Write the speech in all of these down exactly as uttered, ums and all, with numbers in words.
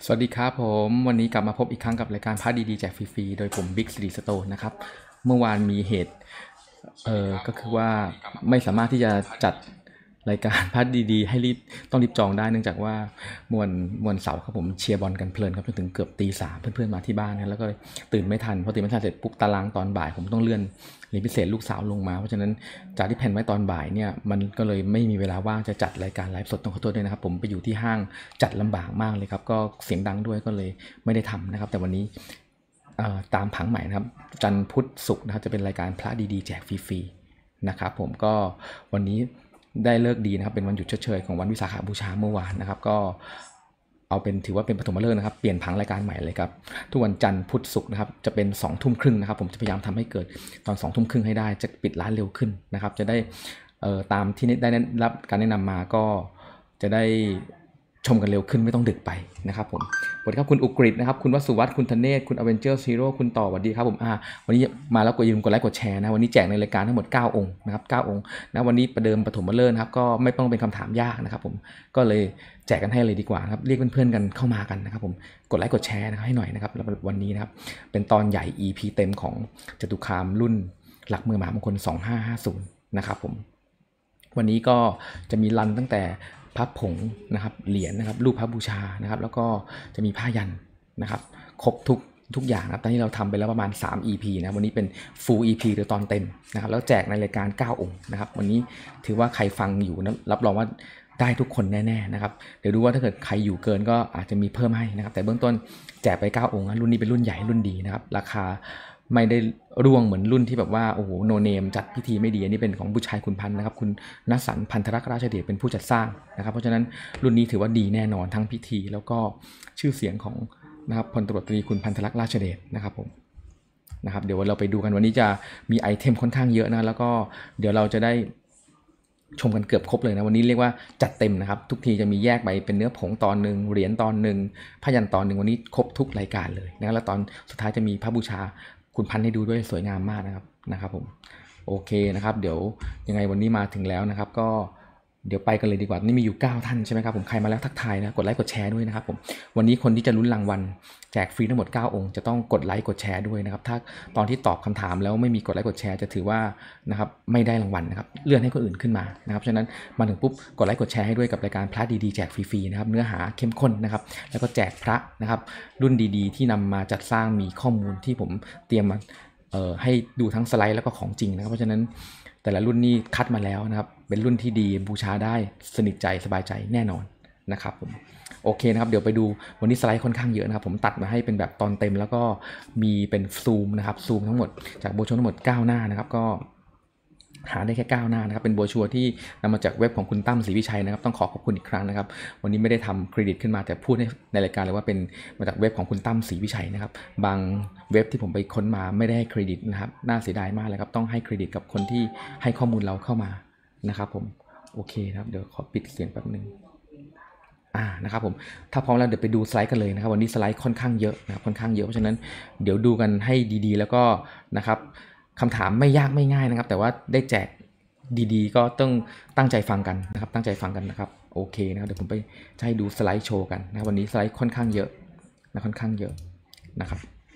สวัสดีครับผมวันนี้กลับมาพบอีกครั้งกับรายการพาร์ทดีๆแจกฟรีๆโดยผมบิ๊กซีดีสโตนนะครับเมื่อวานมีเหตุเอ่อก็คือว่าไม่สามารถที่จะจัดรายการพาร์ทดีๆให้รีบต้องรีบจองได้เนื่องจากว่ามวนมวนเสาร์ครับผมเชียร์บอลกันเพลินครับจนถึงเกือบตีสามเพื่อนๆมาที่บ้านนะแล้วก็ตื่นไม่ทันพอตื่นไม่ทันเสร็จปุ๊บตารางตอนบ่ายผมต้องเลื่อนเรียนพิเศษลูกสาวลงมาเพราะฉะนั้นจากที่แผนไว้ตอนบ่ายเนี่ยมันก็เลยไม่มีเวลาว่างจะจัดรายการไลฟ์สดต้องขอโทษด้วยนะครับผมไปอยู่ที่ห้างจัดลำบากมากเลยครับก็เสียงดังด้วยก็เลยไม่ได้ทำนะครับแต่วันนี้ตามผังใหม่นะครับจันทร์พุธศุกร์นะครับจะเป็นรายการพระดีๆแจกฟรีๆนะครับผมก็วันนี้ได้เลิกดีนะครับเป็นวันหยุดชดเชยของวันวิสาขบูชาเมื่อวานนะครับก็เอาเป็นถือว่าเป็นปฐมฤกษ์นะครับเปลี่ยนผังรายการใหม่เลยครับทุกวันจันทร์พุธศุกร์นะครับจะเป็นสองทุ่มครึ่งนะครับผมจะพยายามทำให้เกิดตอนสองทุ่มครึ่งให้ได้จะปิดร้านเร็วขึ้นนะครับจะได้ตามที่ได้รับการแนะนำมาก็จะได้ชมกันเร็วขึ้นไม่ต้องดึกไปนะครับผมสวัสดีครับคุณอุกฤษนะครับคุณวสุวัฒน์คุณธเนศคุณอเวนเจอร์ซีโร่คุณต่อสวัสดีครับผมอ่าวันนี้มาแล้วก็อย่าลืมกดไลค์กดแชร์นะวันนี้แจกในรายการทั้งหมดเก้าองค์นะครับเก้าองค์นะวันนี้ประเดิมปฐมฤกษ์นะครับก็ไม่ต้องเป็นคำถามยากนะครับผมก็เลยแจกกันให้เลยดีกว่าครับเรียกเพื่อนๆกันเข้ามากันนะครับผมกดไลค์กดแชร์ให้หน่อยนะครับวันนี้นะครับเป็นตอนใหญ่ อี พี เต็มของจตุคามรุ่นหลักเมืองมหามงคลสองห้าห้าศูนย์นะครับผมวันนี้ก็จะมีรันตั้งแต่พระผงนะครับเหรียญนะครับรูปพระบูชานะครับแล้วก็จะมีผ้ายันนะครับครบทุกทุกอย่างนะตอนนี้เราทำไปแล้วประมาณสาม อี พี นะวันนี้เป็น full อี พี หรือตอนเต็มนะครับแล้วแจกในรายการเก้าองค์นะครับวันนี้ถือว่าใครฟังอยู่นะรับรองว่าได้ทุกคนแน่ๆนะครับเดี๋ยวดูว่าถ้าเกิดใครอยู่เกินก็อาจจะมีเพิ่มให้นะครับแต่เบื้องต้นแจกไปเก้าองค์นะรุ่นนี้เป็นรุ่นใหญ่รุ่นดีนะครับราคาไม่ได้ร่วงเหมือนรุ่นที่แบบว่าโอ้โหโนเนมจัดพิธีไม่ดีอันนี้เป็นของบุชัยคุณพันธ์นะครับคุณณสันต์พันธรักษ์ราชเดชเป็นผู้จัดสร้างนะครับเพราะฉะนั้นรุ่นนี้ถือว่าดีแน่นอนทั้งพิธีแล้วก็ชื่อเสียงของนะครับพลตำรวจตรีคุณพันธรักษ์ราชเดชนะครับผมนะครับเดี๋ยวเราไปดูกันวันนี้จะมีไอเทมค่อนข้างเยอะนะแล้วก็เดี๋ยวเราจะได้ชมกันเกือบครบเลยนะวันนี้เรียกว่าจัดเต็มนะครับทุกทีจะมีแยกไปเป็นเนื้อผงตอนหนึ่งเหรียญตอนหนึ่งพยัญชนะตอนหนึ่งวันนี้ครบทุกรายการเลยนะแล้วตอนสุดท้ายจะมีพระบูชาคุณพันธ์ให้ดูด้วยสวยงามมากนะครับนะครับผมโอเคนะครับเดี๋ยวยังไงวันนี้มาถึงแล้วนะครับก็เดี๋ยวไปกันเลยดีกว่านี่มีอยู่เก้าท่านใช่ไหมครับผมใครมาแล้วทักทายนะกดไลค์กดแชร์ด้วยนะครับผมวันนี้คนที่จะลุ้นรางวัลแจกฟรีทั้งหมดเก้าองค์จะต้องกดไลค์กดแชร์ด้วยนะครับถ้าตอนที่ตอบคำถามแล้วไม่มีกดไลค์กดแชร์จะถือว่านะครับไม่ได้รางวัลนะครับเลื่อนให้คนอื่นขึ้นมานะครับฉะนั้นมาถึงปุ๊บกดไลค์กดแชร์ให้ด้วยกับรายการพระดีๆแจกฟรีๆนะครับเนื้อหาเข้มข้นนะครับแล้วก็แจกพระนะครับรุ่นดีๆที่นำมาจัดสร้างมีข้อมูลที่ผมเตรียมมาเอ่อให้ดูทั้งสไลด์แล้วก็ของจริงนะครับเพราะฉะนั้นแต่ละรุ่นนี้คัดมาแล้วนะครับเป็นรุ่นที่ดีบูชาได้สนิทใจสบายใจแน่นอนนะครับผมโอเคนะครับเดี๋ยวไปดูวันนี้สไลด์ค่อนข้างเยอะนะครับผมตัดมาให้เป็นแบบตอนเต็มแล้วก็มีเป็นซูมนะครับซูมทั้งหมดจากโบชัวร์ทั้งหมดเก้าหน้านะครับก็หาได้แค่เก้าหน้านะครับเป็นโบชัวร์ที่นำมาจากเว็บของคุณตั้มศรีวิชัยนะครับต้องขอขอบคุณอีกครั้งนะครับวันนี้ไม่ได้ทำเครดิตขึ้นมาแต่พูดในรายการเลยว่าเป็นมาจากเว็บของคุณตั้มศรีวิชัยนะครับบางเว็บที่ผมไปค้นมาไม่ได้ให้เครดิตนะครับน่าเสียดายมากเลยครับต้องให้เครดิตกับคนที่ให้ข้อมูลเราเข้ามานะครับผมโอเคนะครับเดี๋ยวขอปิดเสียงแป๊บนึงอ่านะครับผมถ้าพร้อมแล้วเดี๋ยวไปดูสไลด์กันเลยนะครับวันนี้สไลด์ค่อนข้างเยอะนะครับค่อนข้างเยอะเพราะฉะนั้นเดี๋ยวดูกันให้ดีๆแล้วก็นะครับคำถามไม่ยากไม่ง่ายนะครับแต่ว่าได้แจกดีๆก็ต้องตั้งใจฟังกันนะครับตั้งใจฟังกันนะครับโอเคนะครับเดี๋ยวผมไปจะให้ดูสไลด์โชว์กันนะวันนี้สไลด์ค่อนข้างเยอะนะค่อนข้างเยอะนะครับ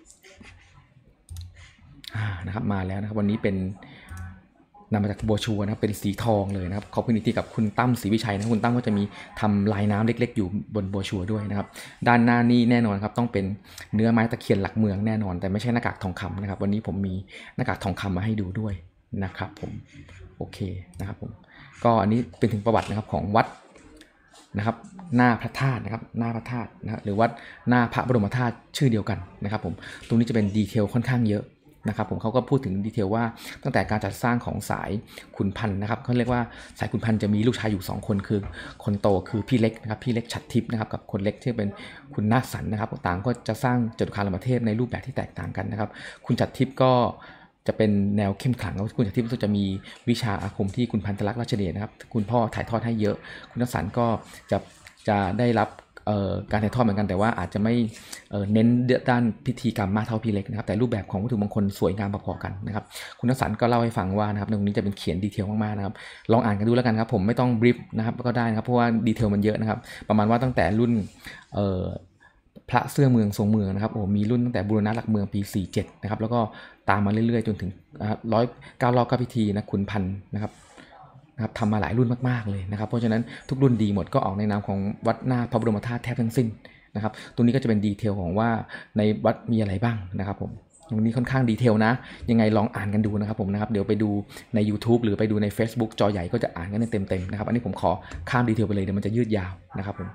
อ่านะครับมาแล้วนะครับวันนี้เป็นนำมาจากโบชัวนะครับเป็นสีทองเลยนะครับขอบคุณอีกทีกับคุณตั้มศรีวิชัยนะคุณตั้มก็จะมีทำลายน้ำเล็กๆอยู่บนโบชัวด้วยนะครับด้านหน้านี่แน่นอนครับต้องเป็นเนื้อไม้ตะเคียนหลักเมืองแน่นอนแต่ไม่ใช่หน้ากากทองคำนะครับวันนี้ผมมีหน้ากากทองคำมาให้ดูด้วยนะครับผมโอเคนะครับผมก็อันนี้เป็นถึงประวัตินะครับของวัดนะครับหน้าพระธาตุนะครับหน้าพระธาตุนะหรือวัดหน้าพระบรมธาตุชื่อเดียวกันนะครับผมตรงนี้จะเป็นดีเทลค่อนข้างเยอะนะครับผมเขาก็พูดถึงดีเทลว่าตั้งแต่การจัดสร้างของสายขุนพันธ์นะครับเขาเรียกว่าสายขุนพันธ์จะมีลูกชายอยู่สองคนคือคนโตคือพี่เล็กนะครับพี่เล็กฉัตรทิพย์นะครับกับคนเล็กที่เป็นคุณนาคสันนะครับต่างก็จะสร้างจตุคามรามเทพในรูปแบบที่แตกต่างกันนะครับคุณฉัตรทิพย์ก็จะเป็นแนวเข้มขลังแล้วคุณฉัตรทิพย์ก็จะมีวิชาอาคมที่คุณพันธรักษ์ราชเดชนะครับคุณพ่อถ่ายทอดให้เยอะคุณนาคสันก็จะจะได้รับการถ่ายทอดเหมือนกันแต่ว่าอาจจะไม่เน้นด้านพิธีกรรมมากเท่าพี่เล็กนะครับแต่รูปแบบของวัตถุมงคลสวยงามพอๆกันนะครับคุณณสันต์ก็เล่าให้ฟังว่านะครับตรงนี้จะเป็นเขียนดีเทลมากๆนะครับลองอ่านกันดูแล้วกันครับผมไม่ต้องบรีฟนะครับก็ได้นะครับเพราะว่าดีเทลมันเยอะนะครับประมาณว่าตั้งแต่รุ่นพระเสื้อเมืองทรงเมืองนะครับโอ้มีรุ่นตั้งแต่บูรณะหลักเมืองปีสี่สิบเจ็ดนะครับแล้วก็ตามมาเรื่อยๆจนถึงร้อยเก้ารอบเก้าพิธีนะขุนพันธ์นะครับนะครับทำมาหลายรุ่นมากๆเลยนะครับเพราะฉะนั้นทุกรุ่นดีหมดก็ออกในนามของวัดหน้าพระบรมธาตุแทบทั้งสิ้นนะครับตรงนี้ก็จะเป็นดีเทลของว่าในวัดมีอะไรบ้างนะครับผมตรงนี้ค่อนข้างดีเทลนะยังไงลองอ่านกันดูนะครับผมนะครับเดี๋ยวไปดูใน YouTube หรือไปดูใน Facebook จอใหญ่ก็จะอ่านกันเต็มๆนะครับอันนี้ผมขอข้ามดีเทลไปเลยเดี๋ยวมันจะยืดยาวนะครับผม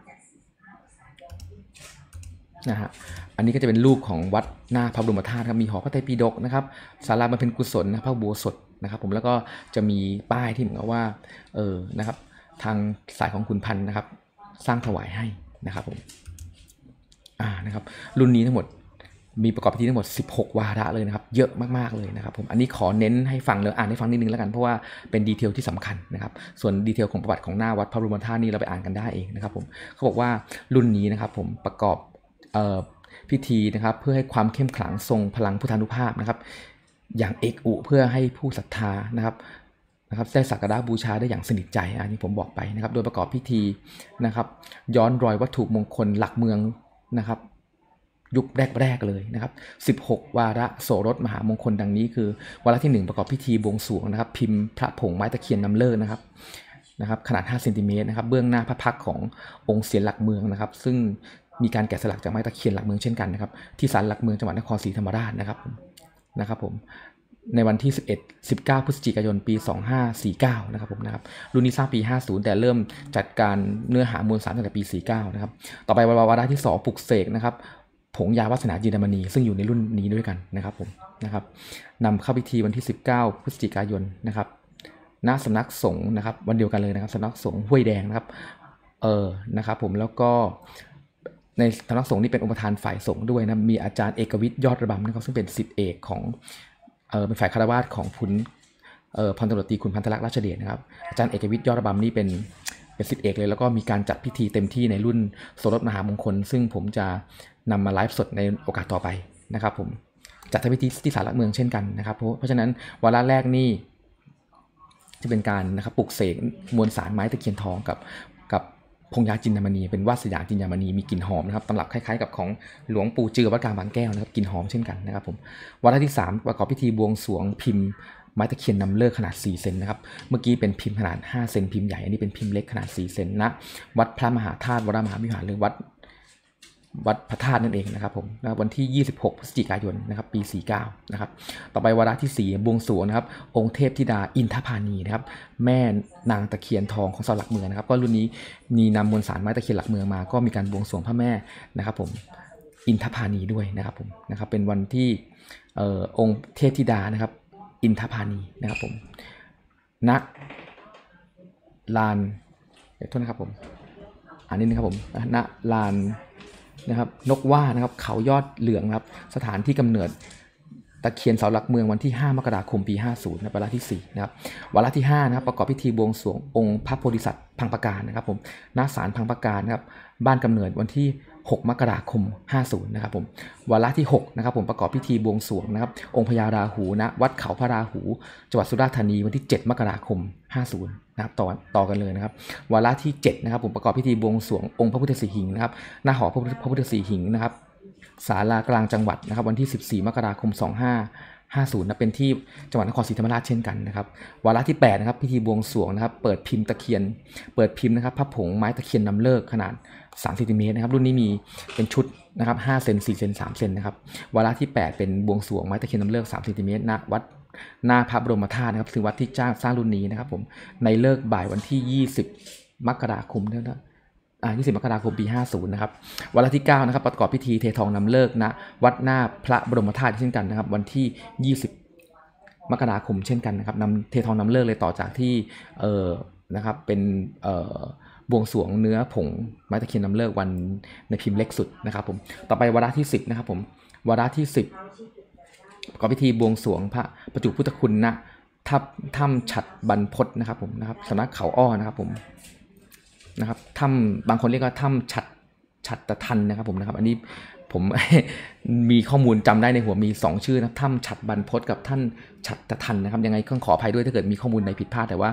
นะฮะอันนี้ก็จะเป็นรูปของวัดหน้าพระบรมธาตุครับมีหอพระไตรปิฎกนะครับศาลาบำเพ็ญกุศลนะพระอุโบสถนะครับผมแล้วก็จะมีป้ายที่เหมือนกับว่าเออนะครับทางสายของขุนพันธ์นะครับสร้างถวายให้นะครับผมอ่านะครับรุ่นนี้ทั้งหมดมีประกอบพิธีทั้งหมดสิบหกวาระเลยนะครับเยอะมากๆเลยนะครับผมอันนี้ขอเน้นให้ฟังเลยอ่านให้ฟังนิดนึงแล้วกันเพราะว่าเป็นดีเทลที่สำคัญนะครับส่วนดีเทลของประวัติของหน้าวัดพระบรมธาตุนี่เราไปอ่านกันได้เองนะครับผมเขาบอกว่ารุ่นนี้นะครับผมประกอบเอ่อพิธีนะครับเพื่อให้ความเข้มขลังทรงพลังพุทธานุภาพนะครับอย่างเอกอุเพื่อให้ผู้ศรัทธานะครับนะครับได้สักการะบูชาได้อย่างสนิทใจอันนี้ผมบอกไปนะครับโดยประกอบพิธีนะครับย้อนรอยวัตถุมงคลหลักเมืองนะครับยุคแรกๆเลยนะครับสิบหกวาระโสรสมหามงคลดังนี้คือวาระที่หนึ่งประกอบพิธีบวงสรวงนะครับพิมพ์พระผงไม้ตะเคียนน้ำเลิศนะครับนะครับขนาดห้าเซนติเมตรนะครับเบื้องหน้าพระพักตร์ขององค์เสียนหลักเมืองนะครับซึ่งมีการแกะสลักจากไม้ตะเคียนหลักเมืองเช่นกันนะครับที่ศาลหลักเมืองจังหวัดนครศรีธรรมราชนะครับนะครับผมในวันที่สิบเอ็ด สิบเก้าพฤศจิกายนปีสองพันห้าร้อยสี่สิบเก้านะครับผมนะครับรุ่นนี้สร้างปีห้าสิบแต่เริ่มจัดการเนื้อหามวลสารตั้งแต่ปีสี่สิบเก้านะครับต่อไปวาระที่สองปลุกเสกนะครับผงยาวาสนาจินดามณีซึ่งอยู่ในรุ่นนี้ด้วยกันนะครับผมนะครับนำเข้าพิธีวันที่สิบเก้าพฤศจิกายนนะครับณสำนักสงฆ์นะครับวันเดียวกันเลยนะครับสำนักสงฆ์ห้วยแดงนะครับเออนะครับผมแล้วก็ในสำนักสงฆ์นี่เป็นองค์ประธานฝ่ายสงฆ์ด้วยนะมีอาจารย์เอกวิทย์ยอดระบำนะครับซึ่งเป็นศิษย์เอกของเออเป็นฝ่ายคารวาสของพุนเอ่อพันตำรวจตรีคุณพันธลักษณ์ราชเดชนะครับอาจารย์เอกวิทย์ยอดระบำนี่เป็นเป็นศิษย์เอกเลยแล้วก็มีการจัดพิธีเต็มที่ในรุ่นโสรสมหามงคลซึ่งผมจะนำมาไลฟ์สดในโอกาสต่อไปนะครับผมจัดทำพิธีที่ศาลหลักเมืองเช่นกันนะครับเพราะเพราะฉะนั้นวาระแรกนี่จะเป็นการนะครับปลุกเสกมวลสารไม้ตะเคียนทองกับกับพงยาจินดามณีเป็นวาสยาจินดามณีมีกลิ่นหอมนะครับตำรับคล้ายๆกับของหลวงปู่จือวัดกลางบางแก้วนะครับกลิ่นหอมเช่นกันนะครับผมวาระที่สามประกอบพิธีบวงสรวงพิมพ์ไม้ตะเคียนนำเลิกขนาดสี่เซนนะครับเมื่อกี้เป็นพิมพ์ขนาดห้าเซนพิมพ์ใหญ่อันนี้เป็นพิมพ์เล็กขนาดสี่เซนณวัดพระมหาธาตุวรมหาวิหารหรือวัดวัดพระธาตุนั่นเองนะครับผมนะวันที่ยี่สิบหกพฤศจิกายนนะครับปีสี่สิบเก้านะครับต่อไปวาระที่สี่บวงสรวงนะครับองค์เทพธิดาอินทพานีนะครับแม่นางตะเคียนทองของเสาหลักเมืองนะครับก็รุ่นนี้มีนำมวลสารไม้ตะเคียนหลักเมืองมาก็มีการบวงสรวงพระแม่นะครับผมอินทพานีด้วยนะครับผมนะครับเป็นวันที่เอ่อองค์เทพธิดานะครับอินทพานีนะครับผมณลานเดี๋ยวโทษนะครับผมอันนี้นะครับผมณลานนะครับนกว่านะครับเขายอดเหลืองครับสถานที่กำเนิดตะเคียนเสาหลักเมืองวันที่ห้ามกราคมปีห้าสิบนะวาระที่สี่นะครับวาระที่ห้านะครับประกอบพิธีบวงสรวงองค์พระโพธิสัตว์พังปการนะครับผมณศาลพังปการนะครับบ้านกำเนิดวันที่หกมกราคมห้าสิบนะครับผมวาระที่หกนะครับผมประกอบพิธีบวงสรวงนะครับองค์พญาราหูณวัดเขาพระราหูจังหวัดสุราษฎร์ธานีวันที่เจ็ดมกราคมห้าสิบนะครับต่อต่อกันเลยนะครับวาระที่เจ็ดนะครับผมประกอบพิธีบวงสรวงองค์พระพุทธสีหิงค์นะครับหน้าหอพระพุทธสีหิงค์นะครับศาลากลางจังหวัดนะครับวันที่สิบสี่มกราคมสองพันห้าร้อยห้าสิบนะเป็นที่จังหวัดนครศรีธรรมราชเช่นกันนะครับวาระที่แปดนะครับพิธีบวงสรวงนะครับเปิดพิมพ์ตะเคียนเปิดพิมพ์นะครับพระผงไม้ตะเคียนนำเลิกขนาดสามเซนติเมตรนะครับรุ่นนี้มีเป็นชุดนะครับห้าเซนสี่เซนสามเซนนะครับวาระที่แปดเป็นบวงสรวงไม้ตะเคียนนำเลิกสามเซนติเมตรณวัดหน้าพระบรมธาตุนะครับซึ่งวัดที่จ้างสร้างรุ่นนี้นะครับผมในเลิกบ่ายวันที่ยี่สิบมกราคมเนี่ยนะอ่ายี่สิบมกราคมปีห้าสิบนะครับวาระที่เก้านะครับประกอบพิธีเททองนำเลิกณวัดหน้าพระบรมธาตุเช่นกันนะครับวันที่ยี่สิบมกราคมเช่นกันนะครับนำเททองนำเลิกเลยต่อจากที่เอ่อนะครับเป็นเอ่อบวงสรวงเนื้อผงไม้ตะเคียนนำเลิกวันในพิมพ์เล็กสุดนะครับผมต่อไปวาระที่สิบนะครับผมวาระที่สิบประกอบพิธีบวงสรวงพระประจุพุทธคุณณถ้ำถ้ำฉัตรบรรพตนะครับผมนะครับสำนักเขาอ้อนะครับผมนะครับถ้ำบางคนเรียกว่าถ้ำฉัตรฉัตรทันนะครับผมนะครับอันนี้ผม มีข้อมูลจำได้ในหัวมีสองชื่อนะถ้ำฉัตรบรรพตกับท่านฉัตรทันนะครับยังไงต้องขออภัยด้วยถ้าเกิดมีข้อมูลในผิดพลาดแต่ว่า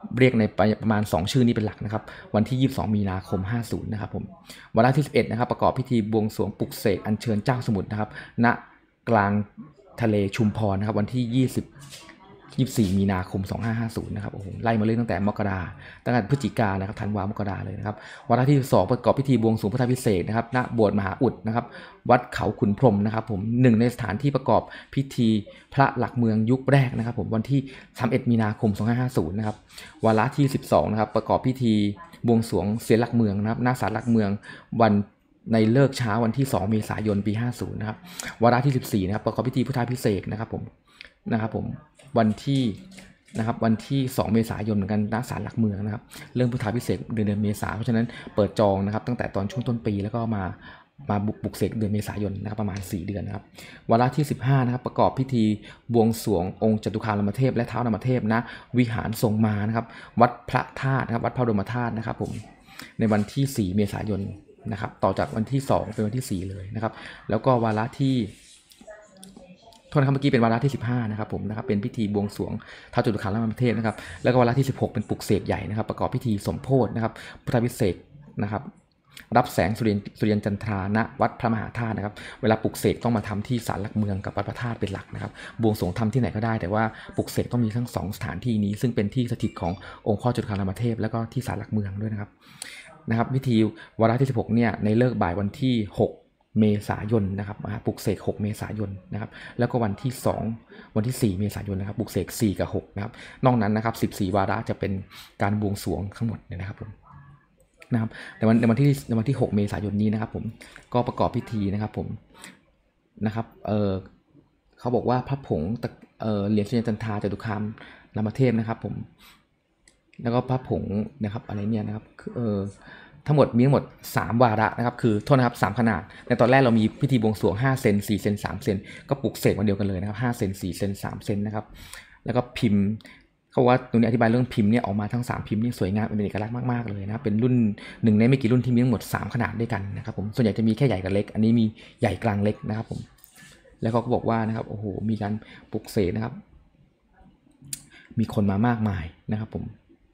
เรียกในประมาณสองชื่อนี้เป็นหลักนะครับวันที่ยี่สิบสองมีนาคมห้าสิบนะครับผมวาระที่สิบเอ็ดนะครับประกอบพิธีบวงสรวงปลุกเสกอัญเชิญเจ้าสมุทรนะครับณกลางทะเลชุมพรนะครับวันที่ยี่สิบ ยี่สิบสี่มีนาคมสองพันห้าร้อยห้าสิบนะครับโอ้โหไล่มาเรื่อยตั้งแต่มกราตั้งแต่พฤศจิกายนนะครับธันวามกราเลยนะครับวาระที่สองประกอบพิธีบวงสรวงพุทธพิเศษนะครับณโบสถ์มหาอุดนะครับวัดเขาขุนพรหมนะครับผมหนึ่งในสถานที่ประกอบพิธีพระหลักเมืองยุคแรกนะครับผมวันที่สามสิบเอ็ดมีนาคมสองพันห้าร้อยห้าสิบนะครับวาระที่สิบสองนะครับประกอบพิธีบวงสรวงเสียหลักเมืองนะครับณศาลหลักเมืองวันในเลิกเช้าวันที่สองเมษายนปีห้าสิบนะครับวาระที่สิบสี่นะครับประกอบพิธีพุทธพิเศษนะครับผมนะครับผมวันที่นะครับวันที่สองเมษายนเหมือนกันณศาลหลักเมืองนะครับเรื่องพุทธพิเศษเดือนเดือนเมษาเพราะฉะนั้นเปิดจองนะครับตั้งแต่ตอนช่วงต้นปีแล้วก็มามาบุกบุกเสกเดือนเมษายนนะครับประมาณสี่เดือนนะครับวาระที่สิบห้านะครับประกอบพิธีบวงสรวงองค์จตุคามรามเทพและท้าวนามเทพนะวิหารทรงมานะครับวัดพระธาตุนะครับวัดพระบรมธาตุนะครับผมในวันที่สี่เมษายนนะครับต่อจากวันที่สองเป็นวันที่สี่เลยนะครับแล้วก็วาระที่โทษนะครับเมื่อกี้เป็นวาระที่สิบห้านะครับผมนะครับเป็นพิธีบวงสรวงท้าวจตุคามรามเทพนะครับแล้วก็วาระที่สิบหกเป็นปลุกเสกใหญ่นะครับประกอบพิธีสมโภชนะครับพุทธพิเศษนะครับรับแสงสุริยนสุริยันจันทราณวัดพระมหาธาตุนะครับเวลาปลุกเสกต้องมาทำที่ศาลหลักเมืองกับวัดพระธาตุเป็นหลักนะครับบวงสรวงทำที่ไหนก็ได้แต่ว่าปลุกเสกต้องมีทั้งสองสถานที่นี้ซึ่งเป็นที่สถิตขององค์พ่อจตุคามรามเทพแล้วก็ที่ศาลหลักเมืองด้วยนะครับนะครับพิธีวาระที่สิบหกเนี่ยในเลิกบ่ายวันที่หกเมษายนนะครับปลุกเสกหกเมษายนนะครับแล้วก็วันที่สองวันที่สี่เมษายนนะครับปลุกเสกสี่กับหกนะครับนอกนั้นนะครับสิบสี่วาระจะเป็นการบวงสรวงทั้งหมดเนี่ยนะครับผมนะครับแต่วันในวันที่ในวันที่หกเมษายนนี้นะครับผมก็ประกอบพิธีนะครับผมนะครับเออเขาบอกว่าพระผงเออเหรียญสุริยันจันทราจตุคามรามเทพนะครับผมแล้วก็พระผงนะครับอะไรเนี่ยนะครับเออทั้งหมดมีทั้งหมดสามวาระนะครับคือโทษนะครับสามขนาดในตอนแรกเรามีพิธีบวงสรวงห้าเซนสี่เซนสามเซนก็ปลุกเสกวันเดียวกันเลยนะครับห้าเซนสี่เซนสามเซนนะครับแล้วก็พิมพ์เขาว่าตรงนี้อธิบายเรื่องพิมพ์เนี่ยออกมาทั้งสามพิมพ์นี่สวยงามเป็นเอกลักษณ์มากๆเลยนะเป็นรุ่นหนึ่งในไม่กี่รุ่นที่มีทั้งหมดสามขนาดด้วยกันนะครับผมส่วนใหญ่จะมีแค่ใหญ่กับเล็กอันนี้มีใหญ่กลางเล็กนะครับผมแล้วเขาก็บอกว่านะครับโอ้โหมีการปลุกเสกนะครับมีคนมามากมายนะครับผม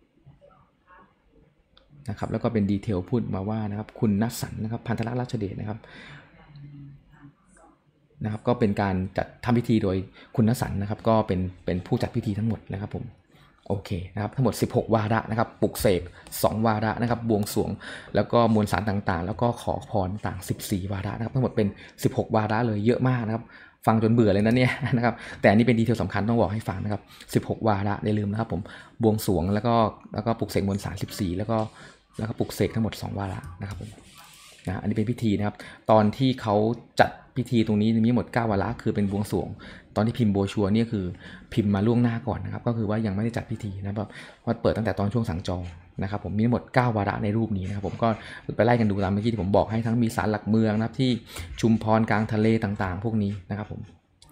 นะครับแล้วก็เป็นดีเทลพูดมาว่านะครับคุณณสันนะครับพันธรักษ์ราชเดชนะครับนะครับก็เป็นการจัดทำพิธีโดยคุณณสันนะครับก็เป็นเป็นผู้จัดพิธีทั้งหมดนะครับผมโอเคนะครับทั้งหมดสิบหกวาระนะครับปลุกเสกสองวาระนะครับบวงสรวงแล้วก็มวลสารต่างๆแล้วก็ขอพรต่างสิบสี่วาระนะครับทั้งหมดเป็นสิบหกวาระเลยเยอะมากนะครับฟังจนเบื่อเลยนะเนี่ยนะครับแต่อันนี้เป็นดีเทลสำคัญต้องบอกให้ฟังนะครับสิบหกวาระอย่าลืมนะครับผมบวงสรวงแล้วก็แล้วก็ปลุกเสกมวลสารสิบสี่แล้วก็แล้วก็ปลุกเสกทั้งหมดสองวาระนะครับผมนะอันนี้เป็นพิธีนะครับตอนที่เขาจัดพิธีตรงนี้มีหมดเก้าวาระคือเป็นบวงสรวงตอนที่พิมพ์โบชัวร์นี่คือพิมพ์มาล่วงหน้าก่อนนะครับก็คือว่ายังไม่ได้จัดพิธีนะครับว่าเปิดตั้งแต่ตอนช่วงสั่งจองนะครับผมมีทั้งหมดเก้าวาระในรูปนี้นะครับผมก็ไปไล่กันดูตามเมื่อกี้ที่ผมบอกให้ทั้งมีศาลหลักเมืองนะครับที่ชุมพรกลางทะเลต่างๆพวกนี้นะครับผม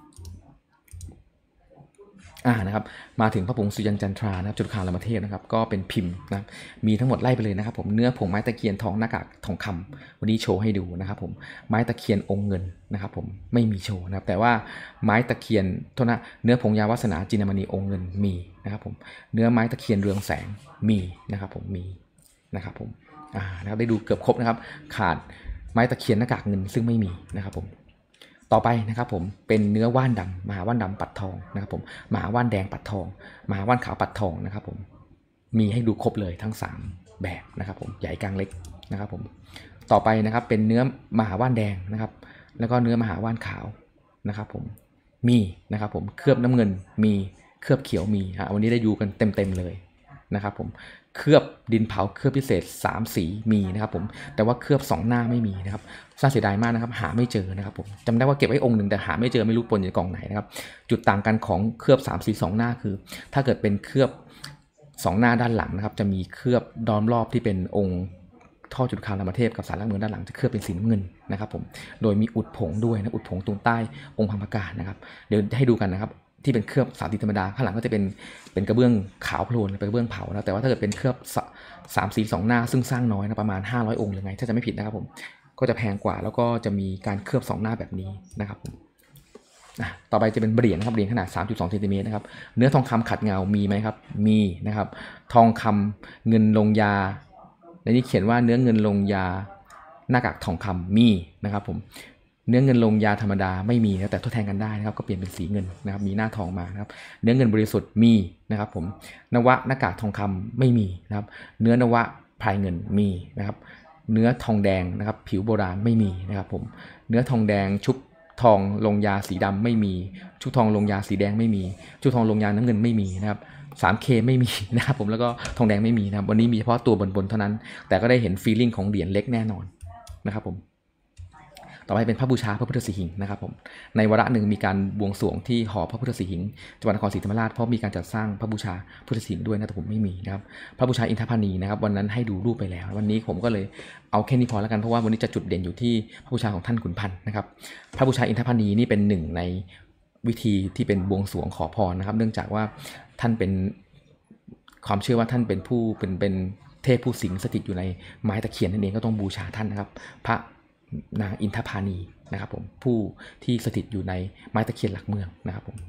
อ่านะครับมาถึงพระผงสุริยันจันทรานะครับจตุคามรามเทพนะครับก็เป็นพิมพ์นะมีทั้งหมดไล่ไปเลยนะครับผมเนื้อผงไม้ตะเคียนทองหน้ากากทองคำวันนี้โชว์ให้ดูนะครับผมไม้ตะเคียนองค์เงินนะครับผมไม่มีโชว์นะครับแต่ว่าไม้ตะเคียนโทษนะเนื้อผงยาวัสนาจินมณีองค์เงินมีนะครับผมเนื้อไม้ตะเคียนเรืองแสงมีนะครับผมมีนะครับผมอ่านะครับได้ดูเกือบครบนะครับขาดไม้ตะเคียนหน้ากากเงินซึ่งไม่มีนะครับผมต่อไปนะครับผมเป็นเนื้อว่านดำมหาว่านดำปัดทองนะครับผมมหาว่านแดงปัดทองมหาว่านขาวปัดทองนะครับผมมีให้ดูครบเลยทั้งสามแบบนะครับผมใหญ่กลางเล็กนะครับผมต่อไปนะครับเป็นเนื้อมหาว่านแดงนะครับแล้วก็เนื้อมหาว่านขาวนะครับผมมีนะครับผมเคลือบน้ำเงินมีเคลือบเขียวมีฮะวันนี้ได้ดูกันเต็มๆเลยนะครับผมเคลือบดินเผาเคลือบพิเศษสามสีมีนะครับผมแต่ว่าเคลือบสองหน้าไม่มีนะครับน่าเสียดายมากนะครับหาไม่เจอนะครับผมจำได้ว่าเก็บไว้องค์หนึ่งแต่หาไม่เจอไม่รู้ปนอยู่ในกล่องไหนนะครับจุดต่างกันของเคลือบสามสีสองหน้าคือถ้าเกิดเป็นเคลือบสองหน้าด้านหลังนะครับจะมีเคลือบดอมรอบที่เป็นองค์ท่อจตุคามรามเทพกับศาลหลักเมืองด้านหลังจะเคลือบเป็นสีน้ำเงินนะครับผมโดยมีอุดผงด้วยนะอุดผงตรงใต้องค์พังพกานะครับเดี๋ยวให้ดูกันนะครับที่เป็นเคลือบสามสีธรรมดาข้างหลังก็จะเป็นเป็นกระเบื้องขาวโพลนเป็นกระเบื้องเผานะแต่ว่าถ้าเกิดเป็นเคลือบสามสีสองหน้าซึ่งสร้างน้อยนะประมาณห้าร้อยองค์หรือไงถ้าจะไม่ผิดนะครับผมก็จะแพงกว่าแล้วก็จะมีการเคลือบสองหน้าแบบนี้นะครับผมต่อไปจะเป็นเหรียญครับเหรียญขนาด สามจุดสอง เซนติเมตรนะครับเนื้อทองคำขัดเงามีไหมครับมีนะครับทองคำเงินลงยาในนี้เขียนว่าเนื้อเงินลงยาหน้ากากทองคำมีนะครับผมเนื้อเงินลงยาธรรมดาไม่มีนะแต่ทดแทนกันได้นะครับก็เปลี่ยนเป็นสีเงินนะครับมีหน้าทองมานะครับเนื้อเงินบริสุทธิ์มีนะครับผมนวะหน้ากากทองคำไม่มีนะครับเนื้อนวะพายเงินมีนะครับเนื้อทองแดงนะครับผิวโบราณไม่มีนะครับผมเนื้อทองแดงชุบทองลงยาสีดำไม่มีชุบทองลงยาสีแดงไม่มีชุบทองลงยาน้ำเงินไม่มีนะครับ สามเค ไม่มีนะครับผมแล้วก็ทองแดงไม่มีนะครับวันนี้มีเฉพาะตัวบนๆเท่านั้นแต่ก็ได้เห็นฟีลลิ่งของเหรียญเล็กแน่นอนนะครับผมต่อไปเป็นพระบูชาพระพุทธสีหิงนะครับผมในวาระหนึ่งมีการบวงสรวงที่หอพระพุทธสีหิงจังหวัดนครศรีธรรมราชเพราะมีการจัดสร้างพระบูชาพุทธสีหิงด้วยนะแต่ผมไม่มีนะครับพระบูชาอินทพานีนะครับวันนั้นให้ดูรูปไปแล้ววันนี้ผมก็เลยเอาแค่นี้พอแล้วกันเพราะว่าวันนี้จะจุดเด่นอยู่ที่พระบูชาของท่านขุนพันธ์นะครับพระบูชาอินทพานีนี่เป็นหนึ่งในวิธีที่เป็นบวงสรวงขอพรนะครับเนื่องจากว่าท่านเป็นความเชื่อว่าท่านเป็นผู้เป็นเป็นเทพผู้สิงสถิตอยู่ในไม้ตะเคียนนั่นเองก็ต้องบูชาท่านนะครับพระนางอินทพานีนะครับผมผู้ที่สถิตอยู่ในไม้ตะเคียนหลักเมืองนะครับผม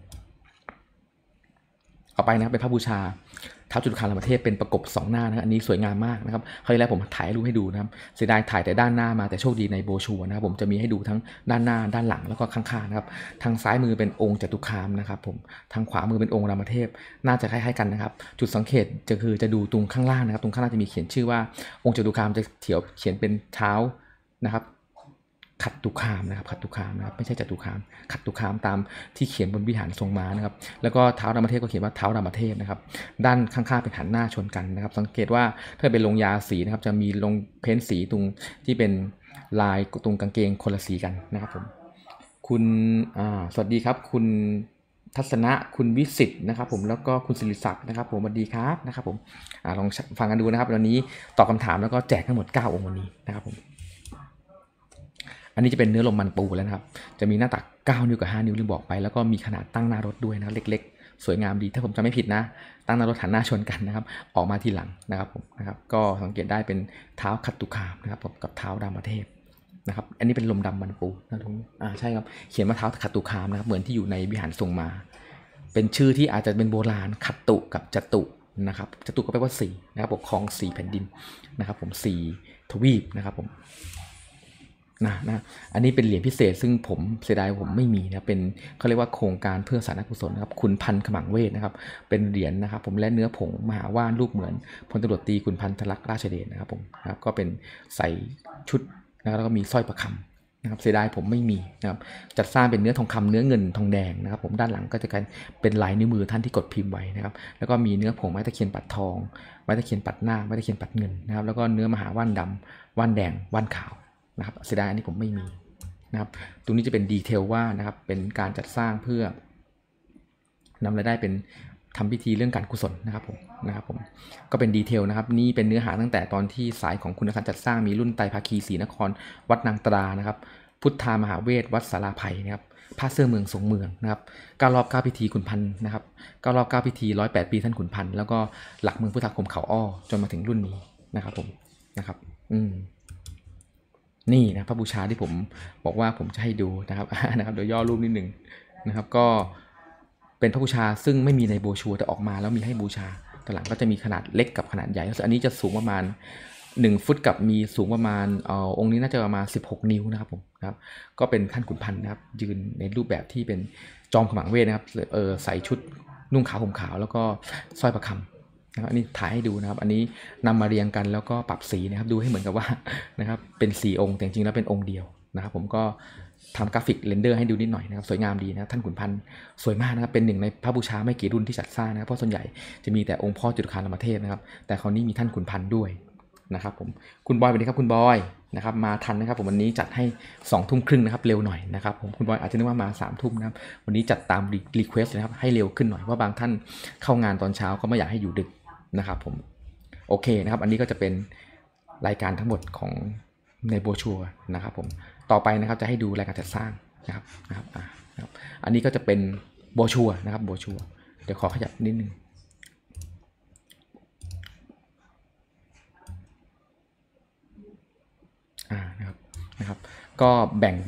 ต่อไปนะครับเป็นพระบูชาท้าวจุฑคารามเทพเป็นประกบสองหน้านะอันนี้สวยงามมากนะครับคราวที่แล้วผมถ่ายรูปให้ดูนะครับเสียดายถ่ายแต่ด้านหน้ามาแต่โชคดีในโบชัวนะครับผมจะมีให้ดูทั้งด้านหน้าด้านหลังแล้วก็ข้างๆนะครับทางซ้ายมือเป็นองค์จตุคามนะครับผมทางขวามือเป็นองค์รามเทพน่าจะคล้ายๆกันนะครับจุดสังเกตจะคือจะดูตรงข้างล่างนะครับตรงข้างล่างจะมีเขียนชื่อว่าองค์จตุคามจะเขียวเขียนเป็นเท้านะครับขัดตุคามนะครับขัดตุคามนะครับไม่ใช่จตุคามขัดตุคามตามที่เขียนบนวิหารทรงม้านะครับแล้วก็เท้ารามเทพก็เขียนว่าเท้ารามเทพนะครับด้านข้างๆเป็นหันหน้าชนกันนะครับสังเกตว่าถ้าเป็นลงยาสีนะครับจะมีลงเพ้นสีตรงที่เป็นลายตรงกางเกงคนละสีกันนะครับผมคุณอ่าสวัสดีครับคุณทัศนะคุณวิสิตนะครับผมแล้วก็คุณศิริศักดิ์นะครับผมสวัสดีครับนะครับผมอ่าลองฟังกันดูนะครับวันนี้ตอบคำถามแล้วก็แจกทั้งหมดเก้าองค์วันนี้นะครับผมอันนี้จะเป็นเนื้อลมมันปูแล้วนะครับจะมีหน้าตักเก้านิ้วกับห้านิ้วลืมบอกไปแล้วก็มีขนาดตั้งหน้ารถด้วยนะเล็กๆสวยงามดีถ้าผมจำไม่ผิดนะตั้งหน้ารถหันหน้าชนกันนะครับออกมาทีหลังนะครับผมนะครับก็สังเกตได้เป็นเท้าขัตตุคามนะครับกับเท้ารามเทพนะครับอันนี้เป็นลมดำมันปูนะทุกอ่าใช่ครับเขียนว่าเท้าขัตตุคามนะครับเหมือนที่อยู่ในวิหารทรงมาเป็นชื่อที่อาจจะเป็นโบราณขัตตุกับจตุนะครับจตุก็แปลว่าสี่นะครับปกครองสี่แผ่นดินนะครับผมสี่ทวีปนะครับผมนะนะอันนี้เป็นเหรียญพิเศษซึ่งผมเสียดายผมไม่มีนะเป็นเขาเรียกว่าโครงการเพื่อสาธารณกุศลนะครับคุณพันธ์ขมังเวทนะครับเป็นเหรียญนะครับผมและเนื้อผงมหาว่านรูปเหมือนพลตำรวจตรีคุณพันธลักษณ์ราชเดชนะครับผมนะครับก็เป็นใส่ชุดนะครับแล้วก็มีสร้อยประคำนะครับเสียดายผมไม่มีนะครับจัดสร้างเป็นเนื้อทองคำเนื้อเงินทองแดงนะครับผมด้านหลังก็จะเป็นลายนิ้วมือท่านที่กดพิมพ์ไว้นะครับแล้วก็มีเนื้อผงไม้ตะเคียนปัดทองไม้ตะเคียนปัดหน้าไม้ตะเคียนปัดเงินนะครับแล้วก็เนื้อมหาว่านดำว่านแดงว่านขาวนะครับเสียดายอันนี้ผมไม่มีนะครับตรงนี้จะเป็นดีเทลว่านะครับเป็นการจัดสร้างเพื่อนำรายได้เป็นทำพิธีเรื่องการกุศลนะครับผมนะครับผมก็เป็นดีเทลนะครับนี่เป็นเนื้อหาตั้งแต่ตอนที่สายของคุณการจัดสร้างมีรุ่นไตรภาคีศรีนครวัดนางตรานะครับพุทธามหาเวทวัดสาราไผ่นะครับพระเสื้อเมืองทรงเมืองนะครับเก้ารอบเก้าพิธีขุนพันธ์นะครับเก้ารอบเก้าพิธีร้อยแปดปีท่านขุนพันธ์แล้วก็หลักเมืองพุทธาคมเขาอ้อจนมาถึงรุ่นนี้นะครับผมนะครับอืมนี่นะพระบูชาที่ผมบอกว่าผมจะให้ดูนะครับนะครับเดี๋ยวย่อรูปนิดหนึ่งนะครับก็เป็นพระบูชาซึ่งไม่มีในโบชัวแต่ออกมาแล้วมีให้บูชาต่หลังก็จะมีขนาดเล็กกับขนาดใหญ่อันนี้จะสูงประมาณหนึ่งฟุตกับมีสูงประมาณเอ่อองค์นี้น่าจะประมาณสิบหกนิ้วนะครับผมนะครับก็เป็นท่านขุนพันธ์นะครับยืนในรูปแบบที่เป็นจอมขมังเวทนะครับเออใส่ชุดนุ่งขาวห่มขาวแล้วก็สร้อยประคำนะครับอันนี้ถ่ายให้ดูนะครับอันนี้นำมาเรียงกันแล้วก็ปรับสีนะครับดูให้เหมือนกับว่านะครับเป็นสี่องค์แต่จริงๆแล้วเป็นองค์เดียวนะครับผมก็ทำกราฟิกเรนเดอร์ให้ดูนิดหน่อยนะครับสวยงามดีนะท่านขุนพันธ์สวยมากนะครับเป็นหนึ่งในพระบูชาไม่กี่รุ่นที่จัดสร้างนะครับเพราะส่วนใหญ่จะมีแต่องค์พ่อจุฑคารามเทพนะครับแต่คราวนี้มีท่านขุนพันธ์ด้วยนะครับผมคุณบอยสวัสดีครับคุณบอยนะครับมาทันนะครับผมวันนี้จัดให้สองทุ่มครึ่งนะครับเร็วหน่อยนะครับผมคุณบอยอาจจะนึกว่ามาสามทุ่มนะครับวันนี้จัดตามรีเควสต์นะครับให้เร็วขึ้นหน่อยว่าบางท่านเข้างานตอนเช้าก็ไม่อยากให้อยู่ดึกนะครับผมโอเคนะครับอันนี้ก็จะเป็นรายการทั้งหมดของในโบชัวนะครับผมต่อไปนะครับจะให้ดูรายการจัดสร้างนะครับนะครับอ่านะครับอันนี้ก็จะเป็นโบชัวนะครับโบชัวเดี๋ยวขอขยับนิดนึงอ่านะครับนะครับก็แบ่งเป็น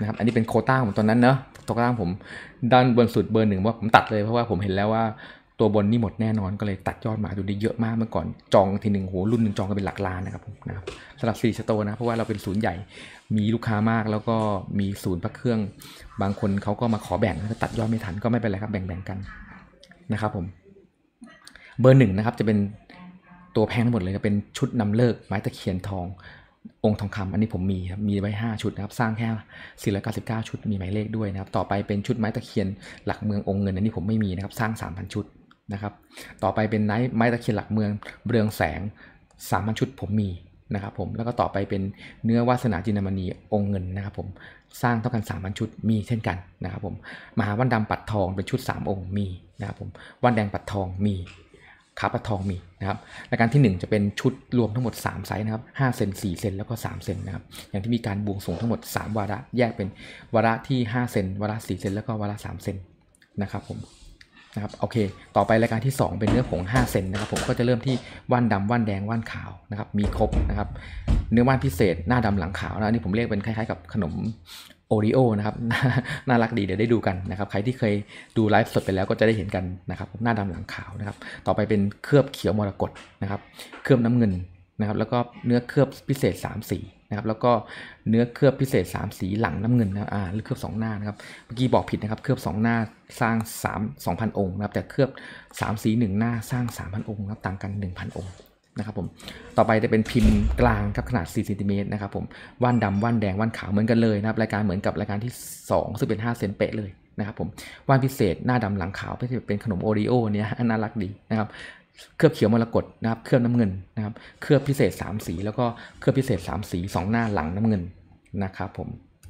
นะครับอันนี้เป็นโควต้าผมตอนนั้นเนาะโควต้าผมด้านบนสุดเบอร์หนึ่งว่าผมตัดเลยเพราะว่าผมเห็นแล้วว่าตัวบนนี่หมดแน่นอนก็เลยตัดยอดมาดูได้เยอะมากเมื่อก่อนจองทีหนึ่งโหรุ่นหนึ่งจองกันเป็นหลักล้านนะครับนะครับสำหรับซีสโตนะเพราะว่าเราเป็นศูนย์ใหญ่มีลูกค้ามากแล้วก็มีศูนย์พักเครื่องบางคนเขาก็มาขอแบ่งถ้าตัดยอดไม่ทันก็ไม่เป็นไรครับแบ่งๆกันนะครับผมเบอร์หนึ่งนะครับจะเป็นตัวแพงทั้งหมดเลยเป็นชุดนำเลิกไม้ตะเคียนทององค์ทองคำอันนี้ผมมีครับมีไว้ห้าชุดนะครับสร้างแค่สี่ร้อยเก้าสิบเก้าชุดมีหมายเลขด้วยนะครับต่อไปเป็นชุดไม้ตะเคียนหลักเมืององค์เงินอันนี้ผมไม่มีนะครับสร้าง สามพัน ชุดนะครับต่อไปเป็นไม้ไม้ตะเคียนหลักเมืองเรืองแสง สามพัน ชุดผมมีนะครับผมแล้วก็ต่อไปเป็นเนื้อวาสนาจินดามณีองค์เงินนะครับผมสร้างเท่ากัน สามพัน ชุดมีเช่นกันนะครับผมมหาว่านดำปัดทองเป็นชุดสามองค์มีนะครับผมว่านแดงปัดทองมีขาปัดทองมีนะครับรายการที่หนึ่งจะเป็นชุดรวมทั้งหมดสามไซส์นะครับห้าเซนสี่เซนแล้วก็สามเซนนะครับอย่างที่มีการบวงสรวงทั้งหมดสามวาระแยกเป็นวาระที่ห้าเซนวาระสี่เซนแล้วก็วาระสามเซนนะครับผมนะครับโอเคต่อไปรายการที่สองเป็นเนื้อผงห้าเซนนะครับผมก็จะเริ่มที่ว่านดำว่านแดงว่านขาวนะครับมีครบนะครับเนื้อว่านพิเศษหน้าดำหลังขาวนะอันนี้ผมเรียกเป็นคล้ายๆกับขนมโอริโอนะครับน่ารักดีเดี๋ยวได้ดูกันนะครับใครที่เคยดูไลฟ์สดไปแล้วก็จะได้เห็นกันนะครับหน้าดำหลังขาวนะครับต่อไปเป็นเคลือบเขียวมรกตนะครับเคลือบน้ำเงินนะครับแล้วก็เนื้อเคลือบพิเศษสามสีนะครับแล้วก็เนื้อเคลือบพิเศษสามสีหลังน้ำเงินนะอ่าหรือเคลือบสองหน้านะครับเมื่อกี้บอกผิดนะครับเคลือบสองหน้าสร้างสาม สองพัน องค์นะครับแต่เคลือบสามสีหนึ่งหน้าสร้าง สามพัน องค์นะครับต่างกัน หนึ่งพัน องค์นะครับผมต่อไปจะเป็นพิมพ์กลางครับขนาดสี่เซนติเมตรนะครับผมว่านดำว่านแดงว่านขาวเหมือนกันเลยนะครับรายการเหมือนกับรายการที่สองซึ่งเป็นห้าเซนเป๊ะเลยนะครับผมว่านพิเศษหน้าดำหลังขาวเป็นขนมโอริโอเนี่ยน่ารักดีนะครับเคลือบเขียวมรกตนะครับเคลือบน้ำเงินนะครับเคลือบพิเศษสามสีแล้วก็เคลือบพิเศษสามสีสองหน้าหลังน้ำเงินนะครับผม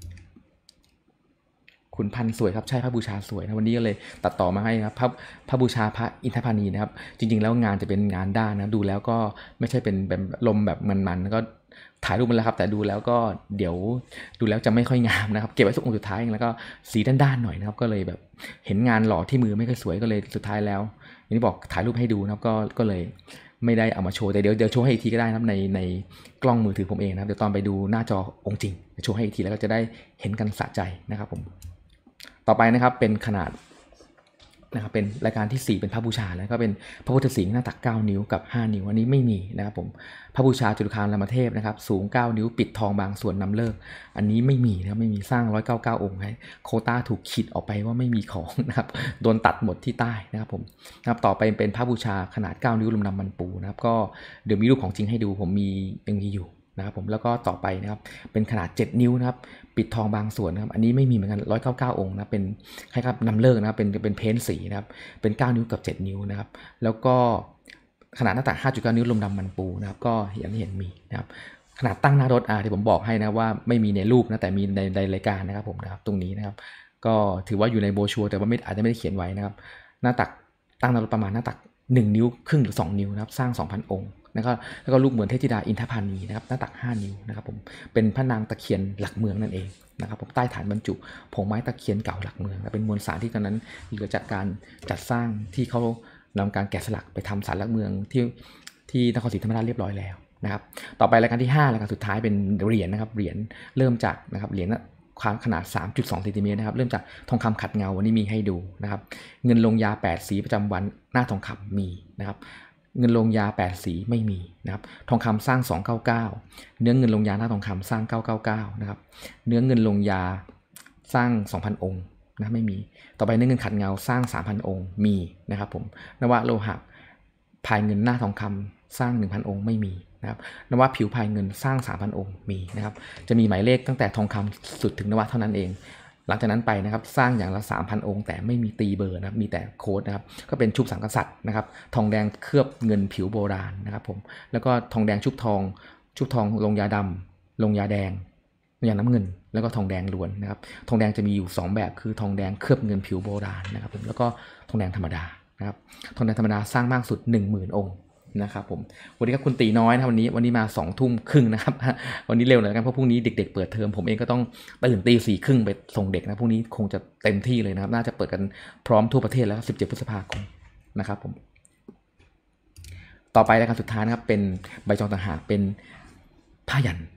ขุนพันสวยครับใช่พระบูชาสวยนะวันนี้ก็เลยตัดต่อมาให้นะครับพระพระบูชาพระอินทพานีนะครับจริงๆแล้วงานจะเป็นงานด้านนะดูแล้วก็ไม่ใช่เป็นแบบลมแบบมันๆก็ถ่ายรูปมาแล้วครับแต่ดูแล้วก็เดี๋ยวดูแล้วจะไม่ค่อยงามนะครับเก็บไว้สักองค์สุดท้ายแล้วก็สีด้านๆหน่อยนะครับก็เลยแบบเห็นงานหล่อที่มือไม่ค่อยสวยก็เลยสุดท้ายแล้วอย่างที่บอกถ่ายรูปให้ดูนะครับก็ก็เลยไม่ได้เอามาโชว์แต่เดี๋ยวเดี๋ยวโชว์ให้อีกทีก็ได้นะครับในในกล้องมือถือผมเองนะครับเดี๋ยวตอนไปดูหน้าจอองค์จริงโชว์ให้อีกทีแล้วก็จะได้เห็นกันสะใจนะครับผมต่อไปนะครับเป็นขนาดนะครับเป็นรายการที่สี่เป็นพระบูชาแล้วก็เป็นพระพุทธสิงห์หน้าตักเก้านิ้วกับห้านิ้วอันนี้ไม่มีนะครับผมพระบูชาจตุคามรามเทพนะครับสูงเก้านิ้วปิดทองบางส่วนนำเลิกอันนี้ไม่มีนะครับไม่มีสร้างหนึ่งร้อยเก้าสิบเก้าองค์ให้โควต้าถูกขีดออกไปว่าไม่มีของนะครับโดนตัดหมดที่ใต้นะครับผมนะครับต่อไปเป็นพระบูชาขนาดเก้านิ้วลมนำมันปูนะครับก็เดี๋ยวมีรูปของจริงให้ดูผมมียังมีอยู่นะครับผมแล้วก็ต่อไปนะครับเป็นขนาดเจ็ดนิ้วนะครับปิดทองบางส่วนนะครับอันนี้ไม่มีเหมือนกันหนึ่งร้อยเก้าสิบเก้าองค์นะเป็นคล้ายๆนำเลิกนะครับเป็นเป็นเพ้นสีนะครับเป็นเก้านิ้วกับเจ็ดนิ้วนะครับแล้วก็ขนาดหน้าตัก ห้าจุดเก้า นิ้วลมดำมันปูนะครับก็อย่างที่เห็นมีนะครับขนาดตั้งหน้ารถอ่าที่ผมบอกให้นะว่าไม่มีในรูปนะแต่มีในในรายการนะครับผมนะครับตรงนี้นะครับก็ถือว่าอยู่ในโบรชัวร์แต่ว่าไม่อาจจะไม่ได้เขียนไว้นะครับหน้าตักตั้งหน้ารถประมาณหน้าตักหนึ่งนิ้วครึ่งหรือสองนิ้วนะครับสร้าง สองพัน องค์แล้วก็แล้วก็ลูกเหมือนเทพธิดาอินทพานีนะครับหน้าตักห้านิ้วนะครับผมเป็นพระนางตะเคียนหลักเมืองนั่นเองนะครับผมใต้ฐานบรรจุผงไม้ตะเคียนเก่าหลักเมืองเป็นมวลสารที่ตอนนั้นเหลือจากการจัดสร้างที่เขานำการแกะสลักไปทำศาลหลักเมืองที่ที่นครศรีธรรมราชเรียบร้อยแล้วนะครับต่อไปรายการที่ห้ารายการสุดท้ายเป็นเหรียญนะครับเหรียญเริ่มจากนะครับเหรียญความขนาด สามจุดสอง เซนติเมตรนะครับเริ่มจากทองคำขัดเงาวันนี้มีให้ดูนะครับเงินลงยาแปดสีประจำวันหน้าทองคำมีนะครับเงินลงยาแปดสีไม่มีนะครับทองคำสร้างสองร้อยเก้าสิบเก้าเนื้อเงินลงยาหน้าทองคำสร้างเก้าร้อยเก้าสิบเก้านะครับเนื้อเงินลงยาสร้าง สองพัน องค์นะไม่มีต่อไปเนื้อเงินขัดเงาสร้าง สามพัน องค์มีนะครับผมนวะโลหะพายเงินหน้าทองคำสร้าง หนึ่งพัน องค์ไม่มีนะครับนวะผิวพายเงินสร้าง สามพัน องค์มีนะครับจะมีหมายเลขตั้งแต่ทองคำสุดถึงนวะเท่านั้นเองหลังจากนั้นไปนะครับสร้างอย่างละ สามพัน องค์แต่ไม่มีตีเบอร์นะครับมีแต่โค้ดนะครับก็เป็นชุบสังกษัตริย์นะครับทองแดงเคลือบเงินผิวโบราณนะครับผมแล้วก็ทองแดงชุบทองชุบทองลงยาดำลงยาแดงยาน้ำเงินแล้วก็ทองแดงล้วนนะครับทองแดงจะมีอยู่สองแบบคือทองแดงเคลือบเงินผิวโบราณนะครับผมแล้วก็ทองแดงธรรมดานะครับทองแดงธรรมดาสร้างมากสุด หนึ่งหมื่น องค์นะครับผมวันนี้ครับคุณตีน้อยนะวันนี้วันนี้มาสองทุ่มครึ่งนะครับวันนี้เร็วหน่อยกันเพราะพรุ่งนี้เด็กๆเปิดเทอมผมเองก็ต้องตื่นตีสี่ครึ่งไปส่งเด็กนะพรุ่งนี้คงจะเต็มที่เลยนะครับน่าจะเปิดกันพร้อมทั่วประเทศแล้วสิบเจ็ดพฤษภาคมนะครับผมต่อไปรายการสุดท้ายนะครับเป็นใบจองต่างหากเป็นผ้ายัน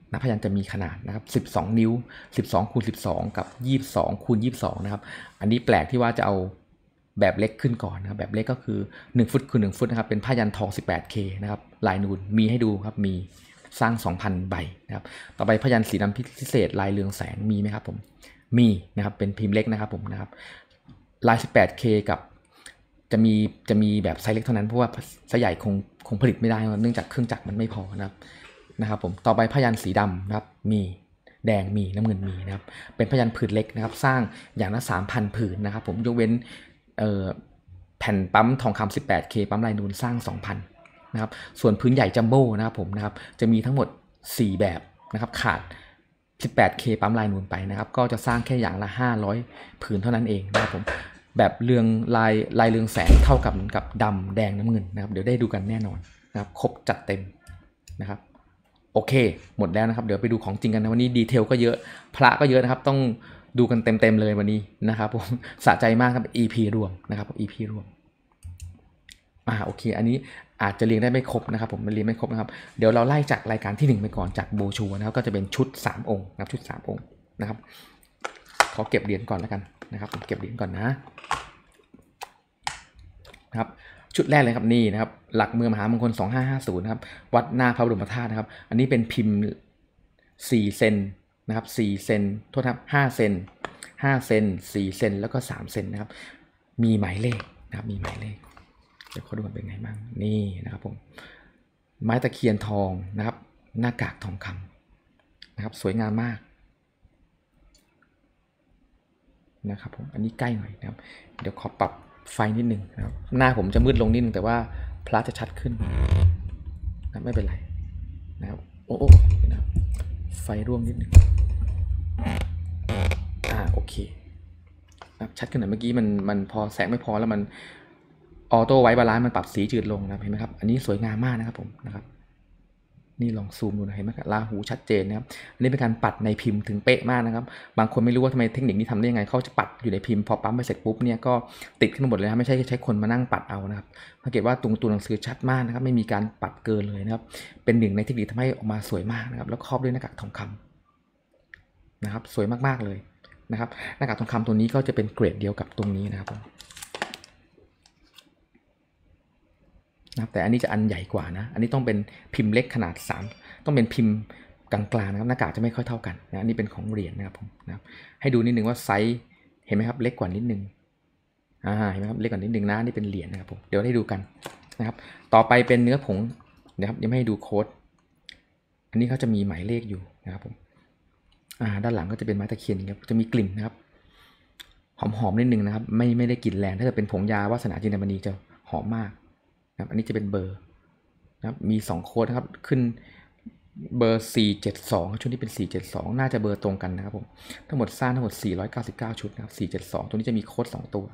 นะพยัญชนะจะมีขนาดนะครับสิบสองนิ้วสิบสองคูณสิบสองกับยี่สิบสองคูณยี่สิบสองนะครับอันนี้แปลกที่ว่าจะเอาแบบเล็กขึ้นก่อนนะครับแบบเล็กก็คือหนึ่งฟุตคูณหนึ่งฟุตนะครับเป็นผ้ายันทอง สิบแปดเค นะครับลายนูนมีให้ดูครับมีสร้าง สองพัน ใบนะครับต่อไปผ้ายันสีดำพิเศษลายเรืองแสงมีไหมครับผมมีนะครับเป็นพิมพ์เล็กนะครับผมนะครับลาย สิบแปดเค กับจะมีจะมีแบบไซส์เล็กเท่านั้นเพราะว่าไซส์ใหญ่คงคงผลิตไม่ได้เนื่องจากเครื่องจักรมันไม่พอนะครับนะครับผมต่อไปผ้ายันสีดำนะครับมีแดงมีน้ำเงินมีนะครับเป็นผ้ายันผืนเล็กนะครับสร้างอย่างละ สามพัน ผืนนะครับผมยกเว้นเอ่อแผ่นปั๊มทองคำ สิบแปดเค ปั๊มลายนูนสร้าง สองพัน นะครับส่วนพื้นใหญ่จัมโบ้นะครับผมนะครับจะมีทั้งหมดสี่แบบนะครับขาด สิบแปดเค ปั๊มลายนูนไปนะครับก็จะสร้างแค่อย่างละห้าร้อยผืนเท่านั้นเองนะครับผมแบบเรืองลายลายเรืองแสงเท่ากับกับดำแดงน้ำเงินนะครับเดี๋ยวได้ดูกันแน่นอนนะครับครบจัดเต็มนะครับโอเคหมดแล้วนะครับเดี๋ยวไปดูของจริงกันนะวันนี้ดีเทลก็เยอะพระก็เยอะนะครับต้องดูกันเต็มๆเลยวันนี้นะครับผมสะใจมากครับ อี พี รวมนะครับ อี พี รวมอ่าโอเคอันนี้อาจจะเรียงได้ไม่ครบนะครับผมมันเรียงไม่ครบนะครับเดี๋ยวเราไล่จากรายการที่หนึ่งไปก่อนจากโบชัวนะครับก็จะเป็นชุดสามองค์นะครับชุดสามองค์นะครับขอเก็บเหรียญก่อนแล้วกันนะครับผมเก็บเหรียญก่อนนะนะครับชุดแรกเลยครับนี่นะครับหลักเมืองมหามงคลสองห้าห้าศูนย์นะครับวัดหน้าพระบรมธาตุนะครับอันนี้เป็นพิมพ์สี่เซนนะครับสี่เซนโทษครับห้าเซนห้าเซนสี่เซนแล้วก็สามเซนนะครับมีหมายเลขนะครับมีหมายเลขเดี๋ยวเขาดูกันเป็นไงบ้างนี่นะครับผมไม้ตะเคียนทองนะครับหน้ากากทองคำนะครับสวยงามมากนะครับผมอันนี้ใกล้หน่อยนะครับเดี๋ยวขอปรับไฟนิดนึงนะครับหน้าผมจะมืดลงนิดนึงแต่ว่าพระจะชัดขึ้นนะไม่เป็นไรนะครับโอ้โอ้นะครับไฟร่วงนิดนึงอ่าโอเคนะครับชัดขึ้นหน่อยเมื่อกี้มันมันพอแสงไม่พอแล้วมันออโต้ไว้บาลานซ์มันปรับสีจืดลงนะเห็นไหมครับอันนี้สวยงามมากนะครับผมนะครับนี่ลองซูมดูนะเห็นไหมครับราหูชัดเจนนะครับอันนี้เป็นการปัดในพิมพ์ถึงเป๊ะมากนะครับบางคนไม่รู้ว่าทำไมเทคนิคนี้ทำได้ยังไงเขาจะปัดอยู่ในพิมพ์พอปั๊มไปเสร็จปุ๊บเนี่ยก็ติดขึ้นหมดเลยครับไม่ใช่ใช้คนมานั่งปัดเอานะครับสังเกตว่าตรงตัวหนังสือชัดมากนะครับไม่มีการปัดเกินเลยนะครับเป็นหนึ่งในเทคนิคทำให้ออกมาสวยมากนะครับแล้วครอบด้วยหน้ากากทองคำนะครับสวยมากๆเลยนะครับหน้ากากทองคำตัวนี้ก็จะเป็นเกรดเดียวกับตรงนี้นะครับนะแต่อันนี้จะอันใหญ่กว่านะอันนี้ต้องเป็นพิมพ์เล็กขนาดสามต้องเป็นพิมพ์กลางๆนะครับหน้ากากจะไม่ค่อยเท่ากันนะอันนี้เป็นของเหรียญนะครับผมนะครับให้ดูนิดนึงว่าไซส์เห็นไหมครับเล็กกว่านิดนึงอ่าเห็นไหมครับเล็กกว่านิดนึงนะนี่เป็นเหรียญนะครับผมเดี๋ยวให้ดูกันนะครับต่อไปเป็นเนื้อผงนะครับยังไม่ให้ดูโค้ดอันนี้เขาจะมีหมายเลขอยู่นะครับผมอ่าด้านหลังก็จะเป็นไม้ตะเคียนครับจะมีกลิ่นนะครับหอมๆนิดนึงนะครับไม่ไม่ได้กลิ่นแรงถ้าเกิดเป็นผงยาวาสนาจินดามณีจะหอมมากนะครับอันนี้จะเป็นเบอร์นะครับมีสองโค้ดนะครับขึ้นเบอร์สี่เจ็ดสองชุดนี้เป็นสี่เจ็ดสองน่าจะเบอร์ตรงกันนะครับผมทั้งหมดสร้างทั้งหมดสี่ร้อยเก้าสิบเก้าชุดนะครับสี่เจ็ดสองตัวนี้จะมีโค้ดสองตัว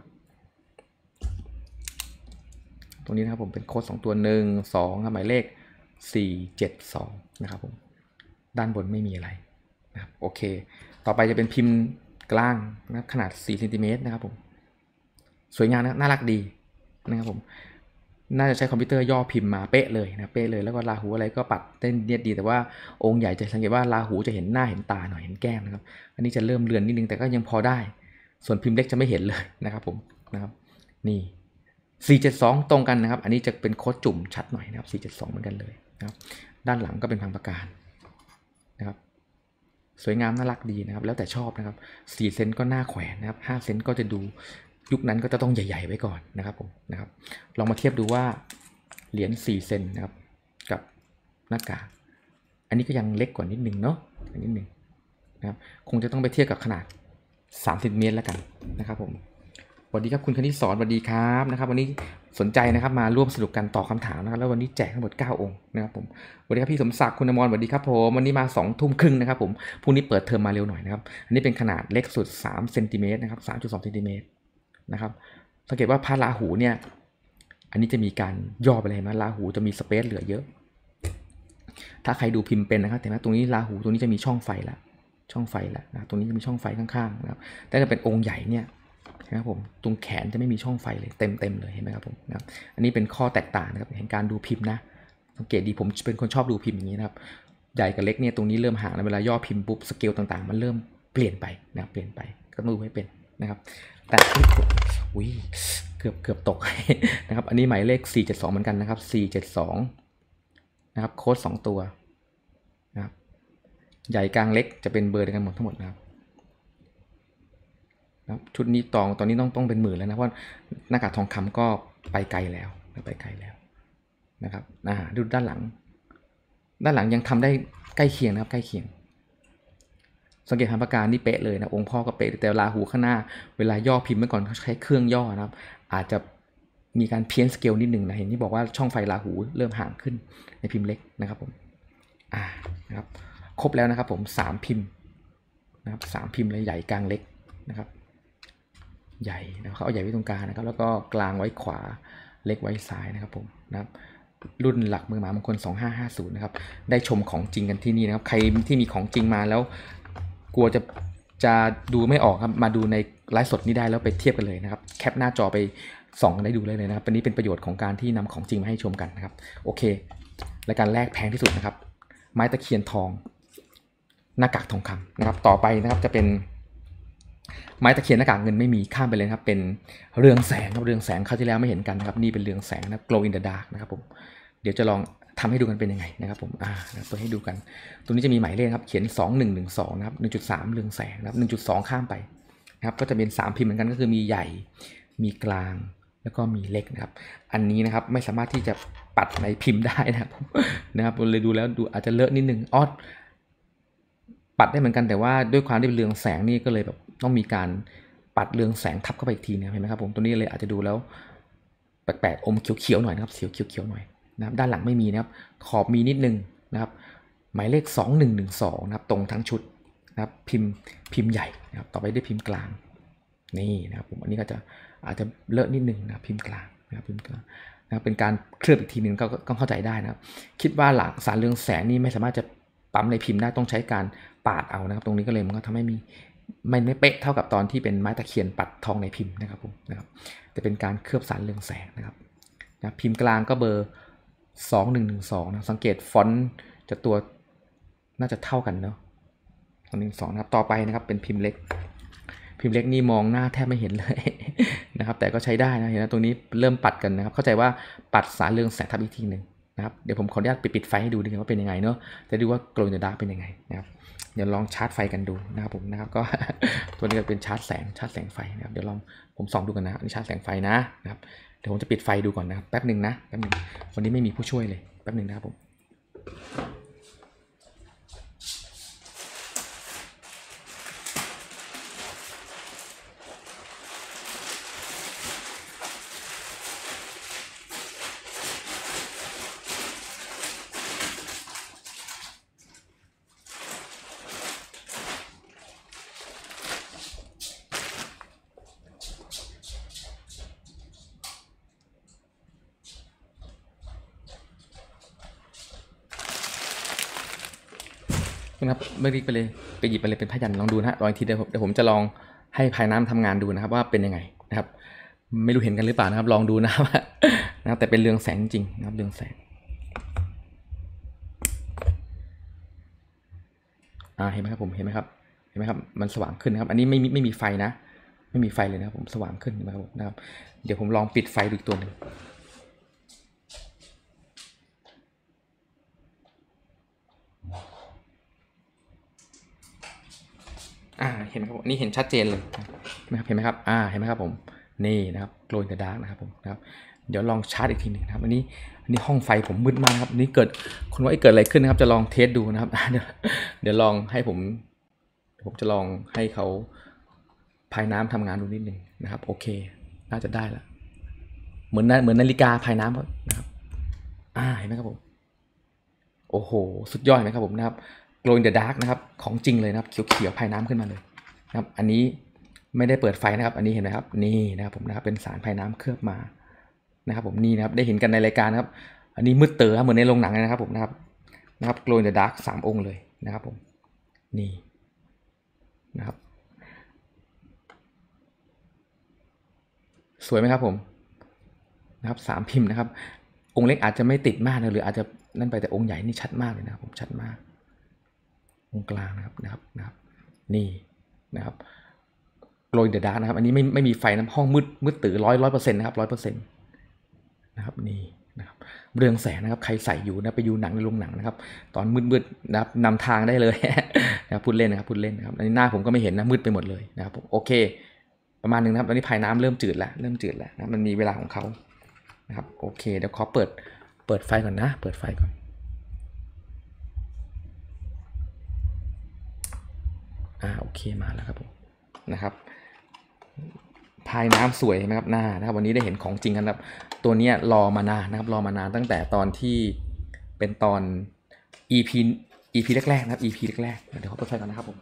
ตรงนี้นะครับผมเป็นโค้ดสองตัวหนึ่ง สองหมายเลขสี่เจ็ดสองนะครับผมด้านบนไม่มีอะไรนะครับโอเคต่อไปจะเป็นพิมพ์กลางนะครับขนาดสี่เซนติเมตรนะครับผมสวยงามนะน่ารักดีนะครับผมน่าจะใช้คอมพิวเตอร์ย่อพิมพ์มาเป๊ะเลยนะเป๊ะเลยแล้วก็ราหูอะไรก็ปัดเต้นเนียดดีแต่ว่าองค์ใหญ่จะสังเกตว่าราหูจะเห็นหน้าเห็นตาหน่อยเห็นแก้มนะครับอันนี้จะเริ่มเลือนนิดนึงแต่ก็ยังพอได้ส่วนพิมพ์เล็กจะไม่เห็นเลยนะครับผมนะครับนี่สี่เจ็ดสองตรงกันนะครับอันนี้จะเป็นโค้ดจุ่มชัดหน่อยนะครับสี่เจ็ดสองเหมือนกันเลยนะครับด้านหลังก็เป็นพังประการนะครับสวยงามน่ารักดีนะครับแล้วแต่ชอบนะครับสี่เซนก็หน้าแขวนนะครับห้าเซนก็จะดูยุคนั้นก็จะต้องใหญ่ๆไว้ก่อนนะครับผมนะครับลองมาเทียบดูว่าเหรียญสี่เซนนะครับกับหน้ากากอันนี้ก็ยังเล็กกว่านิดนึงเนาะนิดนึงนะครับคงจะต้องไปเทียบกับขนาดสามสิบเมตรแล้วกันนะครับผมสวัสดีครับคุณคณิตสอนสวัสดีครับนะครับวันนี้สนใจนะครับมาร่วมสนุกกันตอบคำถามนะครับแล้ววันนี้แจกทั้งหมดเก้าองค์นะครับผมสวัสดีครับพี่สมศักดิ์คุณอมรสวัสดีครับผมวันนี้มาสองทุ่มครึ่งนะครับผมพรุ่งนี้เปิดเทอมมาเร็วหน่อยนะครับอันนี้เป็นขนาดเล็กสุดสามเซนติเมตรนะครับ สามจุดสองเซนติเมตรนะครับสังเกตว่าพระราหูเนี่ยอันนี้จะมีการย่อไปเลยนะราหูจะมีสเปซเหลือเยอะถ้าใครดูพิมพ์เป็นนะครับเห็นไหมตรงนี้ราหูตรงนี้จะมีช่องไฟละช่องไฟละนะตรงนี้จะมีช่องไฟข้างๆนะครับแต่ถ้าเป็นองค์ใหญ่เนี่ยนะครับผมตรงแขนจะไม่มีช่องไฟเลยเต็มๆเลยเห็นไหมครับผมนะอันนี้เป็นข้อแตกต่างนะครับเห็นการดูพิมพ์นะสังเกตดีผมเป็นคนชอบดูพิมพ์อย่างนี้นะครับใหญ่กับเล็กเนี่ยตรงนี้เริ่มห่างแล้วเวลาย่อพิมพ์ปุ๊บสเกลต่างๆมันเริ่มเปลี่ยนไปนะเปลี่ยนไปก็ดูไม่เป็นนะครับแต่อุ้ยเกือบเกือบตก นะครับอันนี้หมายเลขสี่เจ็ดสองเหมือนกันนะครับสี่เจ็ดสองนะครับโค้ดสองตัวนะครับใหญ่กลางเล็กจะเป็นเบอร์เดียวกันหมดทั้งหมดนะครับชุดนี้ตองตอนนี้ต้องต้องเป็นหมื่นแล้วนะเพราะหน้ากากทองคำก็ไปไกลแล้วไปไกลแล้วนะครับอ่าดูด้านหลังด้านหลังยังทำได้ใกล้เคียงนะครับใกล้เคียงสังเกตทางประการนี่เป๊ะเลยนะองค์พ่อก็เป๊ะแต่ราหูข้างหน้าเวลาย่อพิมพ์เมื่อก่อนเขาใช้เครื่องย่อนะครับอาจจะมีการเพี้ยนสเกลนิดหนึ่งนะเห็นที่บอกว่าช่องไฟราหูเริ่มห่างขึ้นในพิมพ์เล็กนะครับผมอ่านะครับครบแล้วนะครับผมสามพิมพ์นะครับสามพิมพ์เลยใหญ่กลางเล็กนะครับใหญ่นะเขาเอาใหญ่ไว้ตรงกลางนะครับแล้วก็กลางไว้ขวาเล็กไว้ซ้ายนะครับผมนะครับรุ่นหลักมือหมามงคลสองห้าห้าศูนย์นะครับได้ชมของจริงกันที่นี่นะครับใครที่มีของจริงมาแล้วกลัวจะจะดูไม่ออกครับมาดูในไลฟ์สดนี้ได้แล้วไปเทียบกันเลยนะครับแคปหน้าจอไปส่องได้ดูเลยเลยนะครับวันนี้เป็นประโยชน์ของการที่นำของจริงมาให้ชมกันนะครับโอเครายการแรกแพงที่สุดนะครับไม้ตะเคียนทองหน้ากากทองคำนะครับต่อไปนะครับจะเป็นไม้ตะเคียนหน้ากากเงินไม่มีข้ามไปเลยครับเป็นเรืองแสงครับเรืองแสงคราวที่แล้วไม่เห็นกันนะครับนี่เป็นเรืองแสงนะ glow in the dark นะครับผมเดี๋ยวจะลองทำให้ดูกันเป็นยังไงนะครับผมอ่าเปิดให้ดูกันตรงนี้จะมีหมายเลขครับเขียนสองหนึ่งหนึ่งสองนะครับ หนึ่งจุดสาม เรืองแสงนะครับ หนึ่งจุดสอง ข้ามไปนะครับก็จะเป็นสามพิมพ์เหมือนกันก็คือมีใหญ่มีกลางแล้วก็มีเล็กนะครับอันนี้นะครับไม่สามารถที่จะปัดในพิมพ์ได้นะครับนะครับเลยดูแล้วดูอาจจะเลอะนิดนึงออดปัดได้เหมือนกันแต่ว่าด้วยความที่เป็นเรืองแสงนี่ก็เลยแบบต้องมีการปัดเรืองแสงทับเข้าไปอีกทีนะเห็นไหมครับผมตัวนี้เลยอาจจะดูแล้วแปลกๆอมเขียวๆหน่อยนะครับเขียวเขียวๆหน่อยนะครับด้านหลังไม่มีนะครับขอบมีนิดนึงนะครับหมายเลขสองหนึ่งหนึ่งสองนะครับตรงทั้งชุดนะครับพิมพ์พิมพ์ใหญ่นะครับต่อไปด้วยพิมพ์กลางนี่นะครับผมอันนี้ก็จะอาจจะเลอะนิดนึงนะพิมพ์กลางนะครับพิมพ์กลางนะเป็นการเคลือบอีกทีนึงก็ก็เข้าใจได้นะครับคิดว่าหลักสารเรืองแสงนี่ไม่สามารถจะปั๊มในพิมพ์ได้ต้องใช้การปาดเอานะครับตรงนี้ก็เลยมันก็ทำให้มีไม่ไม่เป๊ะเท่ากับตอนที่เป็นไม้ตะเคียนปัดทองในพิมพ์นะครับผมนะครับจะเป็นการเคลือบสารเรืองแสงนะครับนะพิมพ์กลางก็เบอร์สองหนึ่งหนึ่งสองนะสังเกตฟอนต์จะตัวน่าจะเท่ากันเนาะสองหนึ่งสองนะครับต่อไปนะครับเป็นพิมพ์เล็กพิมพ์เล็กนี่มองหน้าแทบไม่เห็นเลยนะครับแต่ก็ใช้ได้นะเห็นไหมตรงนี้เริ่มปัดกันนะครับเข้าใจว่าปัดสารเรืองแสงทับอีกทีหนึ่งนะครับเดี๋ยวผมขออนุญาตปิดปิดไฟให้ดูดีว่าเป็นยังไงเนาะจะดูว่าโกลด์ดาร์กเป็นยังไงนะครับเดี๋ยวลองชาร์จไฟกันดูนะครับผมนะครับก็ ตัวนี้เป็นชาร์จแสงชาร์จแสงไฟนะครับเดี๋ยวลองผมส่องดูกันนะอันนี้ชาร์จแสงไฟนะนะครับเดี๋ยวผมจะปิดไฟดูก่อนนะครับแป๊บหนึ่งนะแป๊บหนึ่งวันนี้ไม่มีผู้ช่วยเลยแป๊บหนึ่งนะครับผมนะครับไม่รีบไปเลยไปหยิบไปเลยเป็นผ้ายันลองดูนะฮะลองอีกทีเดี๋ยวผมเดี๋ยวผมจะลองให้พายน้ำทำงานดูนะครับว่าเป็นยังไงนะครับไม่รู้เห็นกันหรือเปล่านะครับลองดูนะครับนะครับแต่เป็นเรืองแสงจริงนะครับเรืองแสงอ่าเห็นไหมครับผมเห็นไหมครับเห็นไหมครับมันสว่างขึ้นนะครับอันนี้ไม่มีไม่มีไฟนะไม่มีไฟเลยนะครับผมสว่างขึ้นนะครับผมนะครับเดี๋ยวผมลองปิดไฟดูอีกตัวหนึ่งอ่าเห็นไหมครับนี่เห็นชัดเจนเลยเห็นไหมครับเห็นไหมครับอ่าเห็นไหมครับผมนี่นะครับโกลด์อินเดอะดาร์กนะครับผมนะครับเดี๋ยวลองชาร์จอีกทีหนึ่งนะครับอันนี้อันนี้ห้องไฟผมมืดมากครับนี่เกิดคุณว่าเกิดอะไรขึ้นนะครับจะลองเทสดูนะครับเดี๋ยวเดี๋ยวลองให้ผมผมจะลองให้เขาพายน้ำทำงานดูนิดหนึ่งนะครับโอเคน่าจะได้ละเหมือนเหมือนนาฬิกาพายน้ำนะครับอ่าเห็นไหมครับผมโอ้โหสุดยอดไหมครับผมนะครับGlow in the dark นะครับของจริงเลยนะครับเขียวๆพายน้ำขึ้นมาเลยนะครับอันนี้ไม่ได้เปิดไฟนะครับอันนี้เห็นไหมครับนี่นะครับผมนะครับเป็นสารพายน้ำเคลือบมานะครับผมนี่นะครับได้เห็นกันในรายการนะครับอันนี้มืดเต๋อเหมือนในโรงหนังนะครับผมนะครับนะครับ Glow in the dark สามองค์เลยนะครับผมนี่นะครับสวยไหมครับผมนะครับสามพิมพ์นะครับองค์เล็กอาจจะไม่ติดมากนะหรืออาจจะนั่นไปแต่องค์ใหญ่นี่ชัดมากเลยนะครับผมชัดมากตรงกลางนะครับนะครับนะครับนี่นะครับโรยเดอะดาร์กนะครับอันนี้ไม่ไม่มีไฟนะห้องมืดมืดตื่นร้อยร้อยเปอร์เซ็นต์นะครับร้อยเปอร์เซ็นต์นะครับนี่นะครับเรืองแสงนะครับใครใส่อยู่นะไปดูหนังในโรงหนังนะครับตอนมืดๆนะครับนำทางได้เลย นะครับพูดเล่นนะครับพูดเล่นนะครับอันนี้หน้าผมก็ไม่เห็นนะมืดไปหมดเลยนะครับโอเคประมาณนึงนะครับตอนนี้ภายน้ำเริ่มจืดแล้วเริ่มจืดแล้วนะมันมีเวลาของเขานะครับโอเคเดี๋ยวขอเปิดเปิดไฟก่อนนะเปิดไฟก่อนอ่าโอเคมาแล้วครับผมนะครับภายน้ำสวยไหมครับหน้านะครับวันนี้ได้เห็นของจริงกันครับตัวนี้รอมานานนะครับรอมานานตั้งแต่ตอนที่เป็นตอน อี พี อี พี แรกๆนะครับ อี พี แรกๆเดี๋ยวขอเปิดไฟก่อนนะครับผม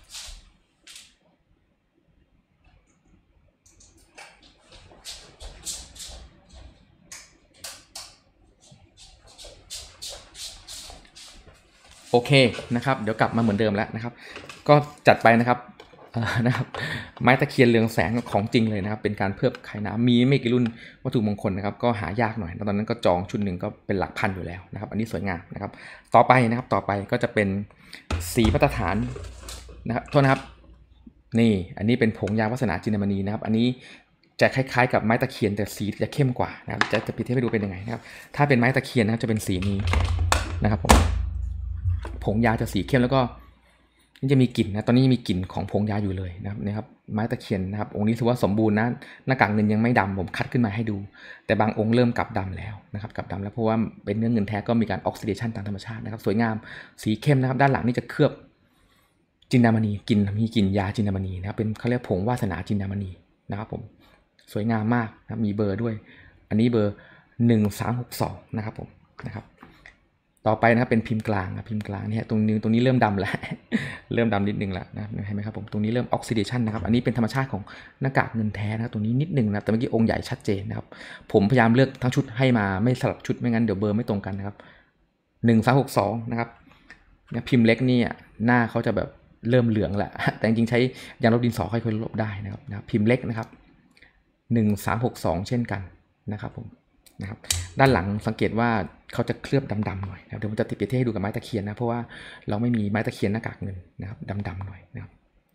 โอเคนะครับเดี๋ยวกลับมาเหมือนเดิมแล้วนะครับก็จัดไปนะครับนะครับไม้ตะเคียนเรืองแสงของจริงเลยนะครับเป็นการเพิ่มไข่น้ำมีไม่กี่รุ่นวัตถุมงคลนะครับก็หายากหน่อยตอนนั้นก็จองชุดหนึ่งก็เป็นหลักพันอยู่แล้วนะครับอันนี้สวยงามนะครับต่อไปนะครับต่อไปก็จะเป็นสีมาตรฐานนะครับโทษนะครับนี่อันนี้เป็นผงยาวัสนาจินดามณีนะครับอันนี้จะคล้ายๆกับไม้ตะเคียนแต่สีจะเข้มกว่านะครับจะจะเปรียบเทียบให้ดูเป็นยังไงนะครับถ้าเป็นไม้ตะเคียนนะครับจะเป็นสีนี้นะครับผมผงยาจะสีเข้มแล้วก็นี่จะมีกลิ่นนะตอนนี้มีกลิ่นของผงยาอยู่เลยนะครับนะครับไม้ตะเคียนนะครับองค์นี้ถือว่าสมบูรณ์นะหน้ากากเงินยังไม่ดำผมคัดขึ้นมาให้ดูแต่บางองค์เริ่มกลับดำแล้วนะครับกลับดำแล้วเพราะว่าเป็นเนื้อเงินแท้ก็มีการออกซิเดชันตามธรรมชาตินะครับสวยงามสีเข้มนะครับด้านหลังนี่จะเคลือบจินดามณีกลิ่นมีกลิ่นยาจินดามณีนะครับเป็นเขาเรียกผงวาสนาจินดามณีนะครับผมสวยงามมากนะมีเบอร์ด้วยอันนี้เบอร์หนึ่งสามหกสองนะครับผมนะครับต่อไปนะครับเป็นพิมพ์กลางนะพิมพ์กลางเนี่ยตรงนี้ตรงนี้เริ่มดำแล้ว เริ่มดำนิดนึงแล้วนะเห็นไหมครับผมตรงนี้เริ่มออกซิเดชันนะครับอันนี้เป็นธรรมชาติของหน้ากากเงินแท้นะตรงนี้นิดนึงนะแต่เมื่อกี้องค์ใหญ่ชัดเจนนะครับผมพยายามเลือกทั้งชุดให้มาไม่สลับชุดไม่งั้นเดี๋ยวเบอร์ไม่ตรงกันนะครับหนึ่งสามหกสองนะครับพิมพ์เล็กนี่หน้าเขาจะแบบเริ่มเหลืองแหละแต่จริงๆใช้ยางลบดินสอค่อยๆลบได้นะครับนะพิมพ์เล็กนะครับหนึ่งสามหกสองเช่นกันนะครับผมนะครับด้านหลังสังเกตว่าเขาจะเคลือบดำๆหน่อยนะเดี๋ยวผมจะติดเปรียบเทียบให้ดูกับไม้ตะเคียนนะเพราะว่าเราไม่มีไม้ตะเคียนหน้ากากเงินนะครับดำๆหน่อยนะครับ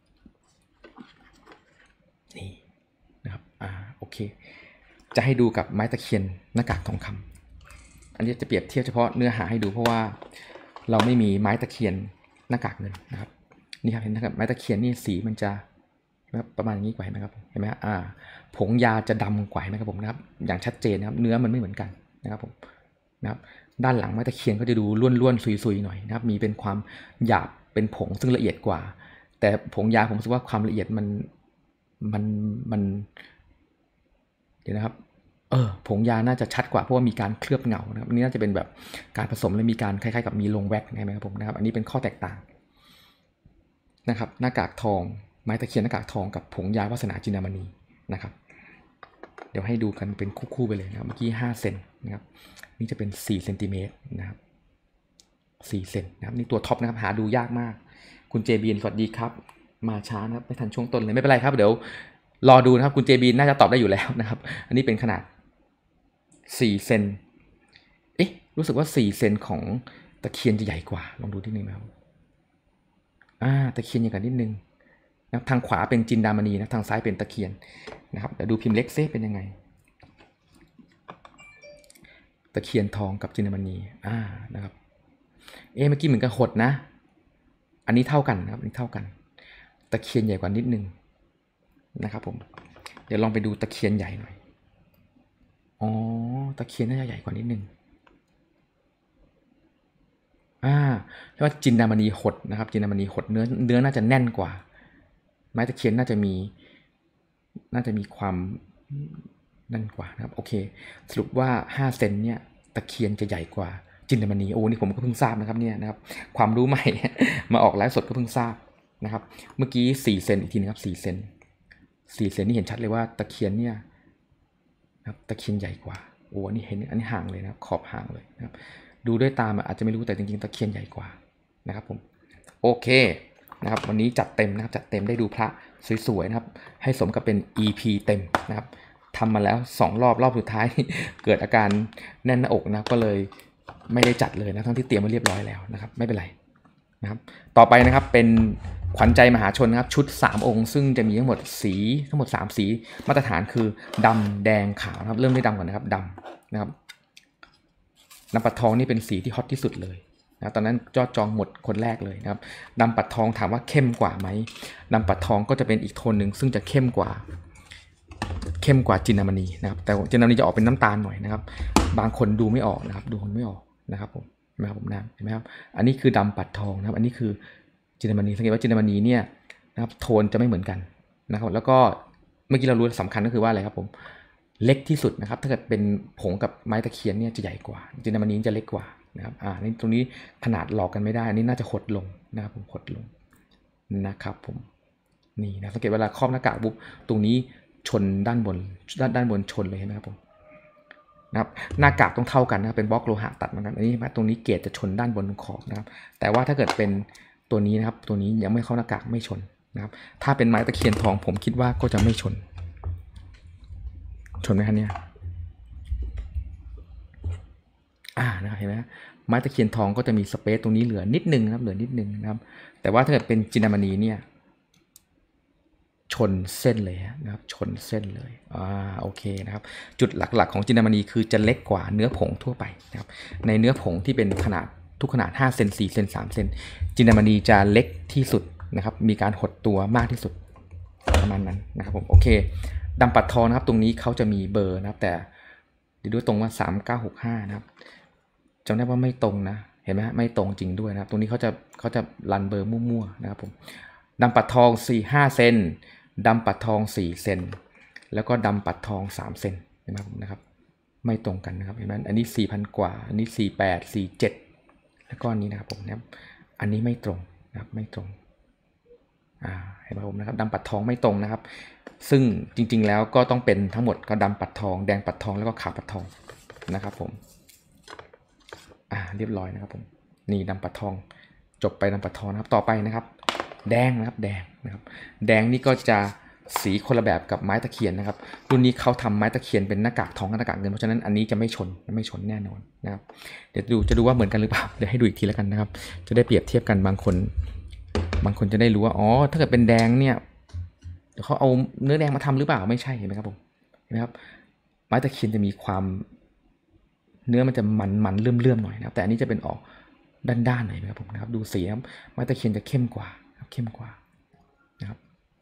นี่นะครับอ่าโอเคจะให้ดูกับไม้ตะเคียนหน้ากากทองคำอันนี้จะเปรียบเทียบเฉพาะเนื้อหาให้ดูเพราะว่าเราไม่มีไม้ตะเคียนหน้ากากเงินนะครับนี่ครับเห็นนะครับไม้ตะเคียนนี่สีมันจะประมาณนี้กว่าเห็นไหมครับเห็นไหมอ่าผงยาจะดำกว่าเห็นไหมครับผมนะครับอย่างชัดเจนนะครับเนื้อมันไม่เหมือนกันนะครับผมนะครับด้านหลังไม้ตะเคียนก็จะดูล้วนๆซุยๆหน่อยนะครับมีเป็นความหยาบเป็นผงซึ่งละเอียดกว่าแต่ผงยาผมรู้สึกว่าความละเอียดมันมันมันเดี๋ยวนะครับเออผงยาน่าจะชัดกว่าเพราะว่ามีการเคลือบเงานะครับนี่น่าจะเป็นแบบการผสมและมีการคล้ายๆกับมีลงแว็กซ์ไงไหมครับผมนะครับอันนี้เป็นข้อแตกต่างนะครับหน้ากากทองไม้ตะเคียนหน้ากากทองกับผงยาวาสนาจินดามณีนะครับเดี๋ยวให้ดูกันเป็นคู่ๆไปเลยนะครับเมื่อกี้ห้าเซนนะครับนี่จะเป็นสี่เซนติเมตรนะครับสี่เซนนะครับนี่ตัวท็อปนะครับหาดูยากมากคุณเจบีนสวัสดีครับมาช้านะครับไม่ทันช่วงต้นเลยไม่เป็นไรครับเดี๋ยวรอดูนะครับคุณเจบีนน่าจะตอบได้อยู่แล้วนะครับอันนี้เป็นขนาดสี่เซนเอ๊ะรู้สึกว่าสี่เซนของตะเคียนจะใหญ่กว่าลองดูที่นี่นะครับอ่าตะเคียนใหญ่กว่านิดนึงนะทางขวาเป็นจินดามณีนะทางซ้ายเป็นตะเคียนนะครับเดี๋ยวดูพิมพ์เล็กซิเป็นยังไงตะเคียนทองกับจินดามณีอ่านะครับเอ๊ะเมื่อกี้เหมือนกับหดนะอันนี้เท่ากันนะครับอันนี้เท่ากันตะเคียนใหญ่กว่านิดนึงนะครับผมเดี๋ยวลองไปดูตะเคียนใหญ่หน่อยอ๋อตะเคียนน่าจะใหญ่กว่านิดนึงอ่าเรียกว่าจินดามณีหดนะครับจินดามณีหดเนื้อเนื้อน่าจะแน่นกว่าไม้ตะเคียนน่าจะมีน่าจะมีความนั่นกว่านะครับโอเคสรุปว่าห้าเซนเนี่ยตะเคียนจะใหญ่กว่าจินดามณีโอ้นี่ผมก็เพิ่งทราบนะครับเนี่ยนะครับความรู้ใหม่ มาออกไลฟ์สดก็เพิ่งทราบนะครับเมื่อกี้สี่เซนอีกทีนึงครับสี่เซนสี่เซนนี่เห็นชัดเลยว่าตะเคียนเนี่ยนะครับตะเคียนใหญ่กว่าโอ้อันนี้เห็นอันนี้ห่างเลยนะครับขอบห่างเลยนะครับดูด้วยตาอาจจะไม่รู้แต่จริงๆตะเคียนใหญ่กว่านะครับผมโอเคนะครับวันนี้จัดเต็มนะครับจัดเต็มได้ดูพระสวยๆนะครับให้สมกับเป็น อี พี เต็มนะครับทำมาแล้วสองรอบรอบสุดท้าย เกิดอาการแน่นหน้าอกนะก็เลยไม่ได้จัดเลยนะทั้งที่เตรียมไว้เรียบร้อยแล้วนะครับไม่เป็นไรนะครับต่อไปนะครับเป็นขวัญใจมหาชนนะครับชุดสามองค์ซึ่งจะมีทั้งหมดสีทั้งหมดสามสีมาตรฐานคือดำแดงขาวนะครับเริ่มด้วยดำก่อนนะครับดำนะครับดำปัดทองนี่เป็นสีที่ฮอตที่สุดเลยนะตอนนั้นยอดจองหมดคนแรกเลยนะครับดำปัดทองถามว่าเข้มกว่าไหมดำปัดทองก็จะเป็นอีกโทนหนึ่งซึ่งจะเข้มกว่าเข้มกว่าจินดามณีนะครับแต่จินดามณีจะออกเป็นน้ำตาลหน่อยนะครับบางคนดูไม่ออกนะครับดูคนไม่ออกนะครับผมเห็นไหมครับผมนะเห็นไหมครับอันนี้คือดำปัดทองนะครับอันนี้คือจินดามณีสังเกตว่าจินดามณีเนี่ยนะครับโทนจะไม่เหมือนกันนะครับแล้วก็เมื่อกี้เรารู้สำคัญก็คือว่าอะไรครับผมเล็กที่สุดนะครับถ้าเกิดเป็นผงกับไม้ตะเคียนเนี่ยจะใหญ่กว่าจินดามณีจะเล็กกว่านะครับอ่านี่ตรงนี้ขนาดหลอกกันไม่ได้อันนี้น่าจะหดลงนะครับผมหดลงนะครับผมนี่นะสังเกตเวลาครอบหน้ากากปุ๊บตรงนี้ชนด้านบนด้านด้านบนชนเลยเห็นไหมครับผมนะครับหน้ากากต้องเท่ากันนะครับเป็นบล็อกโลหะตัดเหมือนกันอันนี้ตรงนี้เกรดจะชนด้านบนขอบนะครับแต่ว่าถ้าเกิดเป็นตัวนี้นะครับตัวนี้ยังไม่เข้าหน้ากากไม่ชนนะครับถ้าเป็นไม้ตะเคียนทองผมคิดว่าก็จะไม่ชนชนไหมครับเนี่ยอ่านะครับเห็นไหมไม้ตะเคียนทองก็จะมีสเปซตรงนี้เหลือนิดนึงนะครับเหลือนิดนึงนะครับแต่ว่าถ้าเกิดเป็นจินดามณีเนี่ยชนเส้นเลยนะครับชนเส้นเลยอ่าโอเคนะครับจุดหลักๆของจินดามณีคือจะเล็กกว่าเนื้อผงทั่วไปนะครับในเนื้อผงที่เป็นขนาดทุกขนาดห้าเซนสี่เซนสามเซนจินดามณีจะเล็กที่สุดนะครับมีการหดตัวมากที่สุดประมาณนั้นนะครับผมโอเคดำปัดทองนะครับตรงนี้เขาจะมีเบอร์นะครับแต่ดูตรงว่าสามเก้าหกห้านะครับจำได้ว่าไม่ตรงนะเห็นไหมไม่ตรงจริงด้วยนะครับตรงนี้เขาจะเขาจะรันเบอร์มั่วๆนะครับผมดำปัดทองสี่ ห้าเซนดำปัดทองสี่เซนแล้วก็ดำปัดทองสามเซนนะครับนะครับไม่ตรงกันนะครับเห็นไหมอันนี้ สี่พัน กว่าอันนี้สี่สิบแปด สี่สิบเจ็ดแล้วก็อันนี้นะครับผมนะครับอันนี้ไม่ตรงนะครับไม่ตรงอ่าเห็นไหมผมนะครับดำปัดทองไม่ตรงนะครับซึ่งจริงๆแล้วก็ต้องเป็นทั้งหมดก็ดำปัดทองแดงปัดทองแล้วก็ขาวปัดทองนะครับผมอ่าเรียบร้อยนะครับผมนี่ดำปัดทองจบไปดำปัดทองนะครับต่อไปนะครับแดงนะครับแดงนะครับแดงนี่ก็จะสีคนละแบบกับไม้ตะเคียนนะครับรุ่นนี้เขาทำไม้ตะเคียนเป็นหน้ากากทองกับหน้ากากเงินเพราะฉะนั้นอันนี้จะไม่ชนไม่ชนแน่นอนนะครับเดี๋ยวดูจะดูว่าเหมือนกันหรือเปล่าเดี๋ยวให้ดูอีกทีแล้วกันนะครับจะได้เปรียบเทียบกันบางคนบางคนจะได้รู้ว่าอ๋อถ้าเกิดเป็นแดงเนี่ยเดี๋ยวเขาเอาเนื้อแดงมาทำหรือเปล่าไม่ใช่เห็นไหมครับผมเห็นไหมครับไม้ตะเคียนจะมีความเนื้อมันจะมันมันเลื่อมเลื่อมหน่อยนะครับแต่อันนี้จะเป็นออกด้านๆหน่อยนะครับผมนะครับดูสีครับไม้ตะเคียนจะเข้มกว่าเข้มกว่านะครับ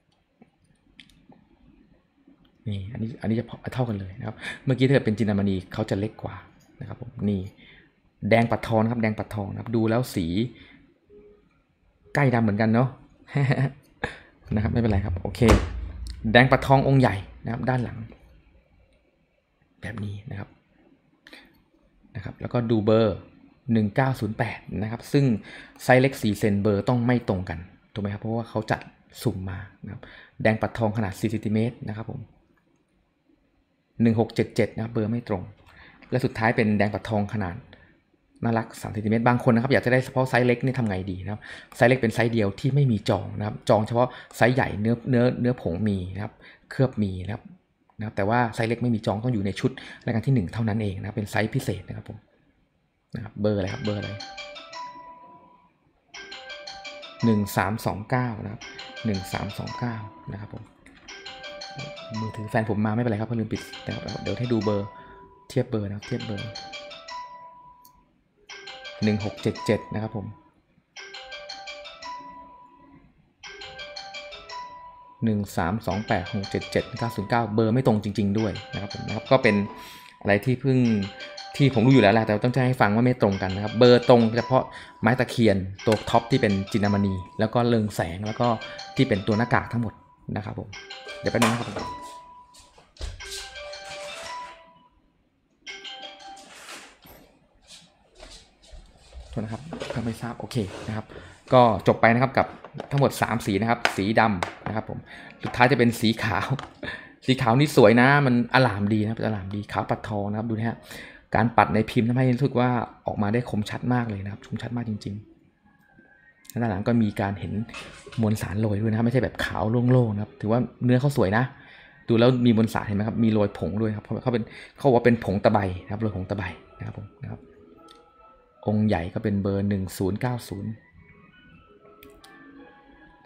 นี่อันนี้อันนี้จะเท่ากันเลยนะครับเมื่อกี้ถ้าเกิดเป็นจินดามณีเขาจะเล็กกว่านะครับผมนี่แดงปัดทองครับแดงปัดทองนะครับดูแล้วสีใกล้ดำเหมือนกันเนาะ นะครับไม่เป็นไรครับโอเคแดงปัดทององค์ใหญ่นะครับด้านหลังแบบนี้นะครับนะครับแล้วก็ดูเบอร์หนึ่งเก้าศูนย์แปดนะครับซึ่งไซส์เล็กสี่เซนเบอร์ต้องไม่ตรงกันถูกไหมครับเพราะว่าเขาจัดสุ่มมานะครับแดงปัดทองขนาดสี่เซนติเมตรนะครับผมหนึ่งหกเจ็ดเจ็ดนะครับเบอร์ไม่ตรงและสุดท้ายเป็นแดงปัดทองขนาดน่ารักสามเซนติเมตรบางคนนะครับอยากจะได้เฉพาะไซส์เล็กนี่ทำไงดีนะครับไซส์เล็กเป็นไซส์เดียวที่ไม่มีจองนะครับจองเฉพาะไซส์ใหญ่เนื้อเนื้อเนื้อผงมีนะครับเคลือบมีนะครับนะครับแต่ว่าไซส์เล็กไม่มีจองต้องอยู่ในชุดรายการที่หนึ่งเท่านั้นเองนะเป็นไซส์พิเศษนะครับผมนะครับเบอร์อะไรครับเบอร์อะไรหนึ่งสามสองเก้านะครับหนึ่งสามสองเก้านะครับผมมือถือแฟนผมมาไม่เป็นไรครับเพราะลืมปิดแต่เดี๋ยวให้ดูเบอร์เทียบเบอร์นะครับเทียบเบอร์หนึ่งหกเจ็ดเจ็ดนะครับผมหนึ่งสามสองแปดหกเจ็ดเจ็ดเก้าศูนย์เก้าเบอร์ไม่ตรงจริงๆด้วยนะครับผมนะครับก็เป็นอะไรที่เพิ่งที่ผมรู้อยู่แล้วแหละแต่ต้องแจ้งให้ฟังว่าไม่ตรงกันนะครับเบอร์ตรงเฉพาะไม้ตะเคียนตัวท็อปที่เป็นจินดามณีแล้วก็เรืองแสงแล้วก็ที่เป็นตัวหน้ากากทั้งหมดนะครับผมเดี๋ยวแป๊บนึงนะครับโทษนะครับถ้าไม่ทราบโอเคนะครับก็จบไปนะครับกับทั้งหมดสามสีนะครับสีดำนะครับผมสุดท้ายจะเป็นสีขาวสีขาวนี่สวยนะมันอลามดีนะครับอลามดีขาวปัดทองนะครับดูนะฮะการปัดในพิมพ์ทำให้รู้สึกว่าออกมาได้คมชัดมากเลยนะครับคมชัดมากจริงๆด้านหลังก็มีการเห็นมวลสารโรยด้วยนะครับไม่ใช่แบบขาวโล่งๆนะครับถือว่าเนื้อเขาสวยนะดูแล้วมีมวลสารเห็นไหมครับมีโรยผงด้วยครับเขาเป็นเขาบอกว่าเป็นผงตะไบนะครับโรยผงตะไบนะครับผมนะครับองค์ใหญ่ก็เป็นเบอร์หนึ่งศูนย์เก้าศูนย์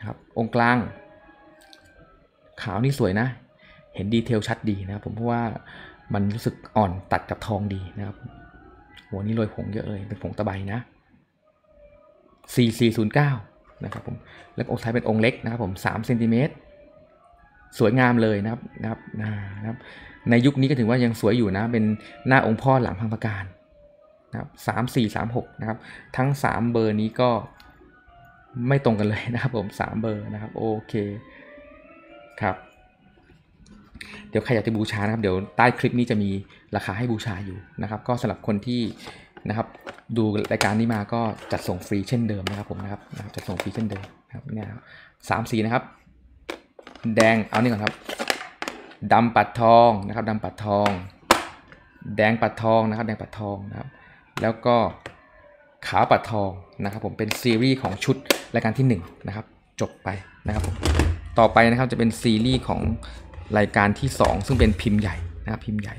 นะครับองค์กลางขาวนี่สวยนะเห็นดีเทลชัดดีนะครับผมเพราะว่ามันรู้สึกอ่อนตัดกับทองดีนะครับหัวนี้โรยผงเยอะเลยเป็นผงตะไบนะสี่สี่ศูนย์เก้านะครับผมแล้วองค์ท้ายเป็นองค์เล็กนะครับผมสามเซนติเมตรสวยงามเลยนะครับนะครับนะครับในยุคนี้ก็ถือว่ายังสวยอยู่นะเป็นหน้าองค์พ่อหลังพังพการนะครับสามสี่สามหกนะครับทั้งสามเบอร์นี้ก็ไม่ตรงกันเลยนะครับผมสามเบอร์นะครับโอเคครับเดี๋ยวใครอยากจะบูชานะครับเดี๋ยวใต้คลิปนี้จะมีราคาให้บูชาอยู่นะครับก็สำหรับคนที่นะครับดูรายการนี้มาก็จัดส่งฟรีเช่นเดิมนะครับผมนะครับจัดส่งฟรีเช่นเดิมนะครับเนี่ยสามสีนะครับแดงเอานี่ก่อนครับดำปัดทองนะครับดำปัดทองแดงปัดทองนะครับแดงปัดทองนะครับแล้วก็ขาวปัดทองนะครับผมเป็นซีรีส์ของชุดรายการที่หนึ่งนะครับจบไปนะครับผมต่อไปนะครับจะเป็นซีรีส์ของรายการที่สองซึ่งเป็นพิมพ์ใหญ่นะครับพิมพ์ใหญ่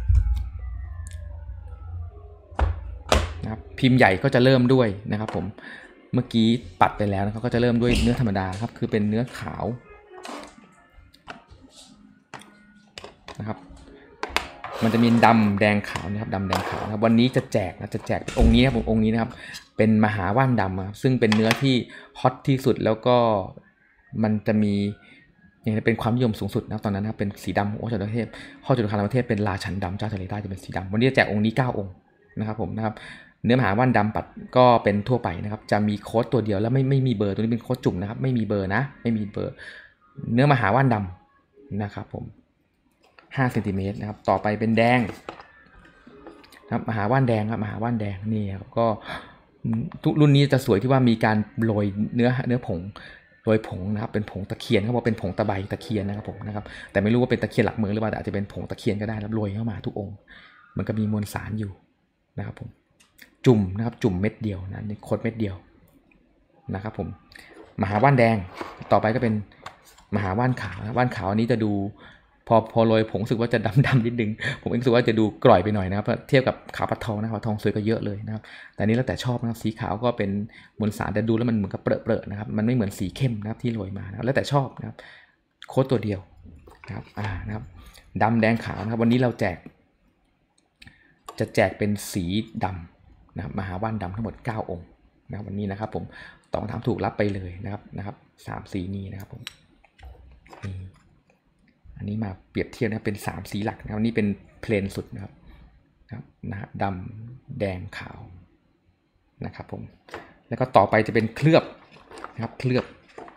นะครับพิมพ์ใหญ่ก็จะเริ่มด้วยนะครับผมเมื่อกี้ปัดไปแล้วนะครับก็จะเริ่มด้วยเนื้อธรรมดาครับคือเป็นเนื้อขาวนะครับมันจะมีดำแดงขาวนะครับดำแดงขาวนะครับวันนี้จะแจกนะจะแจกองค์นี้นะครับผมองค์นี้นะครับเป็นมหาว่านดำครับซึ่งเป็นเนื้อที่ฮอตที่สุดแล้วก็มันจะมีอย่างนี้เป็นความนิยมสูงสุดนะตอนนั้นนะครับเป็นสีดำโอ้จตุรเทพพ่อจตุคามรามเทพเป็นราชันดำเจ้าทะเลใต้จะเป็นสีดำวันนี้จะแจกองค์นี้เก้าองค์นะครับผมนะครับเนื้อมหาว่านดำปัดก็เป็นทั่วไปนะครับจะมีโค้ดตัวเดียวแล้วไม่ไม่มีเบอร์ตัวนี้เป็นโค้ดจุ่มนะครับไม่มีเบอร์นะไม่มีเบอร์เนื้อมหาว่านดำนะครับผมห้าเซนติเมตรนะครับต่อไปเป็นแดงนะครับมหาว่านแดงครับมหาว่านแดงนี่ครับก็ทุกรุ่นนี้จะสวยที่ว่ามีการโรยเนื้อเนื้อผงโรยผงนะครับเป็นผงตะเคียนเขาบอกเป็นผงตะไบตะเคียนนะครับผมนะครับแต่ไม่รู้ว่าเป็นตะเคียนหลักเมืองหรือเปล่าแต่อาจจะเป็นผงตะเคียนก็ได้ครับโรยเข้ามาทุกองค์มันก็มีมวลสารอยู่นะครับผมจุ่มนะครับจุ่มเม็ดเดียวนะนี่โคตรเม็ดเดียวนะครับผมมหาว่านแดงต่อไปก็เป็นมหาว่านขาวว่านขาวอันนี้จะดูพอพอโรยผงรู้สึกว่าจะดำๆนิดนึงผมรู้สึกว่าจะดูกร่อยไปหน่อยนะครับเทียบกับขาวปัดทองนะขาวทองสวยก็เยอะเลยนะครับแต่นี้แล้วแต่ชอบนะครับสีขาวก็เป็นมวลสารแต่ดูแล้วมันเหมือนกับเปรอะๆนะครับมันไม่เหมือนสีเข้มนะครับที่โรยมานะครับแล้วแต่ชอบนะครับโค้ดตัวเดียวนะครับอ่านะครับดำแดงขาวนะครับวันนี้เราแจกจะแจกเป็นสีดำนะครับมหาว่านดำทั้งหมดเก้าองค์นะครับวันนี้นะครับผมตอบคำถามถูกรับไปเลยนะครับนะครับสามสีนี้นะครับผมอันนี้มาเปรียบเทียบนะเป็นสามสีหลักนะครับนี่เป็นเพลนสุดนะครับนะครับนะดำแดงขาวนะครับผมแล้วก็ต่อไปจะเป็นเคลือบนะครับเคลือบ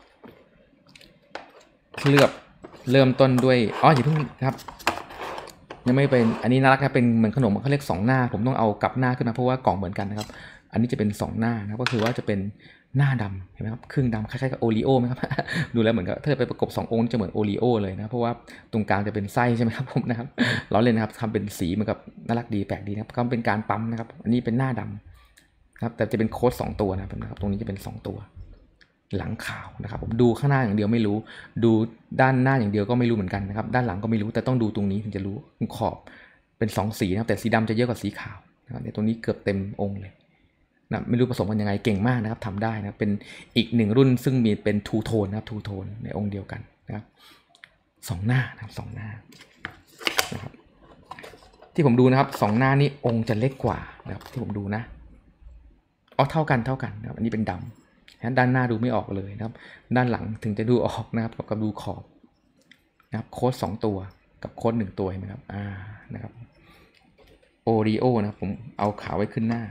เคลือบเริ่มต้นด้วยอ๋ออย่าเพิ่งครับยังไม่เป็นอันนี้น่ารักครับเป็นเหมือนขนมเขาเรียกสองหน้าผมต้องเอากลับหน้าขึ้นมาเพราะว่ากล่องเหมือนกันนะครับอันนี้จะเป็นสองหน้านะครับก็คือว่าจะเป็นหน้าดำเห็นไหมครับครึ่งดำคล้ายๆกับโอรีโอไหมครับ ดูแล้วเหมือนกับถ้าไปประกบสององค์จะเหมือนโอรีโอเลยนะเพราะว่าตรงกลางจะเป็นไส้ใช่ไหมครับผมนะครับล้อเล่นนะครับทำเป็นสีเหมือนกับน่ารักดีแปลกดีนะครับก็เป็นการปั๊มนะครับอันนี้เป็นหน้าดำครับแต่จะเป็นโค้ดสองตัวนะครับตรงนี้จะเป็นสองตัวหลังขาวนะครับผมดูข้างหน้าอย่างเดียวไม่รู้ดูด้านหน้าอย่างเดียวก็ไม่รู้เหมือนกันนะครับด้านหลังก็ไม่รู้แต่ต้องดูตรงนี้ถึงจะรู้ขอบเป็นสองสีนะครับแต่สีดำจะเยอะกว่าสีขาวนะครับตรงนี้เกือบเต็มองค์เลยนะไม่รู้ผสมกันยังไงเก่งมากนะครับทำได้นะเป็นอีกหนึ่งรุ่นซึ่งมีเป็นทูโทนนะครับทูโทนในองค์เดียวกันนะครับสองหน้านะครับสองหน้านะครับที่ผมดูนะครับสองหน้านี้องค์จะเล็กกว่านะครับที่ผมดูนะอ๋อเท่ากันเท่ากันนะครับอันนี้เป็นดำด้านหน้าดูไม่ออกเลยนะครับด้านหลังถึงจะดูออกนะครับกับดูขอบนะครับโค้ดสองตัวกับโค้ดหนึ่งตัวเห็นไหมครับอ่านะครับโอรีโอนะครับผมเอาขาวไว้ขึ้นหน้า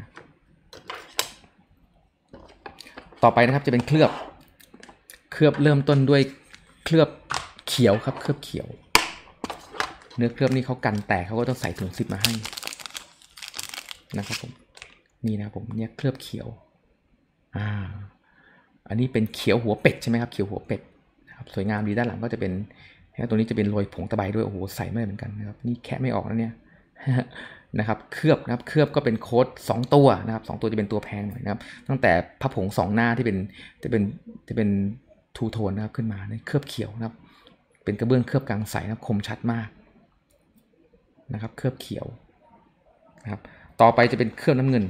ต่อไปนะครับจะเป็นเคลือบเคลือบเริ่มต้นด้วยเคลือบเขียวครับเคลือบเขียวเนื้อเคลือบนี่เขากันแตกเขาก็ต้องใส่ถุงซิปมาให้นะครับผมนี่นะครับผมเนี่ยเคลือบเขียวอ่าอันนี้เป็นเขียวหัวเป็ดใช่ไหมครับเขียวหัวเป็ดนะครับสวยงามดีด้านหลังก็จะเป็นตัวนี้จะเป็นโรยผงตะไบด้วยโอ้โหใส่ไม่ได้เหมือนกันนะครับนี่แคะไม่ออกแล้วเนี่ยนะครับเคลือบนะครับเคลือบก็เป็นโค้ดสองตัวนะครับสองตัวจะเป็นตัวแพงหน่อยนะครับตั้งแต่พระผงสองหน้าที่เป็นจะเป็นจะเป็นทูโทนนะครับขึ้นมาในเคลือบเขียวนะครับเป็นกระเบื้องเคลือบกลางใสนะครับคมชัดมากนะครับเคลือบเขียวนะครับต่อไปจะเป็นเคลือบน้ำเงิน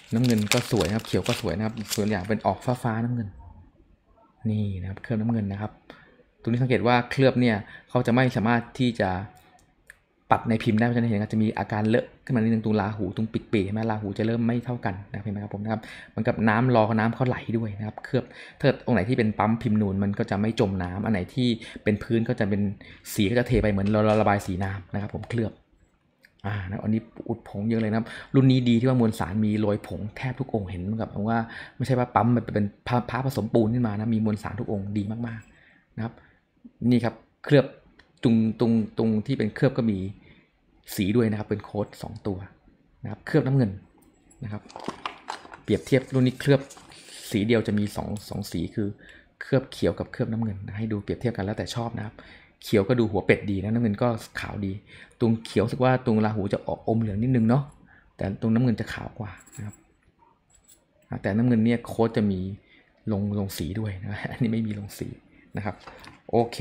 น้ำเงินก็สวยนะครับเขียวก็สวยนะครับส่วนอย่างเป็นออกฟ้าฟ้าน้ำเงินนี่นะครับเคลือบน้ำเงินนะครับตรงนี้สังเกตว่าเคลือบเนี่ยเขาจะไม่สามารถที่จะปัดในพิมพ์ได้เพราะฉะนั้นเห็นจะมีอาการเลอะขึ้นมานิดนึงตรงราหูตรงปิดปีใช่ไหมราหูจะเริ่มไม่เท่ากันนะเห็นไหมครับผมนะครับมันกับน้ำรอน้ำเขาไหลด้วยนะครับเคลือบถ้าองค์ไหนที่เป็นปั๊มพิมพ์นูนมันก็จะไม่จมน้ำอันไหนที่เป็นพื้นก็จะเป็นสีก็จะเทไปเหมือนเราระบายสีน้ำนะครับผมเคลือบอ่านะอันนี้อุดผงเยอะเลยนะครับรุ่นนี้ดีที่ว่ามวลสารมีโรยผงแทบทุกองค์เห็นกับว่าไม่ใช่ว่าปั๊มมันเป็นพระผสมปูนขึ้นมานะมีมวลสารทุกองค์ดีมากๆนะครับนี่ครับเคลือบตรงตรงตรงที่เป็นเคลือบก็มีสีด้วยนะครับเป็นโค้ดสองตัวนะครับเคลือบน้ำเงินนะครับเปรียบเทียบรุ่นนี้เคลือบสีเดียวจะมี2 2สีคือเคลือบเขียวกับเคลือบน้ำเงินนะให้ดูเปรียบเทียบกันแล้วแต่ชอบนะครับเขียวก็ดูหัวเป็ดดีนะน้ำเงินก็ขาวดีตรงเขียวรู้สึกว่าตรงราหูจะออกอมเหลืองนิดนึงเนาะแต่ตรงน้ำเงินจะขาวกว่านะครับแต่น้ำเงินเนี่ยโค้ดจะมีลงลงสีด้วยนะอันนี้ไม่มีลงสีนะครับโอเค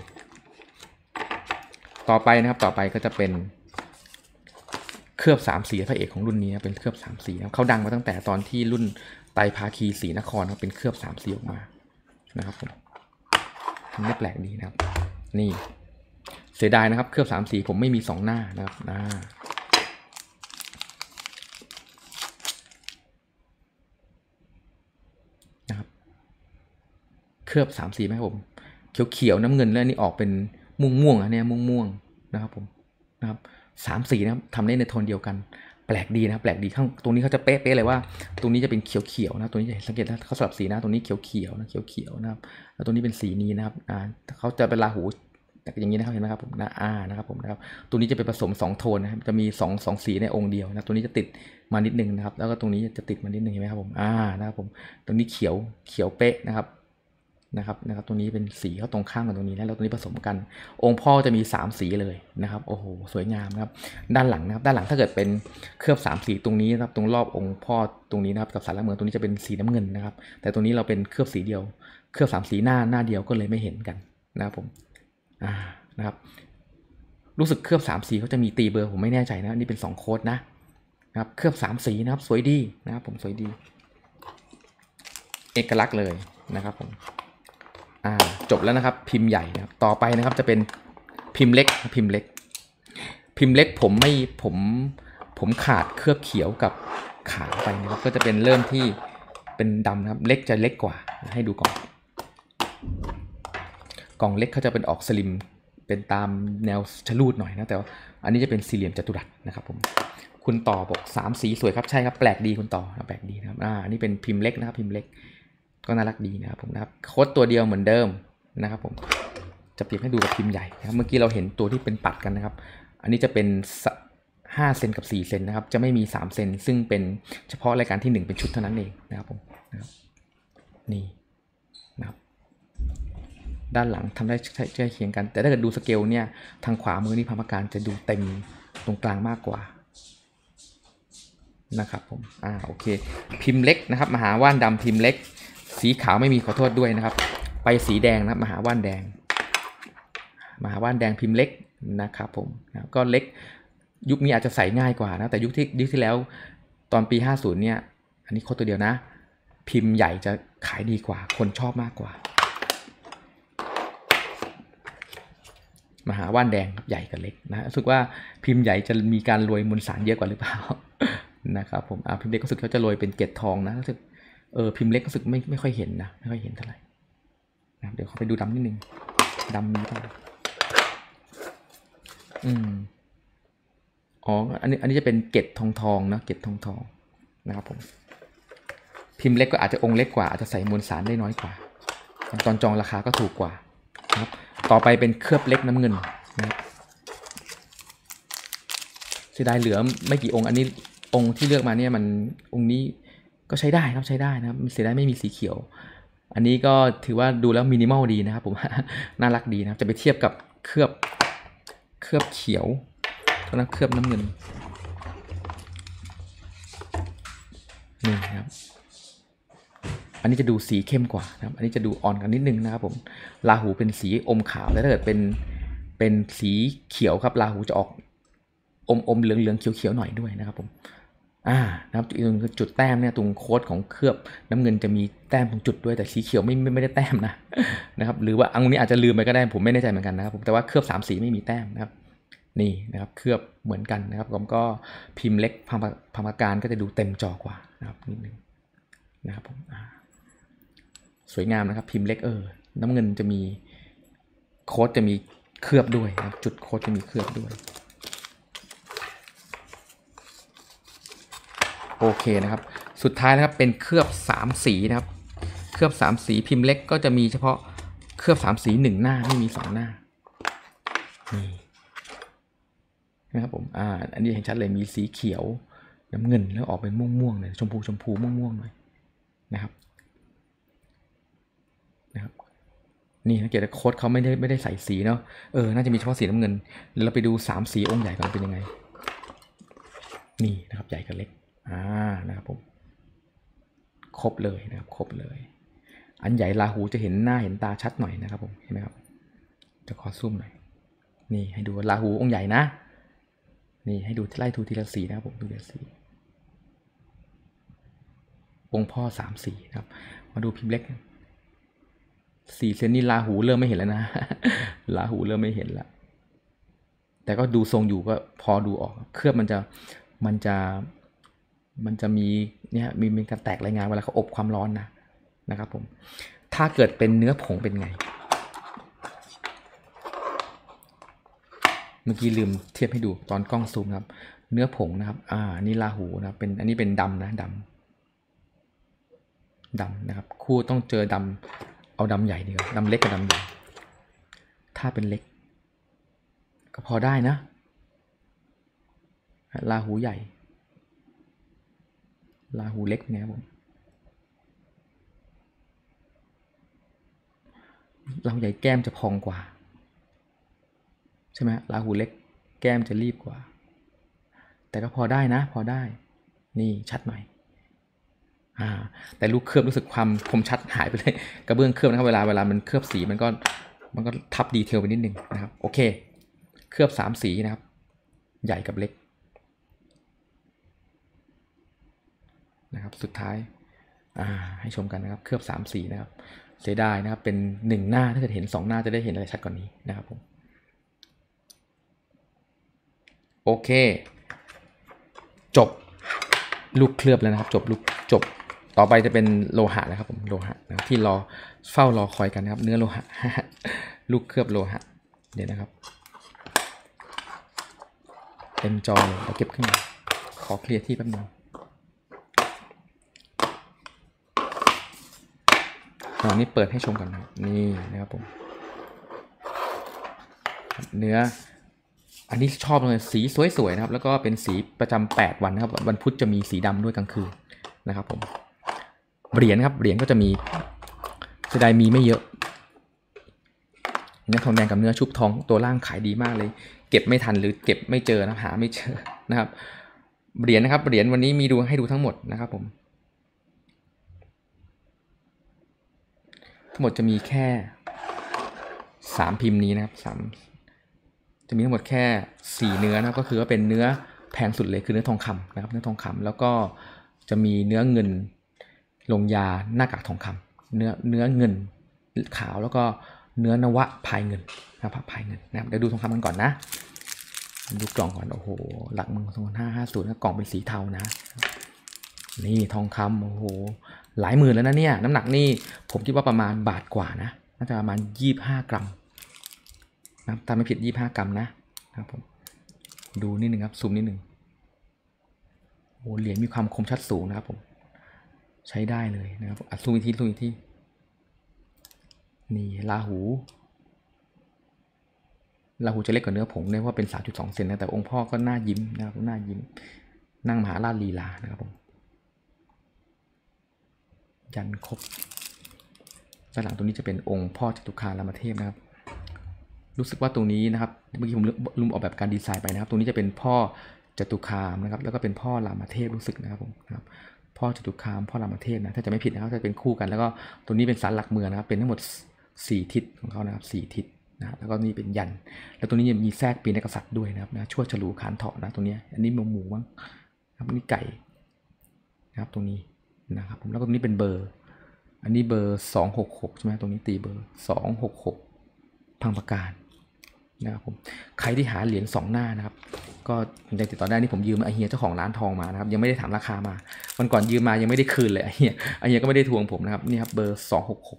ต่อไปนะครับต่อไปก็จะเป็นเคลือบสามสีพระเอกของรุ่นนี้เป็นเคลือบสามสีเขาดังมาตั้งแต่ตอนที่รุ่นไตรภาคีศรีนครเป็นเคลือบสามสีออกมานะครับผมนี่แปลกดีนะครับนี่เสียดายนะครับเคลือบสามสีผมไม่มีสองหน้านะครับหน้านะครับเคลือบสามสีไหมผมเขียวๆน้ำเงินแล้วนี่ออกเป็นม่วงม่วงอันนี้ม่วงม่วงนะครับผมนะครับสามสีนะครับทำได้ในโทนเดียวกันแปลกดีนะแปลกดีข้างตรงนี้เขาจะเป๊ะๆเลยว่าตรงนี้จะเป็นเขียวๆนะตรงนี้จะสังเกตนะเขาสลับสีนะตรงนี้เขียวๆนะเขียวๆนะครับแล้วตรงนี้เป็นสีนี้นะครับอ่าเขาจะเป็นราหูอย่างนี้นะครับเห็นไหมครับผมนะอ่านะครับผมนะครับตัวนี้จะเป็นผสมสองโทนนะครับจะมี2 2สีในองค์เดียวนะตัวนี้จะติดมานิดนึงนะครับแล้วก็ตรงนี้จะติดมานิดนึงเห็นไหมครับผมอ่านะครับผมตรงนี้เขียวเขียวเป๊ะนะครับนะครับนะครับตรงนี้เป็นสีเขาตรงข้ามกันตรงนี้แล้วตรงนี้ผสมกันองค์พ่อจะมีสามสีเลยนะครับโอ้โหสวยงามนะครับด้านหลังนะครับด้านหลังถ้าเกิดเป็นเคลือบสามสีตรงนี้นะครับตรงรอบองค์พ่อตรงนี้นะครับกับสารหลักเมืองตรงนี้จะเป็นสีน้ำเงินนะครับแต่ตรงนี้เราเป็นเคลือบสีเดียวเคลือบสามสีหน้าหน้าเดียวก็เลยไม่เห็นกันนะครับผมอ่านะครับรู้สึกเคลือบสามสีเขาจะมีตีเบอร์ผมไม่แน่ใจนะนี่เป็นสองโค้ดนะนะครับเคลือบสามสีนะครับสวยดีนะครับผมสวยดีเอกลักษณ์เลยนะครับผมอ่าจบแล้วนะครับพิมพ์ใหญ่นะครับต่อไปนะครับจะเป็นพิมพ์เล็กพิมพ์เล็กพิมพ์เล็กผมไม่ผมผมขาดเคลือบเขียวกับขาวไปนะครับก็จะเป็นเริ่มที่เป็นดำนะครับเล็กจะเล็กกว่าให้ดูก่อนกล่องเล็กเขาจะเป็นออกสลิมเป็นตามแนวชะลูดหน่อยนะแต่ว่าอันนี้จะเป็นสี่เหลี่ยมจัตุรัสนะครับผมคุณต่อบอกสามสีสวยครับใช่ครับแปลกดีคุณต่อแปลกดีนะครับอ่าอันนี้เป็นพิมพ์เล็กนะครับพิมพ์เล็กก็น่ารักดีนะครับผมนะครับโค้ดตัวเดียวเหมือนเดิมนะครับผมจะเปรียบให้ดูกับพิมพ์ใหญ่นะครับเมื่อกี้เราเห็นตัวที่เป็นปัดกันนะครับอันนี้จะเป็นห้าเซนกับสี่เซนนะครับจะไม่มีสามเซนซึ่งเป็นเฉพาะรายการที่หนึ่งเป็นชุดเท่านั้นเองนะครับผมนะครับนี่นะครับด้านหลังทำได้ใกล้เคียงกันแต่ถ้าเกิดดูสเกลเนี่ยทางขวามือนี่พามการจะดูเต็มตรงกลางมากกว่านะครับผมอ่าโอเคพิมพ์เล็กนะครับมหาว่านดำพิมพ์เล็กสีขาวไม่มีขอโทษด้วยนะครับไปสีแดงนะครับมหาว่านแดงมหาว่านแดงพิมพ์เล็กนะครับผมนะก็เล็กยุคนี้อาจจะใส่ง่ายกว่านะแต่ยุคที่ยุคที่แล้วตอนปีห้าสิบเนี่ยอันนี้โค้ดตัวเดียวนะพิมพ์ใหญ่จะขายดีกว่าคนชอบมากกว่ามหาว่านแดงใหญ่กับเล็กนะรู้สึกว่าพิมพ์ใหญ่จะมีการโรยมวลสารเยอะกว่าหรือเปล่านะครับผมอ่าพิมพ์เล็กรู้สึกเขาจะโรยเป็นเกล็ดทองนะรู้สึกเออพิมพ์เล็กรู้สึกไม่ไม่ค่อยเห็นนะไม่ค่อยเห็นเท่าไหร่นะเดี๋ยวเขาไปดูดำนิดนึงดำมีป่ะอืมอ๋ออันนี้อันนี้จะเป็นเกล็ดทองทองนะเกล็ดทองทองนะครับผมพิมพ์เล็กก็อาจจะองค์เล็กกว่าอาจจะใส่มวลสารได้น้อยกว่าตอนจองราคาก็ถูกกว่านะครับต่อไปเป็นเคลือบเล็กน้ำเงินนะเสียดายเหลือไม่กี่องค์อันนี้องค์ที่เลือกมาเนี่ยมันองค์นี้ก็ใช้ได้ครับใช้ได้นะครับเสียดายไม่มีสีเขียวอันนี้ก็ถือว่าดูแล้วมินิมอลดีนะครับผมน่ารักดีนะครับจะไปเทียบกับเคลือบเคลือบเขียวแล้วเคลือบน้ำเงินนี่ครับอันนี้จะดูสีเข้มกว่านะครับอันนี้จะดูอ่อนกันนิดนึงนะครับผมราหูเป็นสีอมขาวแต่ถ้าเกิดเป็นเป็นสีเขียวครับราหูจะออกอมอมเหลืองเหลืองเขียวเขียวหน่อยด้วยนะครับผมอ่านะครับอีกตรงจุดแต้มเนี่ยตรงโค้ดของเคลือบน้ำเงินจะมีแต้มตรงจุดด้วยแต่สีเขียวไม่ไม่ไม่ได้แต้มนะนะครับหรือว่าอันนี้อาจจะลืมไปก็ได้ผมไม่แน่ใจเหมือนกันนะครับผมแต่ว่าเคลือบสามสีไม่มีแต้มนะครับนี่นะครับเคลือบเหมือนกันนะครับผมก็พิมพ์เล็กพังปากการก็จะดูเต็มจอกว่านะครับนิดนึงนะครับผมสวยงามนะครับพิมพ์เล็กเออน้ำเงินจะมีโค้ดจะมีเคลือบด้วยนะครับจุดโค้ดจะมีเคลือบด้วยโอเคนะครับสุดท้ายนะครับเป็นเคลือบสามสีนะครับเคลือบสามสีพิมพ์เล็กก็จะมีเฉพาะเคลือบสามสีหนึ่งหน้าไม่มีสองหน้านี่นะครับผมอ่าอันนี้เห็นชัดเลยมีสีเขียวน้ำเงินแล้วออกเป็นม่วงๆหน่อยชมพูชมพูม่วงๆหน่อยนะครับนะครับนี่สังเกตว่าโค้ดเขาไม่ได้ไม่ได้ใส่สีเนาะเออน่าจะมีเฉพาะสีน้ำเงินแล้วเราไปดูสามสีองค์ใหญ่กันเป็นยังไงนี่นะครับใหญ่กับเล็กอ่านะครับผมครบเลยนะครับครบเลยอันใหญ่ราหูจะเห็นหน้าเห็นตาชัดหน่อยนะครับผมเห็นไหมครับจะขอซูมหน่อยนี่ให้ดูราหูองค์ใหญ่นะนี่ให้ดูไล่ทูทีละสีนะครับผมดูทีละสีองค์พ่อสามสีนะครับมาดูพิมพ์เล็กสี่เซนนี่ราหูเริ่มไม่เห็นแล้วนะราหูเริ่มไม่เห็นแล้วแต่ก็ดูทรงอยู่ก็พอดูออกเคลือบมันจะมันจะมันจะมีเนี่ยมีมีการแตกรายงานเวลาเขาอบความร้อนนะนะครับผมถ้าเกิดเป็นเนื้อผงเป็นไงเมื่อกี้ลืมเทียบให้ดูตอนกล้องซูมครับเนื้อผงนะครับอ่านี่ราหูนะเป็นอันนี้เป็นดำนะดำดำนะครับคู่ต้องเจอดำเอาดำใหญ่ดีกว่าดำเล็กกับดำใหญ่ถ้าเป็นเล็กก็พอได้นะราหูใหญ่ราหูเล็กเนี่ยผมราหูใหญ่แก้มจะพองกว่าใช่ไหมราหูเล็กแก้มจะรีบกว่าแต่ก็พอได้นะพอได้นี่ชัดหน่อยอ่าแต่ลูกเคลือบรู้สึกความคมชัดหายไปเลยกระเบื้องเคลือบนะครับเวลาเวลามันเคลือบสีมันก็มันก็ทับดีเทลไปนิดนึงนะครับโอเคเคลือบสามสีนะครับใหญ่กับเล็กนะครับสุดท้ายอ่าให้ชมกันนะครับเคลือบสามสีนะครับเสียดายนะครับเป็นหนึ่งหน้าถ้าเกิดเห็นสองหน้าจะได้เห็นอะไรชัดกว่านี้นะครับผมโอเคจบลูกเคลือบแล้วนะครับจบลูกจบต่อไปจะเป็นโลหะนะครับผมโลหะนะที่รอเฝ้ารอคอยกันนะครับเนื้อโลหะ ลูกเคลือบโลหะเดี๋ยวนะครับเต็มจอเลยเราเก็บขึ้นมาขอเคลียร์ที่แป๊บนึงตอนนี้เปิดให้ชมกันนะนี่นะครับผมเนื้ออันนี้ชอบเลยสีสวยๆนะครับแล้วก็เป็นสีประจำแปดวันนะครับวันพุธจะมีสีดำด้วยกลางคืนนะครับผมเหรียญครับเหรียญก็จะมีเสียดายมีไม่เยอะเนื้อทองแดงกับเนื้อชุบทองตัวล่างขายดีมากเลยเก็บไม่ทันหรือเก็บไม่เจอนะหาไม่เจอนะครับเหรียญนะครับเหรียญวันนี้มีดูให้ดูทั้งหมดนะครับผมทั้งหมดจะมีแค่สามพิมพ์นี้นะครับสามจะมีทั้งหมดแค่สี่เนื้อนะก็คือว่าเป็นเนื้อแพงสุดเลยคือเนื้อทองคำนะครับเนื้อทองคำแล้วก็จะมีเนื้อเงินลงยาหน้ากากทองคำเนื้อเนื้อเงินขาวแล้วก็เนื้อนวะพายเงินนะครับพายเงินนะครับเดี๋ยวดูทองคำกันก่อนนะดูกล่องก่อนโอ้โหหลักเมืองสองพันห้าร้อยห้าสิบนะกล่องเป็นสีเทานะนี่ทองคำโอ้โหหลายหมื่นแล้วนะเนี่ยน้ำหนักนี่ผมคิดว่าประมาณบาทกว่านะน่าจะประมาณยี่สิบห้ากรัมนะถ้าไม่ผิดยี่สิบห้ากรัมนะครับผมดูนิดนึงครับซูมนิดนึงโอ้เหรียญมีความคมชัดสูงนะครับผมใช้ได้เลยนะครับอัดซูมอีกทีซูมอีกทีนี่ราหูราหูจะเล็กกว่าเนื้อผงเนี่ยว่าเป็น สามจุดสอง เซนนะแต่องค์พ่อก็น่ายิ้มนะครับน่ายิ้มนั่งมหาราชลีลานะครับผมยันครบด้านหลังตรงนี้จะเป็นองค์พ่อจตุคามรามเทพนะครับรู้สึกว่าตรงนี้นะครับเมื่อกี้ผมลืมออกแบบการดีไซน์ไปนะครับตรงนี้จะเป็นพ่อจตุคามนะครับแล้วก็เป็นพ่อรามเทพรู้สึกนะครับผมนะครับพ่อจตุคามพ่อรามเทพนะถ้าจะไม่ผิดนะครับจะเป็นคู่กันแล้วก็ตรงนี้เป็นศาลหลักเมืองนะครับเป็นทั้งหมดสี่ทิศของเขานะครับสี่ทิศนะแล้วก็นี่เป็นยันแล้วตรงนี้ยังมีแทรกปีนักษัตริย์ด้วยนะครับนะชั่วฉลูขานเถาะนะตรงนี้อันนี้หมูหมูมั้งครับนี่ไก่นะครับตรงนี้นะครับผมแล้วก็ตรงนี้เป็นเบอร์อันนี้เบอร์สองหกหกใช่ไหมตรงนี้ตีเบอร์สองหกหกพังประการนะครับผมใครที่หาเหรียญสองหน้านะครับก็ในติดต่อได้นี่ผมยืมไอเฮียเจ้าของร้านทองมานะครับยังไม่ได้ถามราคามาวันก่อนยืมมายังไม่ได้คืนเลยไอเฮียไอเฮียก็ไม่ได้ทวงผมนะครับนี่ครับเบอร์สองหกหก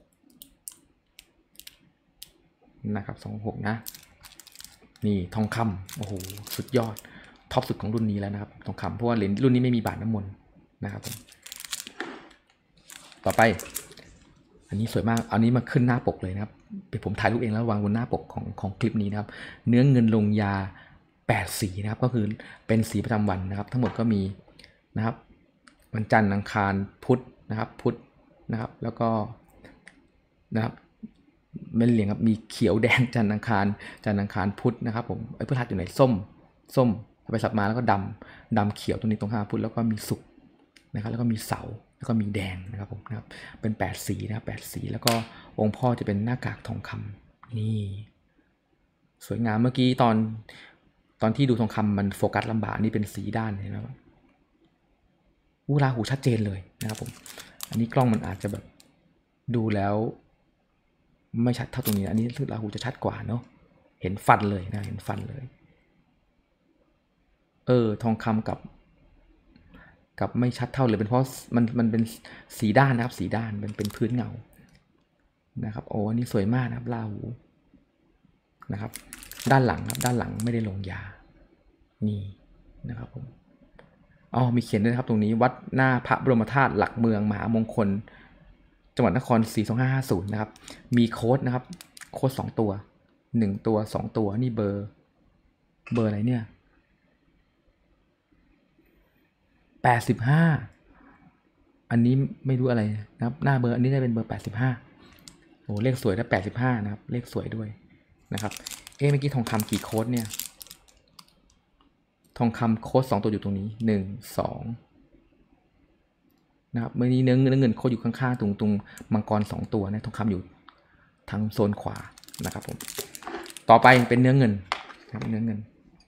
นะครับสองหกนะนี่ทองคำโอ้โหสุดยอดท็อปสุดของรุ่นนี้แล้วนะครับทองคำเพราะว่าเหรียญรุ่นนี้ไม่มีบาทน้ำมนต์นะครับผมต่อไปอันนี้สวยมากอันนี้มาขึ้นหน้าปกเลยนะครับเป็นผมถ่ายรูปเองแล้ววางบนหน้าปกของของคลิปนี้นะครับเนื้อเงินลงยาแปดสีนะครับก็คือเป็นสีประจำวันนะครับทั้งหมดก็มีนะครับวันจันทร์อังคารพุธนะครับพุธนะครับแล้วก็นะครับเป็นเหรียญครับมีเขียวแดงจันทร์อังคารจันทร์อังคารพุธนะครับผมไอ้พฤหัสอยู่ไหนส้มส้มไปสับมาแล้วก็ดำดำเขียวตรงนี้ตรงข้างพุธแล้วก็มีศุกร์นะครับแล้วก็มีเสาร์แล้วก็มีแดงนะครับผมนะครับเป็นแปดสีนะครับแปดสีแล้วก็องค์พ่อจะเป็นหน้ากากทองคำนี่สวยงามเมื่อกี้ตอนตอนที่ดูทองคำมันโฟกัสลำบากนี่เป็นสีด้านเห็นไหมครับวูราหูชัดเจนเลยนะครับผมอันนี้กล้องมันอาจจะแบบดูแล้วไม่ชัดเท่าตรงนี้อันนี้ราหูจะชัดกว่าเนาะเห็นฟันเลยนะเห็นฟันเลยเออทองคำกับกับไม่ชัดเท่าเลยเป็นเพราะมันมันเป็นสีด้านนะครับสีด้านเป็นเป็นพื้นเงานะครับโอ้อันนี้สวยมากนะครับราหูนะครับด้านหลังครับด้านหลังไม่ได้ลงยานี่นะครับผมอ๋อมีเขียนด้วยนะครับตรงนี้วัดหน้าพระบรมธาตุหลักเมืองมหามงคลจังหวัดนครศรีสองห้าห้าศูนย์นะครับมีโค้ดนะครับโค้ดสองตัวหนึ่งตัวสองตัวนี่เบอร์เบอร์อะไรเนี่ยแปดสิบห้าอันนี้ไม่รู้อะไรนะครับหน้าเบอร์อันนี้จะเป็นเบอร์แปดสิบห้าโอ้เลขสวยนะแปดสิบห้านะครับเลขสวยด้วยนะครับเอ๊ะเมื่อกี้ทองคำกี่โค้ดเนี่ยทองคำโค้ดสองตัวอยู่ตรงนี้หนึ่ง สองนะครับเมื่อนี้เนื้อเงินเงินโค้ดอยู่ข้างๆตรงตรงมังกรสองตัวนะทองคำอยู่ทางโซนขวานะครับผมต่อไปเป็นเนื้อเงินนะครับเนื้อเงิน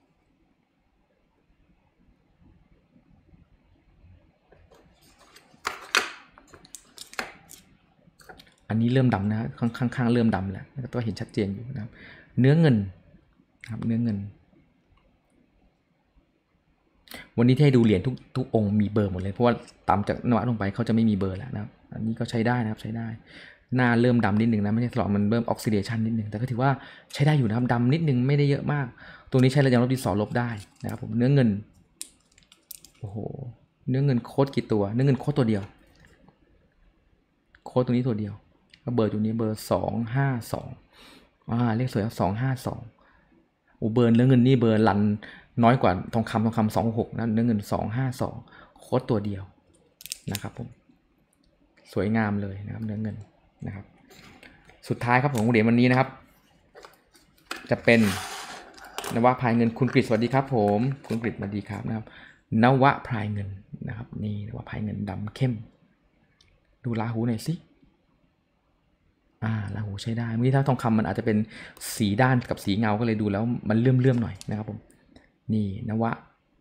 อันนี้เริ่มดำนะข้างๆเริ่มดำแล้วตัวเห็นชัดเจนอยู่นะครับเนื้อเงินนะครับเนื้อเงินวันนี้ที่ให้ดูเหรียญทุกทุกองค์มีเบอร์หมดเลยเพราะว่าต่ำจากนวะลงไปเขาจะไม่มีเบอร์แล้วนะครับอันนี้ก็ใช้ได้นะครับใช้ได้หน้าเริ่มดำนิดนึงนะไม่ใช่สลอกมันเริ่มออกซิเดชันนิดนึงแต่ก็ถือว่าใช้ได้อยู่นะครับดำนิดนึงไม่ได้เยอะมากตรงนี้ใช้ระยะลบดินสอลบได้นะครับผมเนื้อเงินโอ้โหเนื้อเงินโค้ดกี่ตัวเนื้อเงินโค้ดตัวเดียวโค้ดตัวนี้ตัวเดียวเบอร์ตัวนี้เบอร์สองห้าสองอ่าเลขสวยสองห้าสองโอ้เบอร์เนื้อเงินนี่เบอร์ลันน้อยกว่าทองคำทองคำสองหกนะเนื้อเงินสองห้าสองโค้ดตัวเดียวนะครับผมสวยงามเลยนะครับเนื้อเงินนะครับสุดท้ายครับของเหรียญวันนี้นะครับจะเป็นนวะพายเงินคุณกฤษสวัสดีครับผมคุณกฤษสวัสดีครับนะครับนวะพายเงินนะครับนี่นวะพายเงินดำเข้มดูราหูหน่อยสิอ่าราหูใช้ได้เมื่อกี้ถ้าทองคำมันอาจจะเป็นสีด้านกับสีเงาก็เลยดูแล้วมันเลื่อมเลื่อมหน่อยนะครับผมนี่นวะ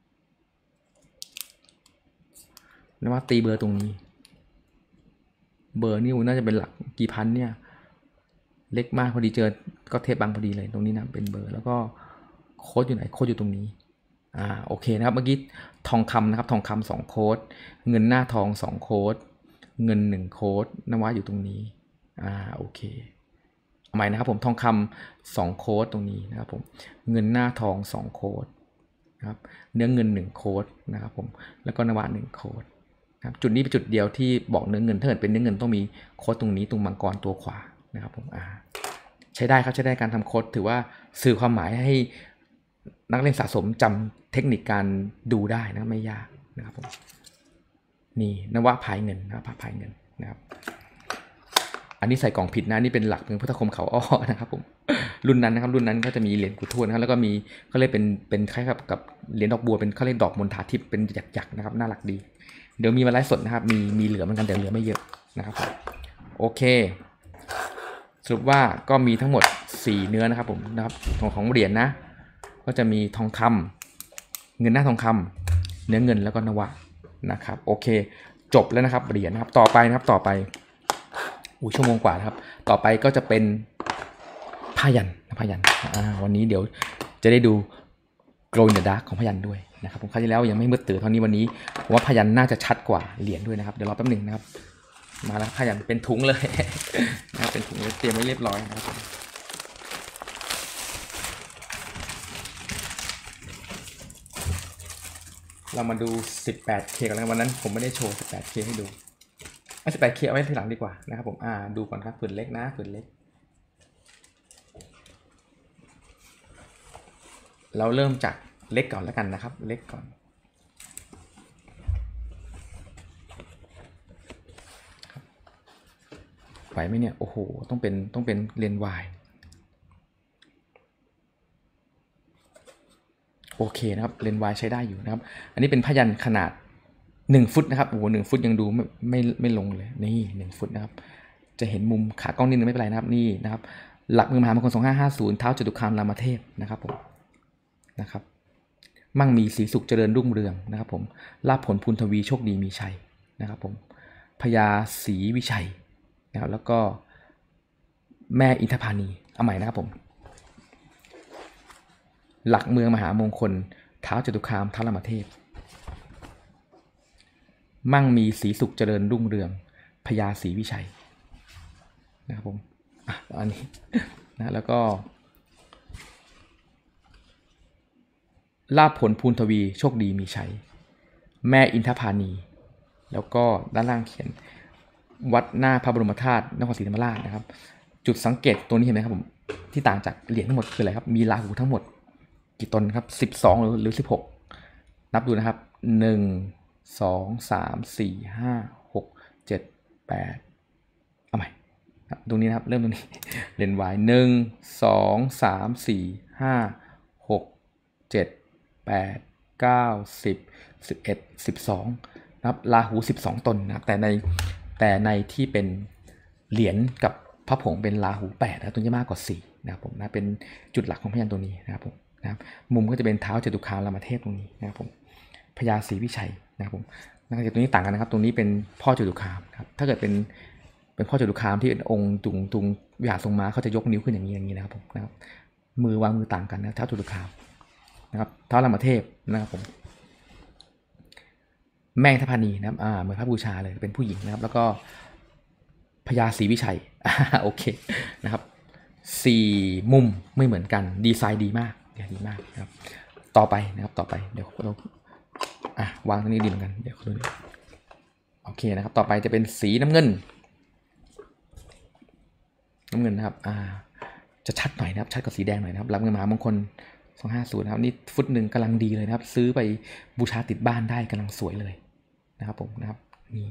นวะตีเบอร์ตรงนี้เบอร์นี่น่าจะเป็นหลักกี่พันเนี่ยเล็กมากพอดีเจอก็เทปบังพอดีเลยตรงนี้นะเป็นเบอร์แล้วก็โค้ดอยู่ไหนโค้ดอยู่ตรงนี้อ่าโอเคนะครับเมื่อกี้ทองคำนะครับทองคำสองโค้ดเงินหน้าทองสองโค้ดเงินหนึ่งโค้ดนวะอยู่ตรงนี้อ่าโอเคเอาใหม่นะครับผมทองคำสองโค้ดตรงนี้นะครับผมเงินหน้าทองสองโค้ดนะครับเนื้อเงินหนึ่งโค้ดนะครับผมแล้วก็นวะหนึ่งโค้ดครับจุดนี้เป็นจุดเดียวที่บอกเนื้อเงินถ้าเกิดเป็นเนื้อเงินต้องมีโค้ดตรงนี้ตรงมังกรตัวขวานะครับผมอ่าใช้ได้ครับใช้ได้การทำโค้ดถือว่าสื่อความหมายให้นักเล่นสะสมจำเทคนิคการดูได้นะไม่ยากนะครับผมนี่นวะพายเงินนะพายเงินนะครับอันนี้ใส่กล่องผิดนะนี่เป็นหลักเป็นพุทธคมเขาอ้อนะครับผมรุ่นนั้นนะครับรุ่นนั้นก็จะมีเหรียญกุทวดนะครับแล้วก็มีเขาเรียกเป็นเป็นคล้ายกับกับเหรียญดอกบัวเป็นเขาเรียกดอกมณฑาทิพย์เป็นหยักๆนะครับน่ารักดีเดี๋ยวมีมาไลฟ์สดนะครับมีมีเหลือเหมือนกันแต่เหลือไม่เยอะนะครับโอเคสรุปว่าก็มีทั้งหมดสี่เนื้อนะครับผมนะครับของของเหรียญนะก็จะมีทองคำเงินหน้าทองคำเนื้อเงินแล้วก็นวะนะครับโอเคจบแล้วนะครับเหรียญนะครับต่อไปนะครับต่อไปอู้ชั่วโมงกว่าครับต่อไปก็จะเป็นผ้ายันผ้ายันอ่าวันนี้เดี๋ยวจะได้ดู Glow in the Dark ของผ้ายันด้วยนะครับผมคราวที่แล้วยังไม่มืดตื่นเท่านี้วันนี้ผมว่าผ้ายันน่าจะชัดกว่าเหรียญด้วยนะครับเดี๋ยวรอแป๊บหนึ่งนะครับมาแล้วผ้ายันเป็นถุงเลย นะเป็นถุงเตรียมไว้เรียบร้อยนะครับเรามาดู สิบแปดเค กันแล้ววันนั้นผมไม่ได้โชว์ สิบแปดเค ให้ดูเอา สิบแปดเค เอาไว้ทีหลังดีกว่านะครับผมอ่าดูก่อนครับผืนเล็กนะผืนเล็กเราเริ่มจากเล็กก่อนแล้วกันนะครับเล็กก่อนไหวไหมเนี่ยโอ้โหต้องเป็นต้องเป็นเลนส์วายโอเคนะครับเลนส์วายใช้ได้อยู่นะครับอันนี้เป็นผ้ายันขนาดหนึ่งฟุตนะครับโอ้โหหนึ่งฟุตยังดูไม่ไม่ไม่ลงเลยนี่หนึ่งฟุตนะครับจะเห็นมุมขากล้องนิดนึงไม่เป็นไรนะครับนี่นะครับหลักมือมหามงคลสองห้าห้าศูนย์เท้าจตุคามรามเทพนะครับผมนะครับมั่งมีสีสุขเจริญรุ่งเรืองนะครับผมลาภผลพูนทวีโชคดีมีชัยนะครับผมพญาศรีวิชัยนะครับแล้วก็แม่อินทพานีเอาใหม่นะครับผมหลักเมืองมหามงคลเท้าจตุคามท้าวรามเทพมั่งมีสีสุขเจริญรุ่งเรืองพญาศรีวิชัยนะครับผมอ่ะอันนี้นะแล้วก็ลาภผลพูนทวีโชคดีมีชัยแม่อินทพานีแล้วก็ด้านล่างเขียนวัดหน้าพระบรมธาตุนครศรีธรรมราชนะครับจุดสังเกตตัวนี้เห็นไหมครับผมที่ต่างจากเหรียญทั้งหมดคืออะไรครับมีราหูทั้งหมดกี่ตนครับสิบสองหรือหรือสิบหกนับดูนะครับหนึ่ง สอง สาม สี่ ห้า หก เจ็ด แปดเอาใหม่ตรงนี้นะครับเริ่มตรงนี้เลนส์วายหนึ่ง สอง สาม สี่ ห้า หก เจ็ด แปด เก้า สิบ สิบเอ็ด สิบสองนะครับราหูสิบสองตนนะครับแต่ในแต่ในที่เป็นเหรียญกับพระผงเป็นราหูแปดนะตัวนี้มากกว่าสี่นะครับผมนะเป็นจุดหลักของพยัญชนะตัวนี้นะครับผมนะครับมุมก็จะเป็นเท้าจตุคามรามเทพตรงนี้นะครับผมพญาศรีวิชัยนะครับผมนะครับตัวนี้ต่างกันนะครับตรงนี้เป็นพ่อจตุคามครับถ้าเกิดเป็นเป็นพ่อจตุคามที่เป็นองค์ตุงตุงวิหารทรงม้าเขาจะยกนิ้วขึ้นอย่างนี้อย่างนี้นะครับผมนะครับมือวางมือต่างกันนะเท้าจตุคามนะครับเท้ารามเทพนะครับผมแม่อินทพานีนะครับอ่าเหมือนพระบูชาเลยเป็นผู้หญิงนะครับแล้วก็พญาศรีวิชัยโอเคนะครับสี่มุมไม่เหมือนกันดีไซน์ดีมากดีมากนะครับต่อไปนะครับต่อไปเดี๋ยวเราอ่ะวางตรงนี้ดีเหมือนกันเดี๋ยวดูโอเคนะครับต่อไปจะเป็นสีน้ำเงินน้ำเงินนะครับอ่าจะชัดหน่อยนะครับชัดกว่าสีแดงหน่อยนะครับรับเงินมหามงคลสองห้าศูนย์นะครับนี่ฟุตหนึ่งกำลังดีเลยนะครับซื้อไปบูชาติดบ้านได้กำลังสวยเลยนะครับผมนะครับนี่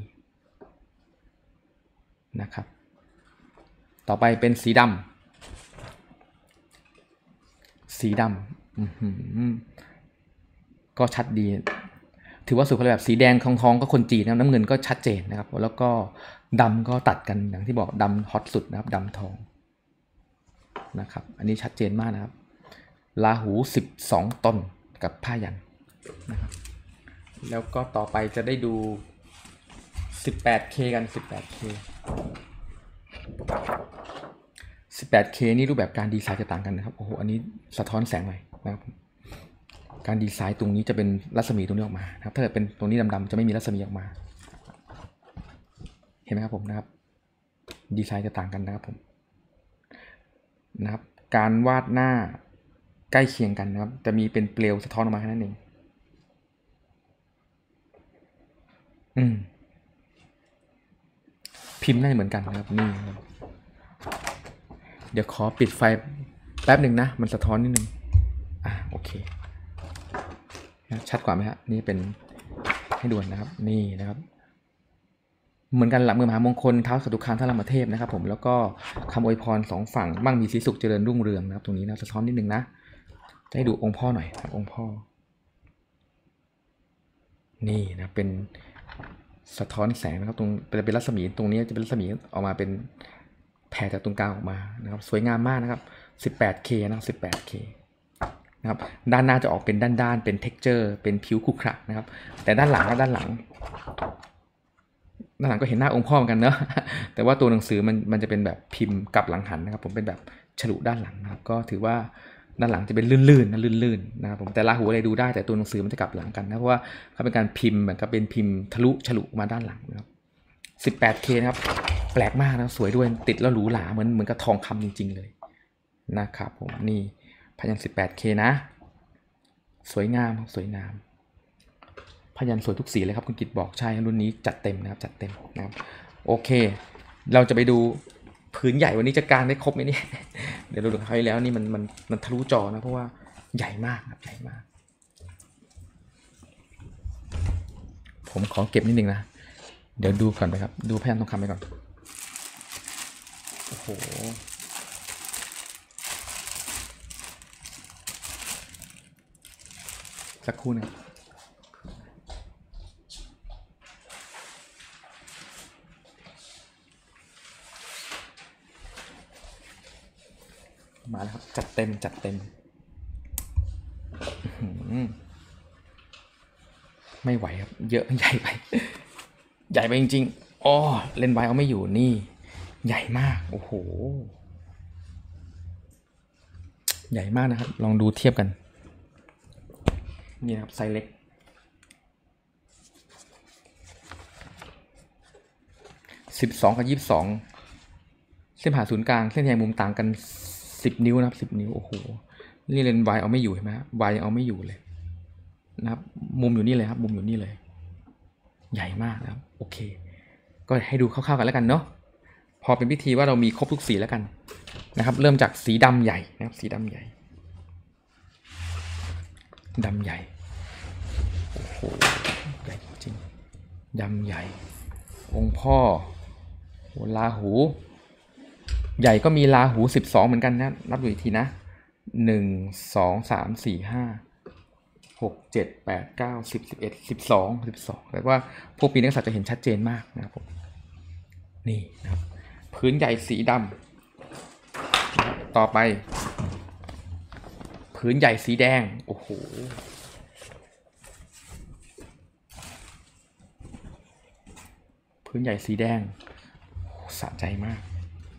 นะครับต่อไปเป็นสีดำสีดำก็ชัดดีถือว่าสุดคนละแบบสีแดงทองๆก็คนจีนนะน้ำเงินก็ชัดเจนนะครับแล้วก็ดำก็ตัดกันอย่างที่บอกดำฮอตสุดนะครับดำทองนะครับอันนี้ชัดเจนมากนะครับราหูสิบสองตนกับผ้ายันนะครับแล้วก็ต่อไปจะได้ดู สิบแปดเค กัน สิบแปดเค สิบแปดเค นี่รูปแบบการดีไซน์จะต่างกันนะครับโอ้โหอันนี้สะท้อนแสงหน่อยนะครับการดีไซน์ตรงนี้จะเป็นรัศมีตรงนี้ออกมานะครับถ้าเกิดเป็นตรงนี้ดำๆจะไม่มีรัศมีออกมาเห็นไหมครับผมนะครับดีไซน์จะต่างกันนะครับผมนะครับการวาดหน้าใกล้เคียงกันนะครับจะมีเป็นเปลวสะท้อนออกมาแค่นั้นเองอืมพิมพ์ได้เหมือนกันนะครับนี่เดี๋ยวขอปิดไฟแป๊บหนึ่งนะมันสะท้อนนิดนึงอ่ะโอเคชัดกว่าไหมฮะนี่เป็นให้ด่วนนะครับนี่นะครับเหมือนกันหลักมือมหามงคลเท้าจตุคามท้าวรามเทพนะครับผมแล้วก็คำอวยพรสองฝั่งมั่งมีสีสุขเจริญรุ่งเรืองนะครับตรงนี้นะสะท้อนนิดนึงนะจะให้ดูองค์พ่อหน่อยครับองค์พ่อนี่นะเป็นสะท้อนแสงนะครับตรงเป็นรัศมีตรงนี้จะเป็นรัศมีออกมาเป็นแผ่จากตรงกลางออกมานะครับสวยงามมากนะครับ สิบแปดเค นะครับ สิบแปดเค นะครับด้านหน้าจะออกเป็นด้านๆเป็น texture เป็นผิวขรุขระนะครับแต่ด้านหลังด้านหลังด้านหลังก็เห็นหน้าองค์พ่อเหมือนกันเนาะ แต่ว่าตัวหนังสือมันมันจะเป็นแบบพิมพ์กลับหลังหันนะครับผมเป็นแบบฉลุด้านหลังนะครับก็ถือว่าด้านหลังจะเป็นลื่นๆนะลื่นๆนะครับผมแต่ราหูอะไรดูได้แต่ตัวหนังสือมันจะกลับหลังกันนะเพราะว่าเขาเป็นการพิมพ์เหมือนกับเป็นพิมพ์ทะลุฉลุมาด้านหลังนะครับ สิบแปดเค นะครับแปลกมากนะสวยด้วยติดแล้วหรูหราเหมือนเหมือนกับทองคำจริงๆเลยนะครับผมนี่พยัญชนะ สิบแปดเค นะสวยงามสวยงามพยัญชนะสวยทุกสีเลยครับคุณกิตบอกใช่รุ่นนี้จัดเต็มนะครับจัดเต็มนะครับโอเคเราจะไปดูผืนใหญ่วันนี้จะกางได้ครบไหมเนี่ยเดี๋ยวเราดูคราวที่แล้วนี่มันมันมันทะลุจอนะเพราะว่าใหญ่มากครับใหญ่มากผมขอเก็บนิดนึงนะเดี๋ยวดูก่อนนะครับดูแผ่นทองคำไปก่อนโอ้โหสักครู่นึงมาแล้วครับจัดเต็มจัดเต็มไม่ไหวครับเยอะใหญ่ไปใหญ่ไปจริงๆอ๋อเล่นไวเอาไม่อยู่นี่ใหญ่มากโอ้โหใหญ่มากนะครับลองดูเทียบกันนี่นะครับไซส์เล็กสิบสองกับยี่สิบสองเส้นผ่าศูนย์กลางเส้นใยมุมต่างกันสิบนิ้วนะครับสิบนิ้วโอ้โหนี่เลนส์วายเอาไม่อยู่เห็นไหมวายยังเอาไม่อยู่เลยนะครับมุมอยู่นี่เลยครับมุมอยู่นี่เลยใหญ่มากนะครับโอเคก็ให้ดูคร่าวๆกันแล้วกันเนาะพอเป็นพิธีว่าเรามีครบทุกสีแล้วกันนะครับเริ่มจากสีดำใหญ่นะครับสีดำใหญ่ดำใหญ่โอ้โหใหญ่จริงดำใหญ่องค์พ่อลาหูใหญ่ก็มีลาหูสิบสองเหมือนกันนะนับดูอีกทีนะหนึ่ง สอง สาม สี่ ห้า หก เจ็ด แปด เก้า สิบ สิบเอ็ด สิบสอง สิบสองแต่ว่าพวกปีนักษัตริย์จะเห็นชัดเจนมากนะครับผมนี่นะครับพื้นใหญ่สีดำต่อไปพื้นใหญ่สีแดงโอ้โหพื้นใหญ่สีแดงสะใจมาก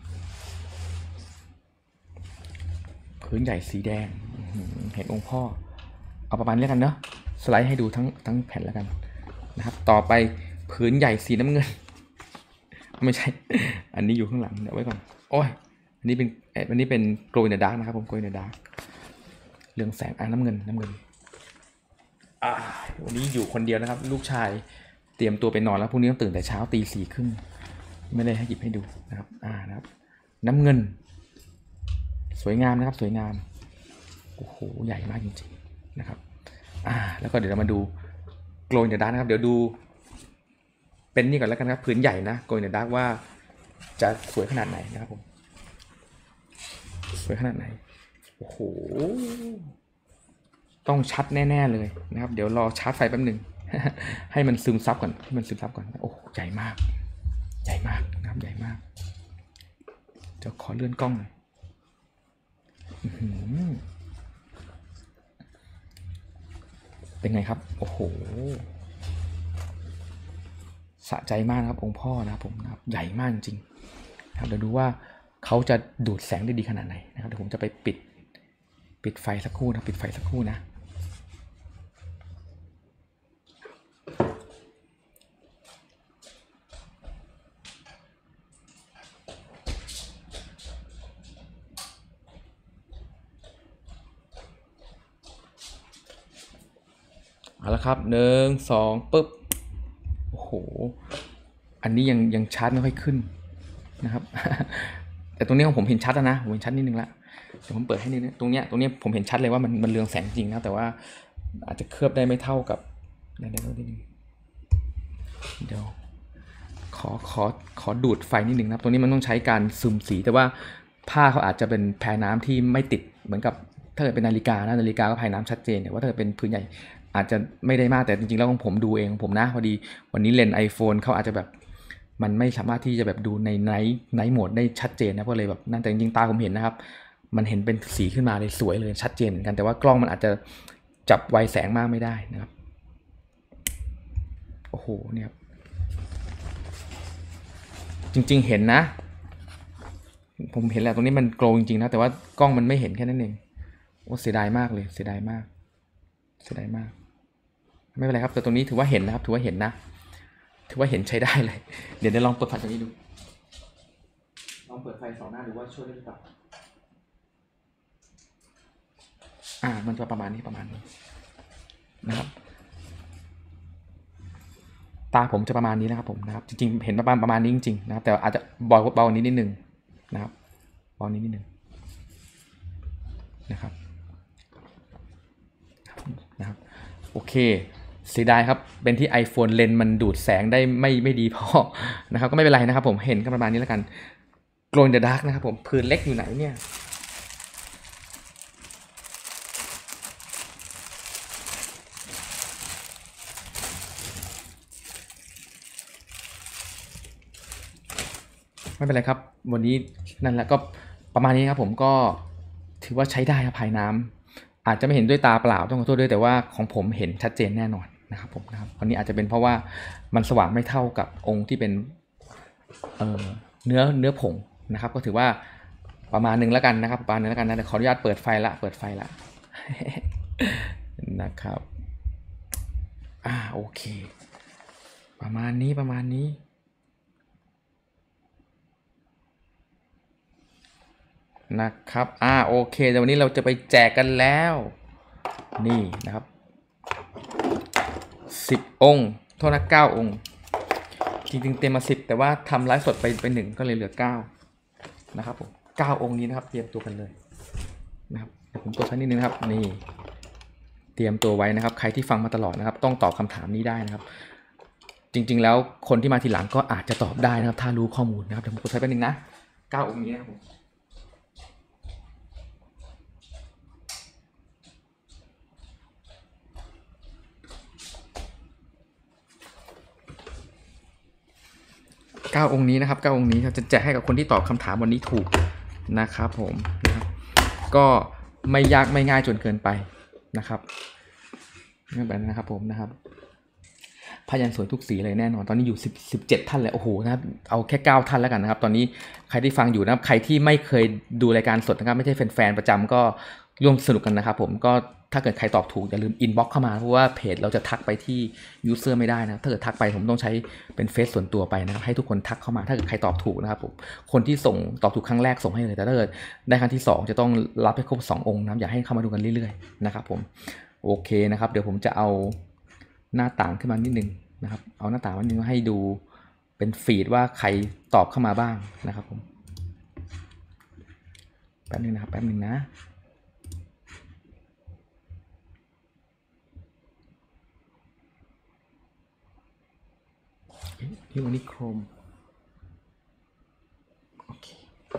พื้นใหญ่สีแดงเห็นองค์พ่อเอาประมาณนี้กันเนาะสไลด์ให้ดูทั้งทั้งแผ่นแล้วกันนะครับต่อไปพื้นใหญ่สีน้ำเงินไม่ใช่อันนี้อยู่ข้างหลังเดี๋ยวไว้ก่อนโอ้ยอันนี้เป็นอันนี้เป็นโกลอินเดอะดาร์กนะครับผมโกลอินเดอะดาร์กเรื่องแสงอ่ะน้ำเงินน้ำเงินอ่าวันนี้อยู่คนเดียวนะครับลูกชายเตรียมตัวไปนอนแล้วพรุ่งนี้ต้องตื่นแต่เช้าตีสี่ครึ่งไม่ได้ให้หยิบให้ดูนะครับอ่านะครับน้ำเงินสวยงามนะครับสวยงามโอ้โหใหญ่มากจริงๆนะครับอ่าแล้วก็เดี๋ยวเรามาดูโกลอินเดอะดาร์กนะครับเดี๋ยวดูเป็นนี่ก่อนแล้วกันครับพื้นใหญ่นะโกลอินเดอะดาร์กว่าจะสวยขนาดไหนนะครับผมสวยขนาดไหนโอ้โหต้องชัดแน่ๆเลยนะครับเดี๋ยวรอชาร์จไฟแป๊บนึง ให้มันซึมซับก่อนให้มันซึมซับก่อนโอ้ใหญ่มากใหญ่มากนะครับใหญ่มากเดี๋ยวขอเลื่อนกล้องหน่อยเป็นไงครับโอ้โหสะใจมากนะครับองค์พ่อนะครับผมนะครับใหญ่มากจริงๆครับเดี๋ยวดูว่าเขาจะดูดแสงได้ดีขนาดไหนนะครับเดี๋ยวผมจะไปปิดปิดไฟสักครู่นะปิดไฟสักครู่นะเอาละครับหนึ่งสองปึ๊บโอ้โหอันนี้ยังยังชาร์จไม่ค่อยขึ้นนะครับ แต่ตรงนี้ของผมเห็นชัดแล้วนะผมเห็นชัดนิดนึงละเดี๋ยวผมเปิดให้นิดนึงตรงเนี้ยตรงเนี้ยผมเห็นชัดเลยว่ามันมันเรืองแสงจริงนะแต่ว่าอาจจะเคลือบได้ไม่เท่ากับเดี๋ยวเดี๋ยวเดี๋ยวขอขอขอดูดไฟนิดนึงนะตรงนี้มันต้องใช้การซึมสีแต่ว่าผ้าเขาอาจจะเป็นแพรน้ำที่ไม่ติดเหมือนกับถ้าเกิดเป็นนาฬิกานะนาฬิกาก็พายน้ำชัดเจนแต่ว่าถ้าเกิดเป็นพื้นใหญ่อาจจะไม่ได้มากแต่จริงๆแล้วของผมดูเองของผมนะพอดีวันนี้เลนส์ iPhone เขาอาจจะแบบมันไม่สามารถที่จะแบบดูในไนท์ไนท์โหมดได้ชัดเจนนะก็เลยแบบนั่นแต่จริงๆตาผมเห็นนะครับมันเห็นเป็นสีขึ้นมาเลยสวยเลยชัดเจนเหมือนกันแต่ว่ากล้องมันอาจจะจับไวแสงมากไม่ได้นะครับโอ้โหเนี่ยจริงๆเห็นนะผมเห็นแหละตรงนี้มันโกลจริงๆนะแต่ว่ากล้องมันไม่เห็นแค่นั้นเองโอ้เสียดายมากเลยเสียดายมากเสียดายมากไม่เป็นไรครับแต่ตรงนี้ถือว่าเห็นนะครับถือว่าเห็นนะถือว่าเห็นใช้ได้เลยเดี๋ยวเดี๋ยวลองเปิดไฟตรงนี้ดูลองเปิดไฟสองหน้าดูว่าช่วยได้หรือเปล่าอ่ามันจะประมาณนี้ประมาณนี้นะครับตาผมจะประมาณนี้นะครับผมนะครับจริงๆเห็นประมาณประมาณนี้จริงๆนะครับแต่อาจจะเบาเบานิดนิดนึงนะครับเบานิดนิดนึงนะครับนะครับโอเคเสียดายครับเป็นที่ iPhone เลนส์มันดูดแสงได้ไม่ไม่ดีพอนะครับก็ไม่เป็นไรนะครับผมเห็นกันประมาณนี้แล้วกัน Glow in the Dark นะครับผมพื้นเล็กอยู่ไหนเนี่ยไม่เป็นไรครับวันนี้นั่นแหละก็ประมาณนี้ครับผมก็ถือว่าใช้ได้ครับภายน้ำอาจจะไม่เห็นด้วยตาเปล่าต้องขอโทษด้วยแต่ว่าของผมเห็นชัดเจนแน่นอนนะครับผมนะครับวันนี้อาจจะเป็นเพราะว่ามันสว่างไม่เท่ากับองค์ที่เป็นเอ่อเนื้อเนื้อผงนะครับก็ถือว่าประมาณนึงแล้วกันนะครับประมาณนึงแล้วกันนะเดี๋ยวขออนุญาตเปิดไฟละเปิดไฟละ นะครับอ่าโอเคประมาณนี้ประมาณนี้นะครับอ่าโอเคเดี๋ยววันนี้เราจะไปแจกกันแล้วนี่นะครับสิบองค์โทษนะเก้าองค์จริงๆเต็มมาสิบแต่ว่าทำไลฟ์สดไปไปหนึ่งก็เลยเหลือเก้านะครับผมเก้าองค์นี้นะครับเตรียมตัวกันเลยนะครับเดี๋ยวผมตัวชั้นนิดนึงนะครับนี่เตรียมตัวไว้นะครับใครที่ฟังมาตลอดนะครับต้องตอบคำถามนี้ได้นะครับจริงๆแล้วคนที่มาทีหลังก็อาจจะตอบได้นะครับถ้ารู้ข้อมูลนะครับเดี๋ยวผมตัวใช้ไปหนึ่งนะเก้าองค์นี้นะครับผมเก้าองค์นี้นะครับเก้าองค์นี้จะแจกให้กับคนที่ตอบคำถามวันนี้ถูกนะครับผมนะครับก็ไม่ยากไม่ง่ายจนเกินไปนะครับนี่แบบนั้นนะครับผมนะครับพยัญชนะสวยทุกสีเลยแน่นอนตอนนี้อยู่สิบ สิบเจ็ดท่านเลยโอ้โหนะครับเอาแค่เก้าท่านแล้วกันนะครับตอนนี้ใครที่ฟังอยู่นะครับใครที่ไม่เคยดูรายการสดนะครับไม่ใช่แฟนๆประจำก็ร่วมสนุกกันนะครับผมก็ถ้าเกิดใครตอบถูกอย่าลืมอินบ็อกซ์เข้ามาเพราะว่าเพจเราจะทักไปที่ยูเซอร์ไม่ได้นะถ้าเกิดทักไปผมต้องใช้เป็นเฟซส่วนตัวไปนะครับให้ทุกคนทักเข้ามาถ้าเกิดใครตอบถูกนะครับผมคนที่ส่งตอบถูกครั้งแรกส่งให้เลยแต่ถ้าเกิดได้ครั้งที่สองจะต้องรับให้ครบสององค์นะอย่าให้เข้ามาดูกันเรื่อยๆนะครับผมโอเคนะครับเดี๋ยวผมจะเอาหน้าต่างขึ้นมานิดนึงนะครับเอาหน้าต่างมานิดนึงให้ดูเป็นฟีดว่าใครตอบเข้ามาบ้างนะครับผมแป๊บนึงนะครับแป๊บนึงนะที่วันนี้โครมโอเค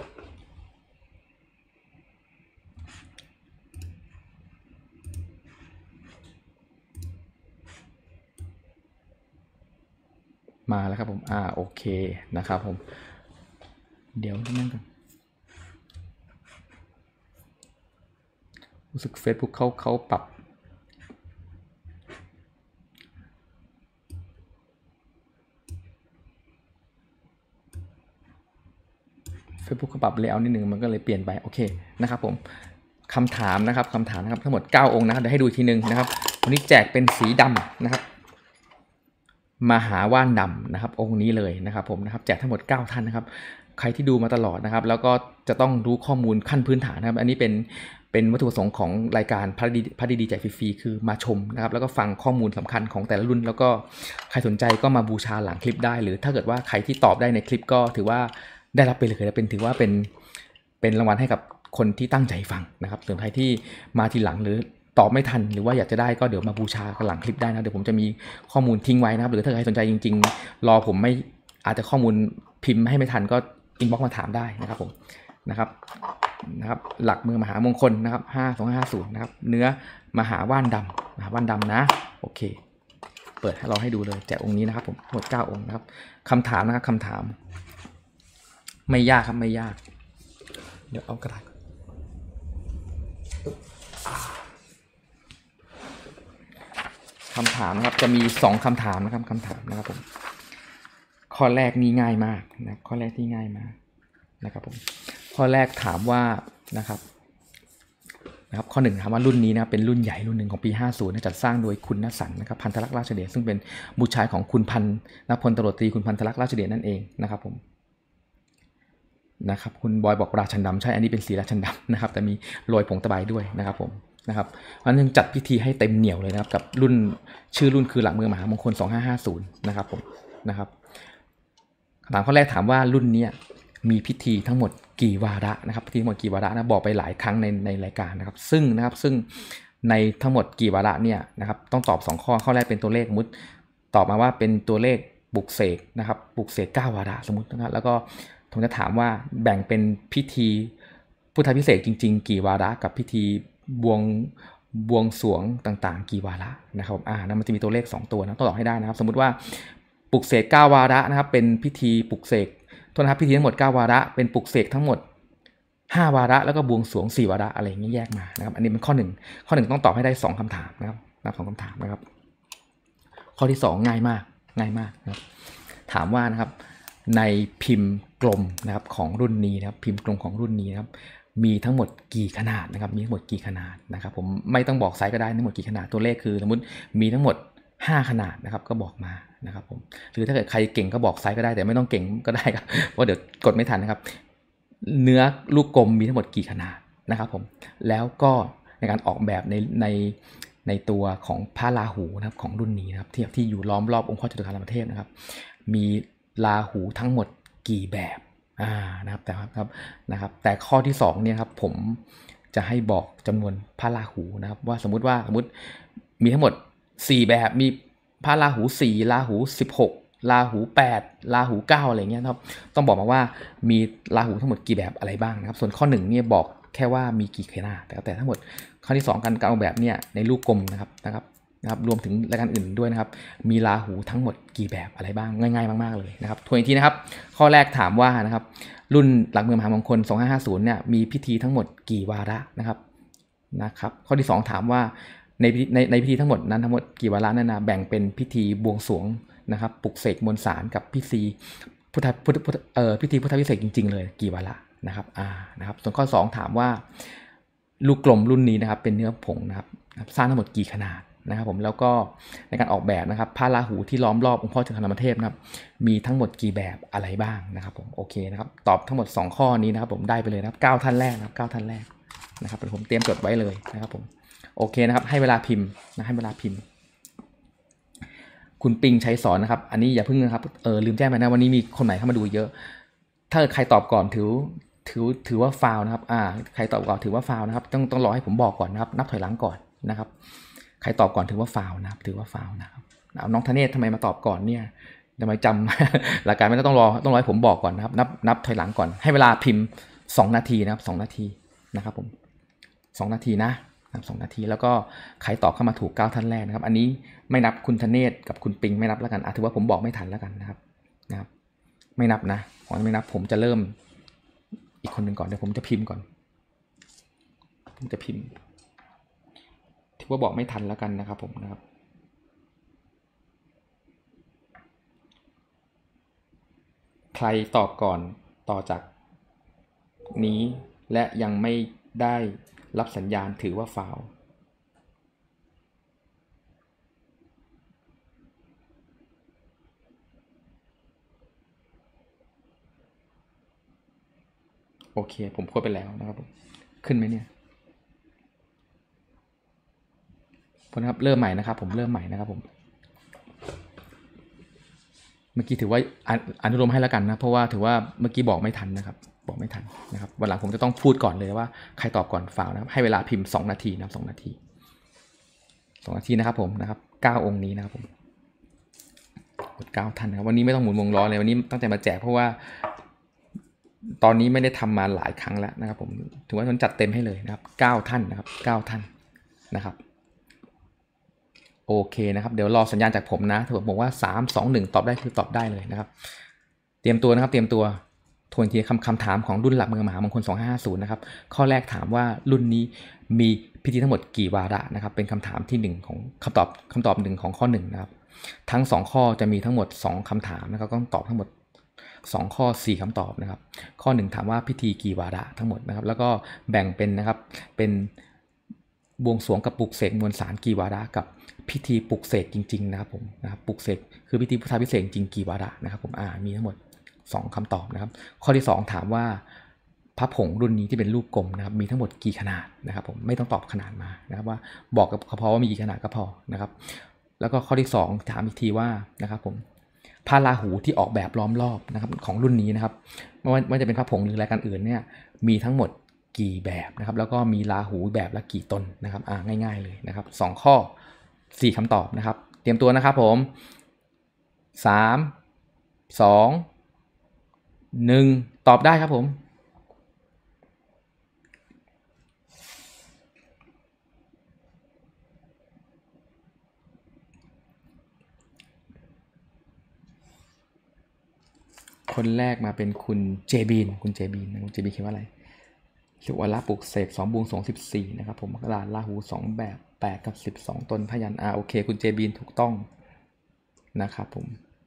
มาแล้วครับผมอ่าโอเคนะครับผมเดี๋ยวนั่งกันรู้สึก Facebook เขาเขาปรับFacebook เขาปรับเลเยอร์นิดนึงมันก็เลยเปลี่ยนไปโอเคนะครับผมคำถามนะครับคำถามนะครับทั้งหมดเก้าองค์นะครับเดี๋ยวให้ดูทีนึงนะครับวันนี้แจกเป็นสีดำนะครับมหาว่านดำนะครับองค์นี้เลยนะครับผมนะครับแจกทั้งหมดเก้าท่านนะครับใครที่ดูมาตลอดนะครับแล้วก็จะต้องรู้ข้อมูลขั้นพื้นฐานนะครับอันนี้เป็นเป็นวัตถุประสงค์ของรายการพระดีพระดีแจกฟรีๆคือมาชมนะครับแล้วก็ฟังข้อมูลสำคัญของแต่ละรุ่นแล้วก็ใครสนใจก็มาบูชาหลังคลิปได้หรือถ้าเกิดว่าใครที่ตอบได้ในคลิปก็ถือว่าได้รับไปเลยเป็นถือว่าเป็นเป็นรางวัลให้กับคนที่ตั้งใจฟังนะครับส่วนใครที่มาทีหลังหรือตอบไม่ทันหรือว่าอยากจะได้ก็เดี๋ยวมาบูชากันหลังคลิปได้นะเดี๋ยวผมจะมีข้อมูลทิ้งไว้นะครับหรือถ้าใครสนใจจริงๆรอผมไม่อาจจะข้อมูลพิมพ์ให้ไม่ทันก็อินบ็อกซ์มาถามได้นะครับผมนะครับนะครับหลักมือมหามงคลนะครับห้าสองห้าศูนย์นะครับเนื้อมหาว่านดำมหาว่านดำนะโอเคเปิดให้เราให้ดูเลยแจกองค์นี้นะครับผมทั้งหมดเก้าองค์นะครับคำถามนะครับคำถามไม่ยากครับไม่ยากเดี๋ยวเอากระดาษคำถามนะครับจะมีสองคำถามนะครับคำถามนะครับผมขข้อแรกนี่ง่ายมากนะข้อแรกที่ง่ายมากนะครับผมข้อแรกถามว่านะครับนะครับข้อหนึ่งถามว่ารุ่นนี้นะเป็นรุ่นใหญ่รุ่นหนึ่งของปีห้าสิบนะจัดสร้างโดยคุณณสันนะครับพันธลักษณ์ราชเดชซึ่งเป็นบุตรชายของคุณพันนพลตำรวจตรีคุณพันธลักษณ์ราชเดชนั่นเองนะครับผมนะครับคุณบอยบอกราชันดำใช่อันนี้เป็นสีราชันดำนะครับแต่มีโรยผงตะไบด้วยนะครับผมนะครับอันนึงจัดพิธีให้เต็มเหนียวเลยนะครับกับรุ่นชื่อรุ่นคือหลักเมืองมหามงคลสองห้าห้าศูนย์นะครับผมนะครับคำถามข้อแรกถามว่ารุ่นนี้มีพิธีทั้งหมดกี่วาระนะครับพิธีทั้งหมดกี่วาระนะบอกไปหลายครั้งในในรายการนะครับซึ่งนะครับซึ่งในทั้งหมดกี่วาระเนี่ยนะครับต้องตอบสองข้อข้อแรกเป็นตัวเลขสมมติตอบมาว่าเป็นตัวเลขปลุกเสกนะครับปลุกเสกเก้าวาระสมมตินะครับแล้วก็ผมจะถามว่าแบ่งเป็นพิธีพุทธพิเศษจริงๆกี่วาระกับพิธีบวงบวงสรวงต่างๆกี่วาระนะครับอ่านะมันจะมีตัวเลขสองตัวนะต้องตอบให้ได้นะครับสมมุติว่าปลุกเสกเก้าวาระนะครับเป็นพิธีปลุกเสกโทษนะครับพิธีทั้งหมดเก้าวาระเป็นปลุกเสกทั้งหมดห้าวาระแล้วก็บวงสรวงสี่วาระอะไรอย่างเงี้ยแยกมานะครับอันนี้เป็นข้อหนึ่งข้อหนึ่งต้องตอบให้ได้สองคำถามนะครับนับสองคำถามนะครับข้อที่สองง่ายมากง่ายมากนะครับถามว่านะครับในพิมพ์กลมนะครับของรุ่นนี้นะครับพิมพ์กลมของรุ่นนี้นะครับมีทั้งหมดกี่ขนาดนะครับมีทั้งหมดกี่ขนาดนะครับผมไม่ต้องบอกไซส์ก็ได้ทั้งหมดกี่ขนาดตัวเลขคือสมมติมีทั้งหมดห้าขนาดนะครับก็บอกมานะครับผมหรือถ้าเกิดใครเก่งก็บอกไซส์ก็ได้แต่ไม่ต้องเก่งก็ได้ครับเพราะเดี๋ยวกดไม่ทันนะครับเนื้อลูกกลมมีทั้งหมดกี่ขนาดนะครับผมแล้วก็ในการออกแบบในในในตัวของพระราหูนะครับของรุ่นนี้นะครับที่ที่อยู่ล้อมรอบองค์พ่อจตุคามรามเทพนะครับมีราหูทั้งหมดกี่แบบอ่านะครับแต่ครับนะครับแต่ข้อที่สองเนี่ยครับผมจะให้บอกจำนวนพระราหูนะครับว่าสมมุติว่าสมมติมีทั้งหมดสี่แบบมีพระราหูสี่ราหูสิบหกราหูแปดราหูเก้าอะไรเงี้ยครับต้องบอกมาว่ามีราหูทั้งหมดกี่แบบอะไรบ้างนะครับส่วนข้อหนึ่งเนี่ยบอกแค่ว่ามีกี่ขนาดแต่แต่ทั้งหมดข้อที่สองการการออกแบบเนี่ยในรูปกลมนะครับนะครับนะครับรวมถึงรายการอื่นด้วยนะครับมีราหูทั้งหมดกี่แบบอะไรบ้างง่ายๆมากๆเลยนะครับทวนอีกทีนะครับข้อแรกถามว่านะครับรุ่นหลักเมืองมหามงคลสองห้าห้าศูนย์เนี่ยมีพิธีทั้งหมดกี่วาระนะครับนะครับข้อที่สองถามว่าในในในพิธีทั้งหมดนั้นทั้งหมดกี่วาระนั่นนะแบ่งเป็นพิธีบวงสรวงนะครับปลุกเสกมวลสารกับพิธีพุทธพุทธพุทธเอ่อพิธีพุทธวิเศษจริงๆเลยกี่วาระนะครับอ่านะครับส่วนข้อสองถามว่าลูกกลมรุ่นนี้นะครับเป็นเนื้อผงนะครับสร้างทั้งหมดกี่ขนาดนะครับผมแล้วก็ในการออกแบบนะครับพระราหูที่ล้อมรอบองค์พ่อจตุคามรามเทพนะครับมีทั้งหมดกี่แบบอะไรบ้างนะครับผมโอเคนะครับตอบทั้งหมดสองข้อนี้นะครับผมได้ไปเลยนะครับเก้าท่านแรกนะครับเก้าท่านแรกนะครับผมเตรียมจดไว้เลยนะครับผมโอเคนะครับให้เวลาพิมพ์นะให้เวลาพิมพ์คุณปิงชัยสอนนะครับอันนี้อย่าเพิ่งนะครับเออลืมแจ้งไปนะวันนี้มีคนใหม่เข้ามาดูเยอะถ้าใครตอบก่อนถือถือถือว่าฟาวนะครับอ่าใครตอบก่อนถือว่าฟาวนะครับต้องต้องรอให้ผมบอกก่อนนะครับนับถอยหลังก่อนนะครับใครตอบก่อนถือว่าฟาวนะครับถือว่าฟาวนะครับน้องธเนศทำไมมาตอบก่อนเนี่ยทำไมจำหลักการไม่ต้องรอต้องรอให้ผมบอกก่อนนะครับนับนับถอยหลังก่อนให้เวลาพิมพ์สองนาทีนะครับสองนาทีนะครับผมสองนาทีนะนับสองนาทีแล้วก็ใครตอบเข้ามาถูกเก้าท่านแรกนะครับอันนี้ไม่นับคุณธเนศกับคุณปิงไม่นับแล้วกันถือว่าผมบอกไม่ทันแล้วกันนะครับนะครับไม่นับนะขอไม่นับผมจะเริ่มอีกคนหนึ่งก่อนเดี๋ยวผมจะพิมพ์ก่อนผมจะพิมพ์ถือว่าบอกไม่ทันแล้วกันนะครับผมนะครับใครตอบก่อนต่อจากนี้และยังไม่ได้รับสัญญาณถือว่าฟาวล์โอเคผมพูดไปแล้วนะครับขึ้นไหมเนี่ยพอนะครับเริ่มใหม่นะครับผมเริ่มใหม่นะครับผมเมื่อกี้ถือว่าอนุโลมให้แล้วกันนะเพราะว่าถือว่าเมื่อกี้บอกไม่ทันนะครับบอกไม่ทันนะครับวันหลังผมจะต้องพูดก่อนเลยว่าใครตอบก่อนฟาวล์นะครับให้เวลาพิมพ์สองนาทีนะสองนาทีสองนาทีนะครับผมนะครับเก้าองค์นี้นะครับผมกดเก้าท่านนะครับวันนี้ไม่ต้องหมุนวงล้อเลยวันนี้ตั้งใจมาแจกเพราะว่าตอนนี้ไม่ได้ทำมาหลายครั้งแล้วนะครับผมถือว่าฉันจัดเต็มให้เลยนะครับเก้าท่านนะครับเก้าท่านนะครับโอเคนะครับเดี๋ยวรอสัญญาณจากผมนะถ้าผมบอกว่าสาม สอง หนึ่งตอบได้คือตอบได้เลยนะครับเตรียมตัวนะครับเตรียมตัวทวนทีคำคำถามของรุ่นหลักเมืองมหามงคลสองห้าห้าศูนย์นะครับข้อแรกถามว่ารุ่นนี้มีพิธีทั้งหมดกี่วาระนะครับเป็นคำถามที่หนึ่งของคำตอบคำตอบหนึ่งของข้อหนึ่งนะครับทั้งสองข้อจะมีทั้งหมดสองคำถามนะครับต้องตอบทั้งหมดสองข้อสี่คำตอบนะครับข้อหนึ่งถามว่าพิธีกี่วาระทั้งหมดนะครับแล้วก็แบ่งเป็นนะครับเป็นบวงสรวงกับปลุกเสกมวลสารกี่วาระกับพิธีปลุกเสกจริงๆนะครับผมนะครับปลุกเสกคือพิธีพุทธาพิเศษจริงกี่วาระนะครับผมอ่ามีทั้งหมดสองคำตอบนะครับข้อที่สองถามว่าพระผงรุ่นนี้ที่เป็นรูปกลมนะครับมีทั้งหมดกี่ขนาดนะครับผมไม่ต้องตอบขนาดมานะครับว่าบอกกับเขาพอว่ามีกี่ขนาดก็พอนะครับแล้วก็ข้อที่สองถามอีกทีว่านะครับผมพระราหูที่ออกแบบล้อมรอบนะครับของรุ่นนี้นะครับไม่ว่าจะเป็นพระผงหรือรายการอื่นเนี่ยมีทั้งหมดกี่แบบนะครับแล้วก็มีราหูแบบละกี่ตนนะครับอ่าง่ายๆเลยนะครับสองข้อสี่คำตอบนะครับเตรียมตัวนะครับผมสามสองหนึ่งตอบได้ครับผมคนแรกมาเป็นคุณเจบีนคุณเจบีนคุณเจบีนคิดว่าอะไรสิบวาระปลุกเสกสองบวงสรวงสิบสี่นะครับผมกระดาษราหูสองแบบแปดกับสิบสองตนพยัญชนะโอเคคุณเจบีนถูกต้องนะครับผม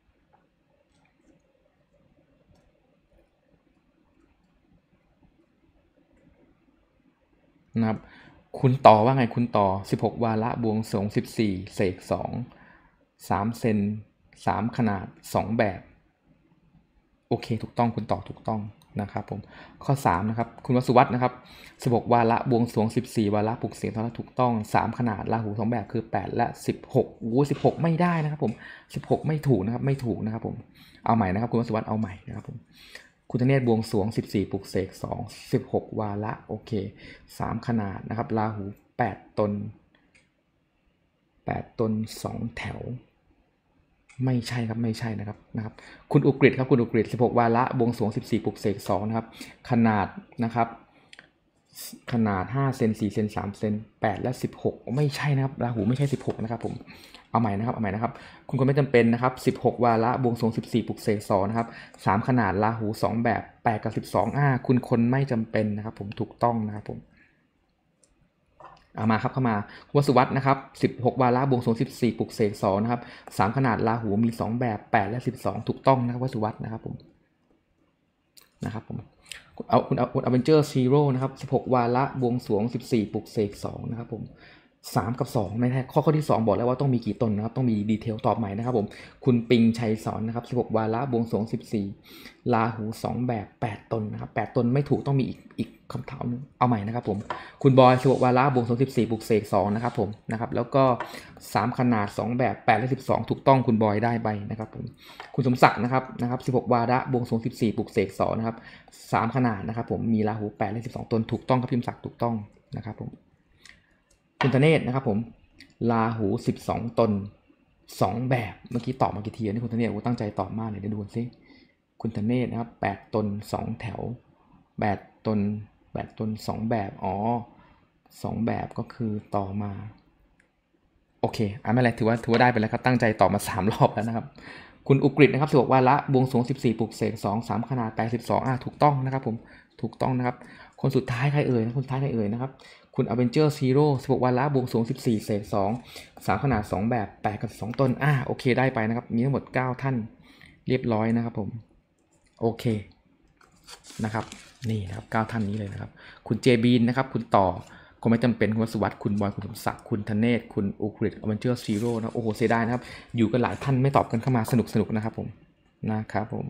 นะครับคุณต่อว่าไงคุณต่อสิบหกวาระบวงสรวงสิบสี่เสกสอง สามเซนสามขนาดสองแบบโอเคถูกต้องคุณต่อถูกต้องนะครับผมข้อสามนะครับคุณวสุวัฒน์นะครับสิบหกวาระบวงสรวงสิบสี่วาระปลุกเสกเท่านั้นถูกต้องสามขนาดราหูสองแบบคือแปดและสิบหกโอ้สิบหกไม่ได้นะครับผมสิบหกไม่ถูกนะครับไม่ถูกนะครับผมเอาใหม่นะครับคุณวสุวัฒน์เอาใหม่นะครับผมคุณธเนศบวงสรวงสิบสี่ปลุกเสกสอง สิบหกวาระโอเคสามขนาดนะครับราหูแปดตนแปดตนสองแถวไม่ใช่ครับไม่ใช่นะครับนะครับคุณอุกฤษครับคุณอุกฤษสิบหกวาระบวงสรวงสิบสี่ปลุกเสกสองนะครับขนาดนะครับขนาดห้าเซนสี่เซนสามเซนแปดและสิบหกไม่ใช่นะครับราหูไม่ใช่สิบหกนะครับผมเอาใหม่นะครับเอาใหม่นะครับคุณคนไม่จำเป็นนะครับสิบหกวาระบวงสรวงสิบสี่ปลุกเสกสองนะครับสามขนาดราหูสองแบบแปดกับสิบสองอ่าคุณคนไม่จำเป็นนะครับผมถูกต้องนะครับผมเอามาครับเข้ามาวัสุวัฒน์นะครับสิบหกวาระบวงสรวงสิบสี่ปลุกเสกสองนะครับสามขนาดราหูมีสองแบบแปดและสิบสองถูกต้องนะครับวัสุวัฒน์นะครับผมนะครับผมเอาคุณเอาคุณอเวนเจอร์ซีโร่นะครับสิบหกวาระบวงสรวงสิบสี่ปลุกเสกสองนะครับผมสามกับสองไม่ใช่ข้อข้อที่สองบอกแล้วว่าต้องมีกี่ตนนะครับต้องมีดีเทลตอบใหม่นะครับผมคุณปิงชัยสอนนะครับสิบหกวาระบวงสรวงสิบสี่ราหูสองแบบแปดตนนะครับแปดตนไม่ถูกต้องมีอีกอีกคำถามนึงเอาใหม่นะครับผมคุณบอยสิบหกวาระบวงสรวงสิบสี่ปลุกเสกสองนะครับผมนะครับแล้วก็สามขนาดสองแบบแปดและสิบสองถูกต้องคุณบอยได้ไปนะครับผมคุณสมศักดิ์นะครับนะครับสิบหกวาระบวงสรวงสิบสี่ปลุกเสกสองนะครับสามขนาดนะครับผมมีราหูแปดและสิบสองตนถูกต้องครับพิมพ์ศักดิ์ถูกต้องนะครับผมคุณธเนศนะครับผมราหูสิบสองตนสองแบบเมื่อกี้ตอบมากี่ทีนี่คุณธเนศตั้งใจตอบมากเลยเดี๋ยวดูซิคุณธเนศนะครับแปดตนสองแถวแปดตนแปดตนสองแบบอ๋อสองแบบก็คือต่อมาโอเคอ่ะไม่เป็นไรถือว่าถือว่าได้ไปแล้วครับตั้งใจตอบมาสามรอบแล้วนะครับคุณอุกฤษนะครับสิบหกวาระบวงสรวงสิบสี่ปลุกเสกสอง สามขนาดแปดสิบสองอ่ะถูกต้องนะครับผมถูกต้องนะครับคนสุดท้ายใครเอ่ยนะคนสุดท้ายใครเอ่ยนะครับคุณอเวนเจอร์ซีโร่สิบหกวาระบวงสรวงสิบสี่เศษสอง สามขนาดสองแบบแปดกับสองต้นอ่าโอเคได้ไปนะครับมีทั้งหมดเก้าท่านเรียบร้อยนะครับผมโอเคนะครับนี่นะครับเก้าท่านนี้เลยนะครับคุณเจบีนนะครับคุณต่อคงไม่จำเป็นคุณวสุวัฒน์คุณบอยคุณสมศักดิ์คุณธเนศคุณอุกฤษอเวนเจอร์ซีโร่นะโอ้โหเสียดายนะครับอยู่กันหลายท่านไม่ตอบกันเข้ามาสนุกสนุกนะครับผมนะครับผม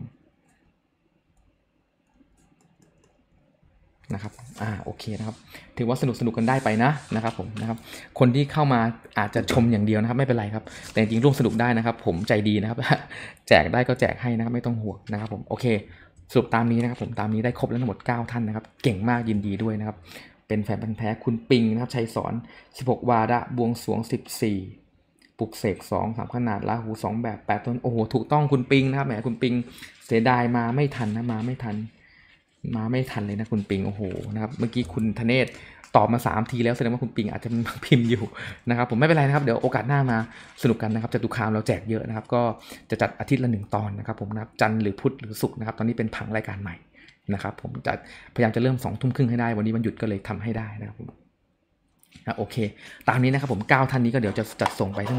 นะครับอ่าโอเคนะครับถือว่าสนุกสนุกกันได้ไปนะนะครับผมนะครับคนที่เข้ามาอาจจะชมอย่างเดียวนะครับไม่เป็นไรครับแต่จริงๆร่วมสนุกได้นะครับผมใจดีนะครับแจกได้ก็แจกให้นะครับไม่ต้องห่วงนะครับผมโอเคสรุปตามนี้นะครับผมตามนี้ได้ครบแล้วทั้งหมดเก้าท่านนะครับเก่งมากยินดีด้วยนะครับเป็นแฟนพันธุ์แท้คุณปิงนะครับชัยสอนสิบหกวาระบวงสรวงสิบสี่ปลุกเสกสองสามขนาดราหูสองแบบแปดต้นโอ้โหถูกต้องคุณปิงนะครับแหมคุณปิงเสียดายมาไม่ทันนะมาไม่ทันมาไม่ทันเลยนะคุณปิงโอ้โหนะครับเมื่อกี้คุณธเนศตอบมาสามทีแล้วแสดงว่าคุณปิงอาจจะพิมพ์อยู่นะครับผมไม่เป็นไรนะครับเดี๋ยวโอกาสหน้ามาสนุกกันนะครับจตุคามเราแจกเยอะนะครับก็จะจัดอาทิตย์ละหนึ่งตอนนะครับผมนะครับจันทร์หรือพุธหรือศุกร์นะครับตอนนี้เป็นผังรายการใหม่นะครับผมจะพยายามจะเริ่มสองทุ่มครึ่งให้ได้วันนี้วันหยุดก็เลยทำให้ได้นะครับผมนะโอเคตามนี้นะครับผมเก้าท่านนี้ก็เดี๋ยวจะจัดส่งไปทั้งหมด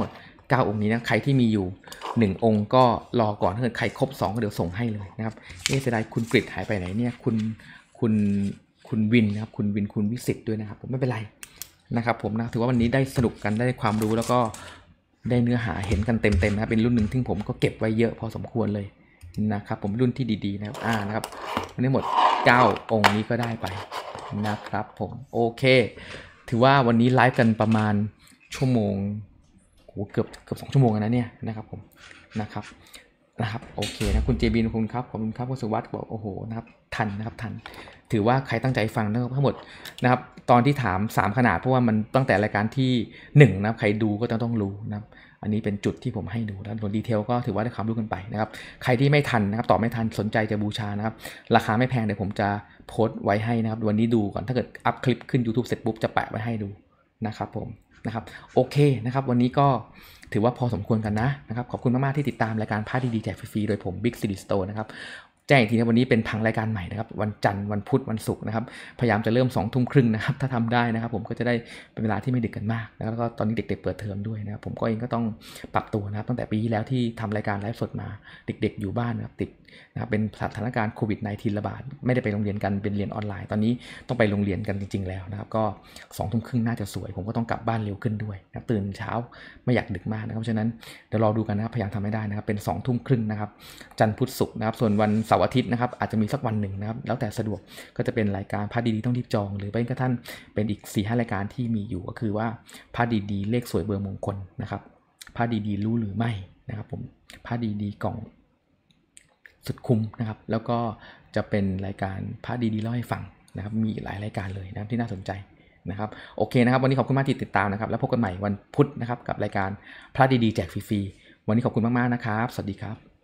เก้าองค์นี้นะใครที่มีอยู่หนึ่งองค์ก็รอก่อนถ้าเกิดใครครบสองก็เดี๋ยวส่งให้เลยนะครับเอ๊ะเสียดายคุณกฤษหายไปไหนเนี่ยคุณคุณคุณวินนะครับคุณวินคุณวิสิตด้วยนะครับผมไม่เป็นไรนะครับผมนะถือว่าวันนี้ได้สนุกกันได้ความรู้แล้วก็ได้เนื้อหาเห็นกันเต็มๆนะครับเป็นรุ่นหนึ่งที่ผมก็เก็บไว้เยอะพอสมควรเลยนะครับผมรุ่นที่ดีๆนะครับอ่านะครับวันนี้หมดเก้าองค์นี้ก็ได้ไปนะครับผมโอเคถือว่าวันนี้ไลฟ์กันประมาณชั่วโมงโหเกือบเกือบสองชั่วโมงนะเนี่ยนะครับผมนะครับนะครับโอเคนะคุณเจบีนคุณครับขอบคุณครับคุณสุวัสดิ์บอกโอ้โหนะครับทันนะครับทันถือว่าใครตั้งใจฟังทั้งหมดนะครับตอนที่ถามสามขนาดเพราะว่ามันตั้งแต่รายการที่หนึ่งนะครับใครดูก็ต้องต้องรู้นะครับอันนี้เป็นจุดที่ผมให้ดูแล้วส่วนดีเทลก็ถือว่าได้ความรู้กันไปนะครับใครที่ไม่ทันนะครับตอบไม่ทันสนใจจะบูชานะครับราคาไม่แพงเดี๋ยวผมจะโพสต์ไว้ให้นะครับวันนี้ดูก่อนถ้าเกิดอัพคลิปขึ้น YouTube เสร็จปุ๊บจะแปะไว้ให้ดูนะครับผมนะครับโอเคนะครับวันนี้ก็ถือว่าพอสมควรกันนะนะครับขอบคุณมากๆที่ติดตามรายการพาร์ทดีๆแจกฟรีๆโดยผม Big City Store นะครับแจ้งอีกทีนะวันนี้เป็นพังรายการใหม่นะครับวันจันทร์วันพุธวันศุกร์นะครับพยายามจะเริ่มสองทุ่มครึ่งนะครับถ้าทำได้นะครับผมก็จะได้เป็นเวลาที่ไม่ดึกกันมากแล้วก็ตอนนี้เด็กๆเปิดเทอมด้วยนะครับผมก็เองก็ต้องปรับตัวนะครับตั้งแต่ปีที่แล้วที่ทำรายการไลฟ์สดมาเด็กๆอยู่บ้านนะครับติดนะครับเป็นสถานการณ์โควิด สิบเก้า ระบาดไม่ได้ไปโรงเรียนกันเป็นเรียนออนไลน์ตอนนี้ต้องไปโรงเรียนกันจริงๆแล้วนะครับก็สองทุ่มครึ่งน่าจะสวยผมก็ต้องกลับบ้านเร็วขึ้นด้วยนะตื่นเช้าไม่อยากดึกมากนะครับเพราะฉะนั้นเดี๋ยวรอดูกันนะครับพยายามทำให้ได้นะครับเป็นสองทุ่มครึ่งนะครับจันทร์พุธศุกร์นะครับส่วนวันเสาร์อาทิตย์นะครับอาจจะมีสักวันหนึ่งนะครับแล้วแต่สะดวกก็จะเป็นรายการพาดีๆต้องรีบจองหรือไม่ก็ท่านเป็นอีก สี่ห้า รายการที่มีอยู่ก็คือว่าพาดีๆเลขสวยเบอร์มงคลนะครับพาดีๆรู้หรือไม่นะครับผมพาดีๆกล่องสุดคุ้มนะครับแล้วก็จะเป็นรายการพาดีๆเล่าให้ฟังนะครับมีหลายรายการเลยนะครับที่น่าสนใจนะครับโอเคนะครับวันนี้ขอบคุณมากที่ติดตามนะครับแล้วพบกันใหม่วันพุธนะครับกับรายการพาดีๆแจกฟรีๆวันนี้ขอบคุณมากๆนะครับสวัสดีครับ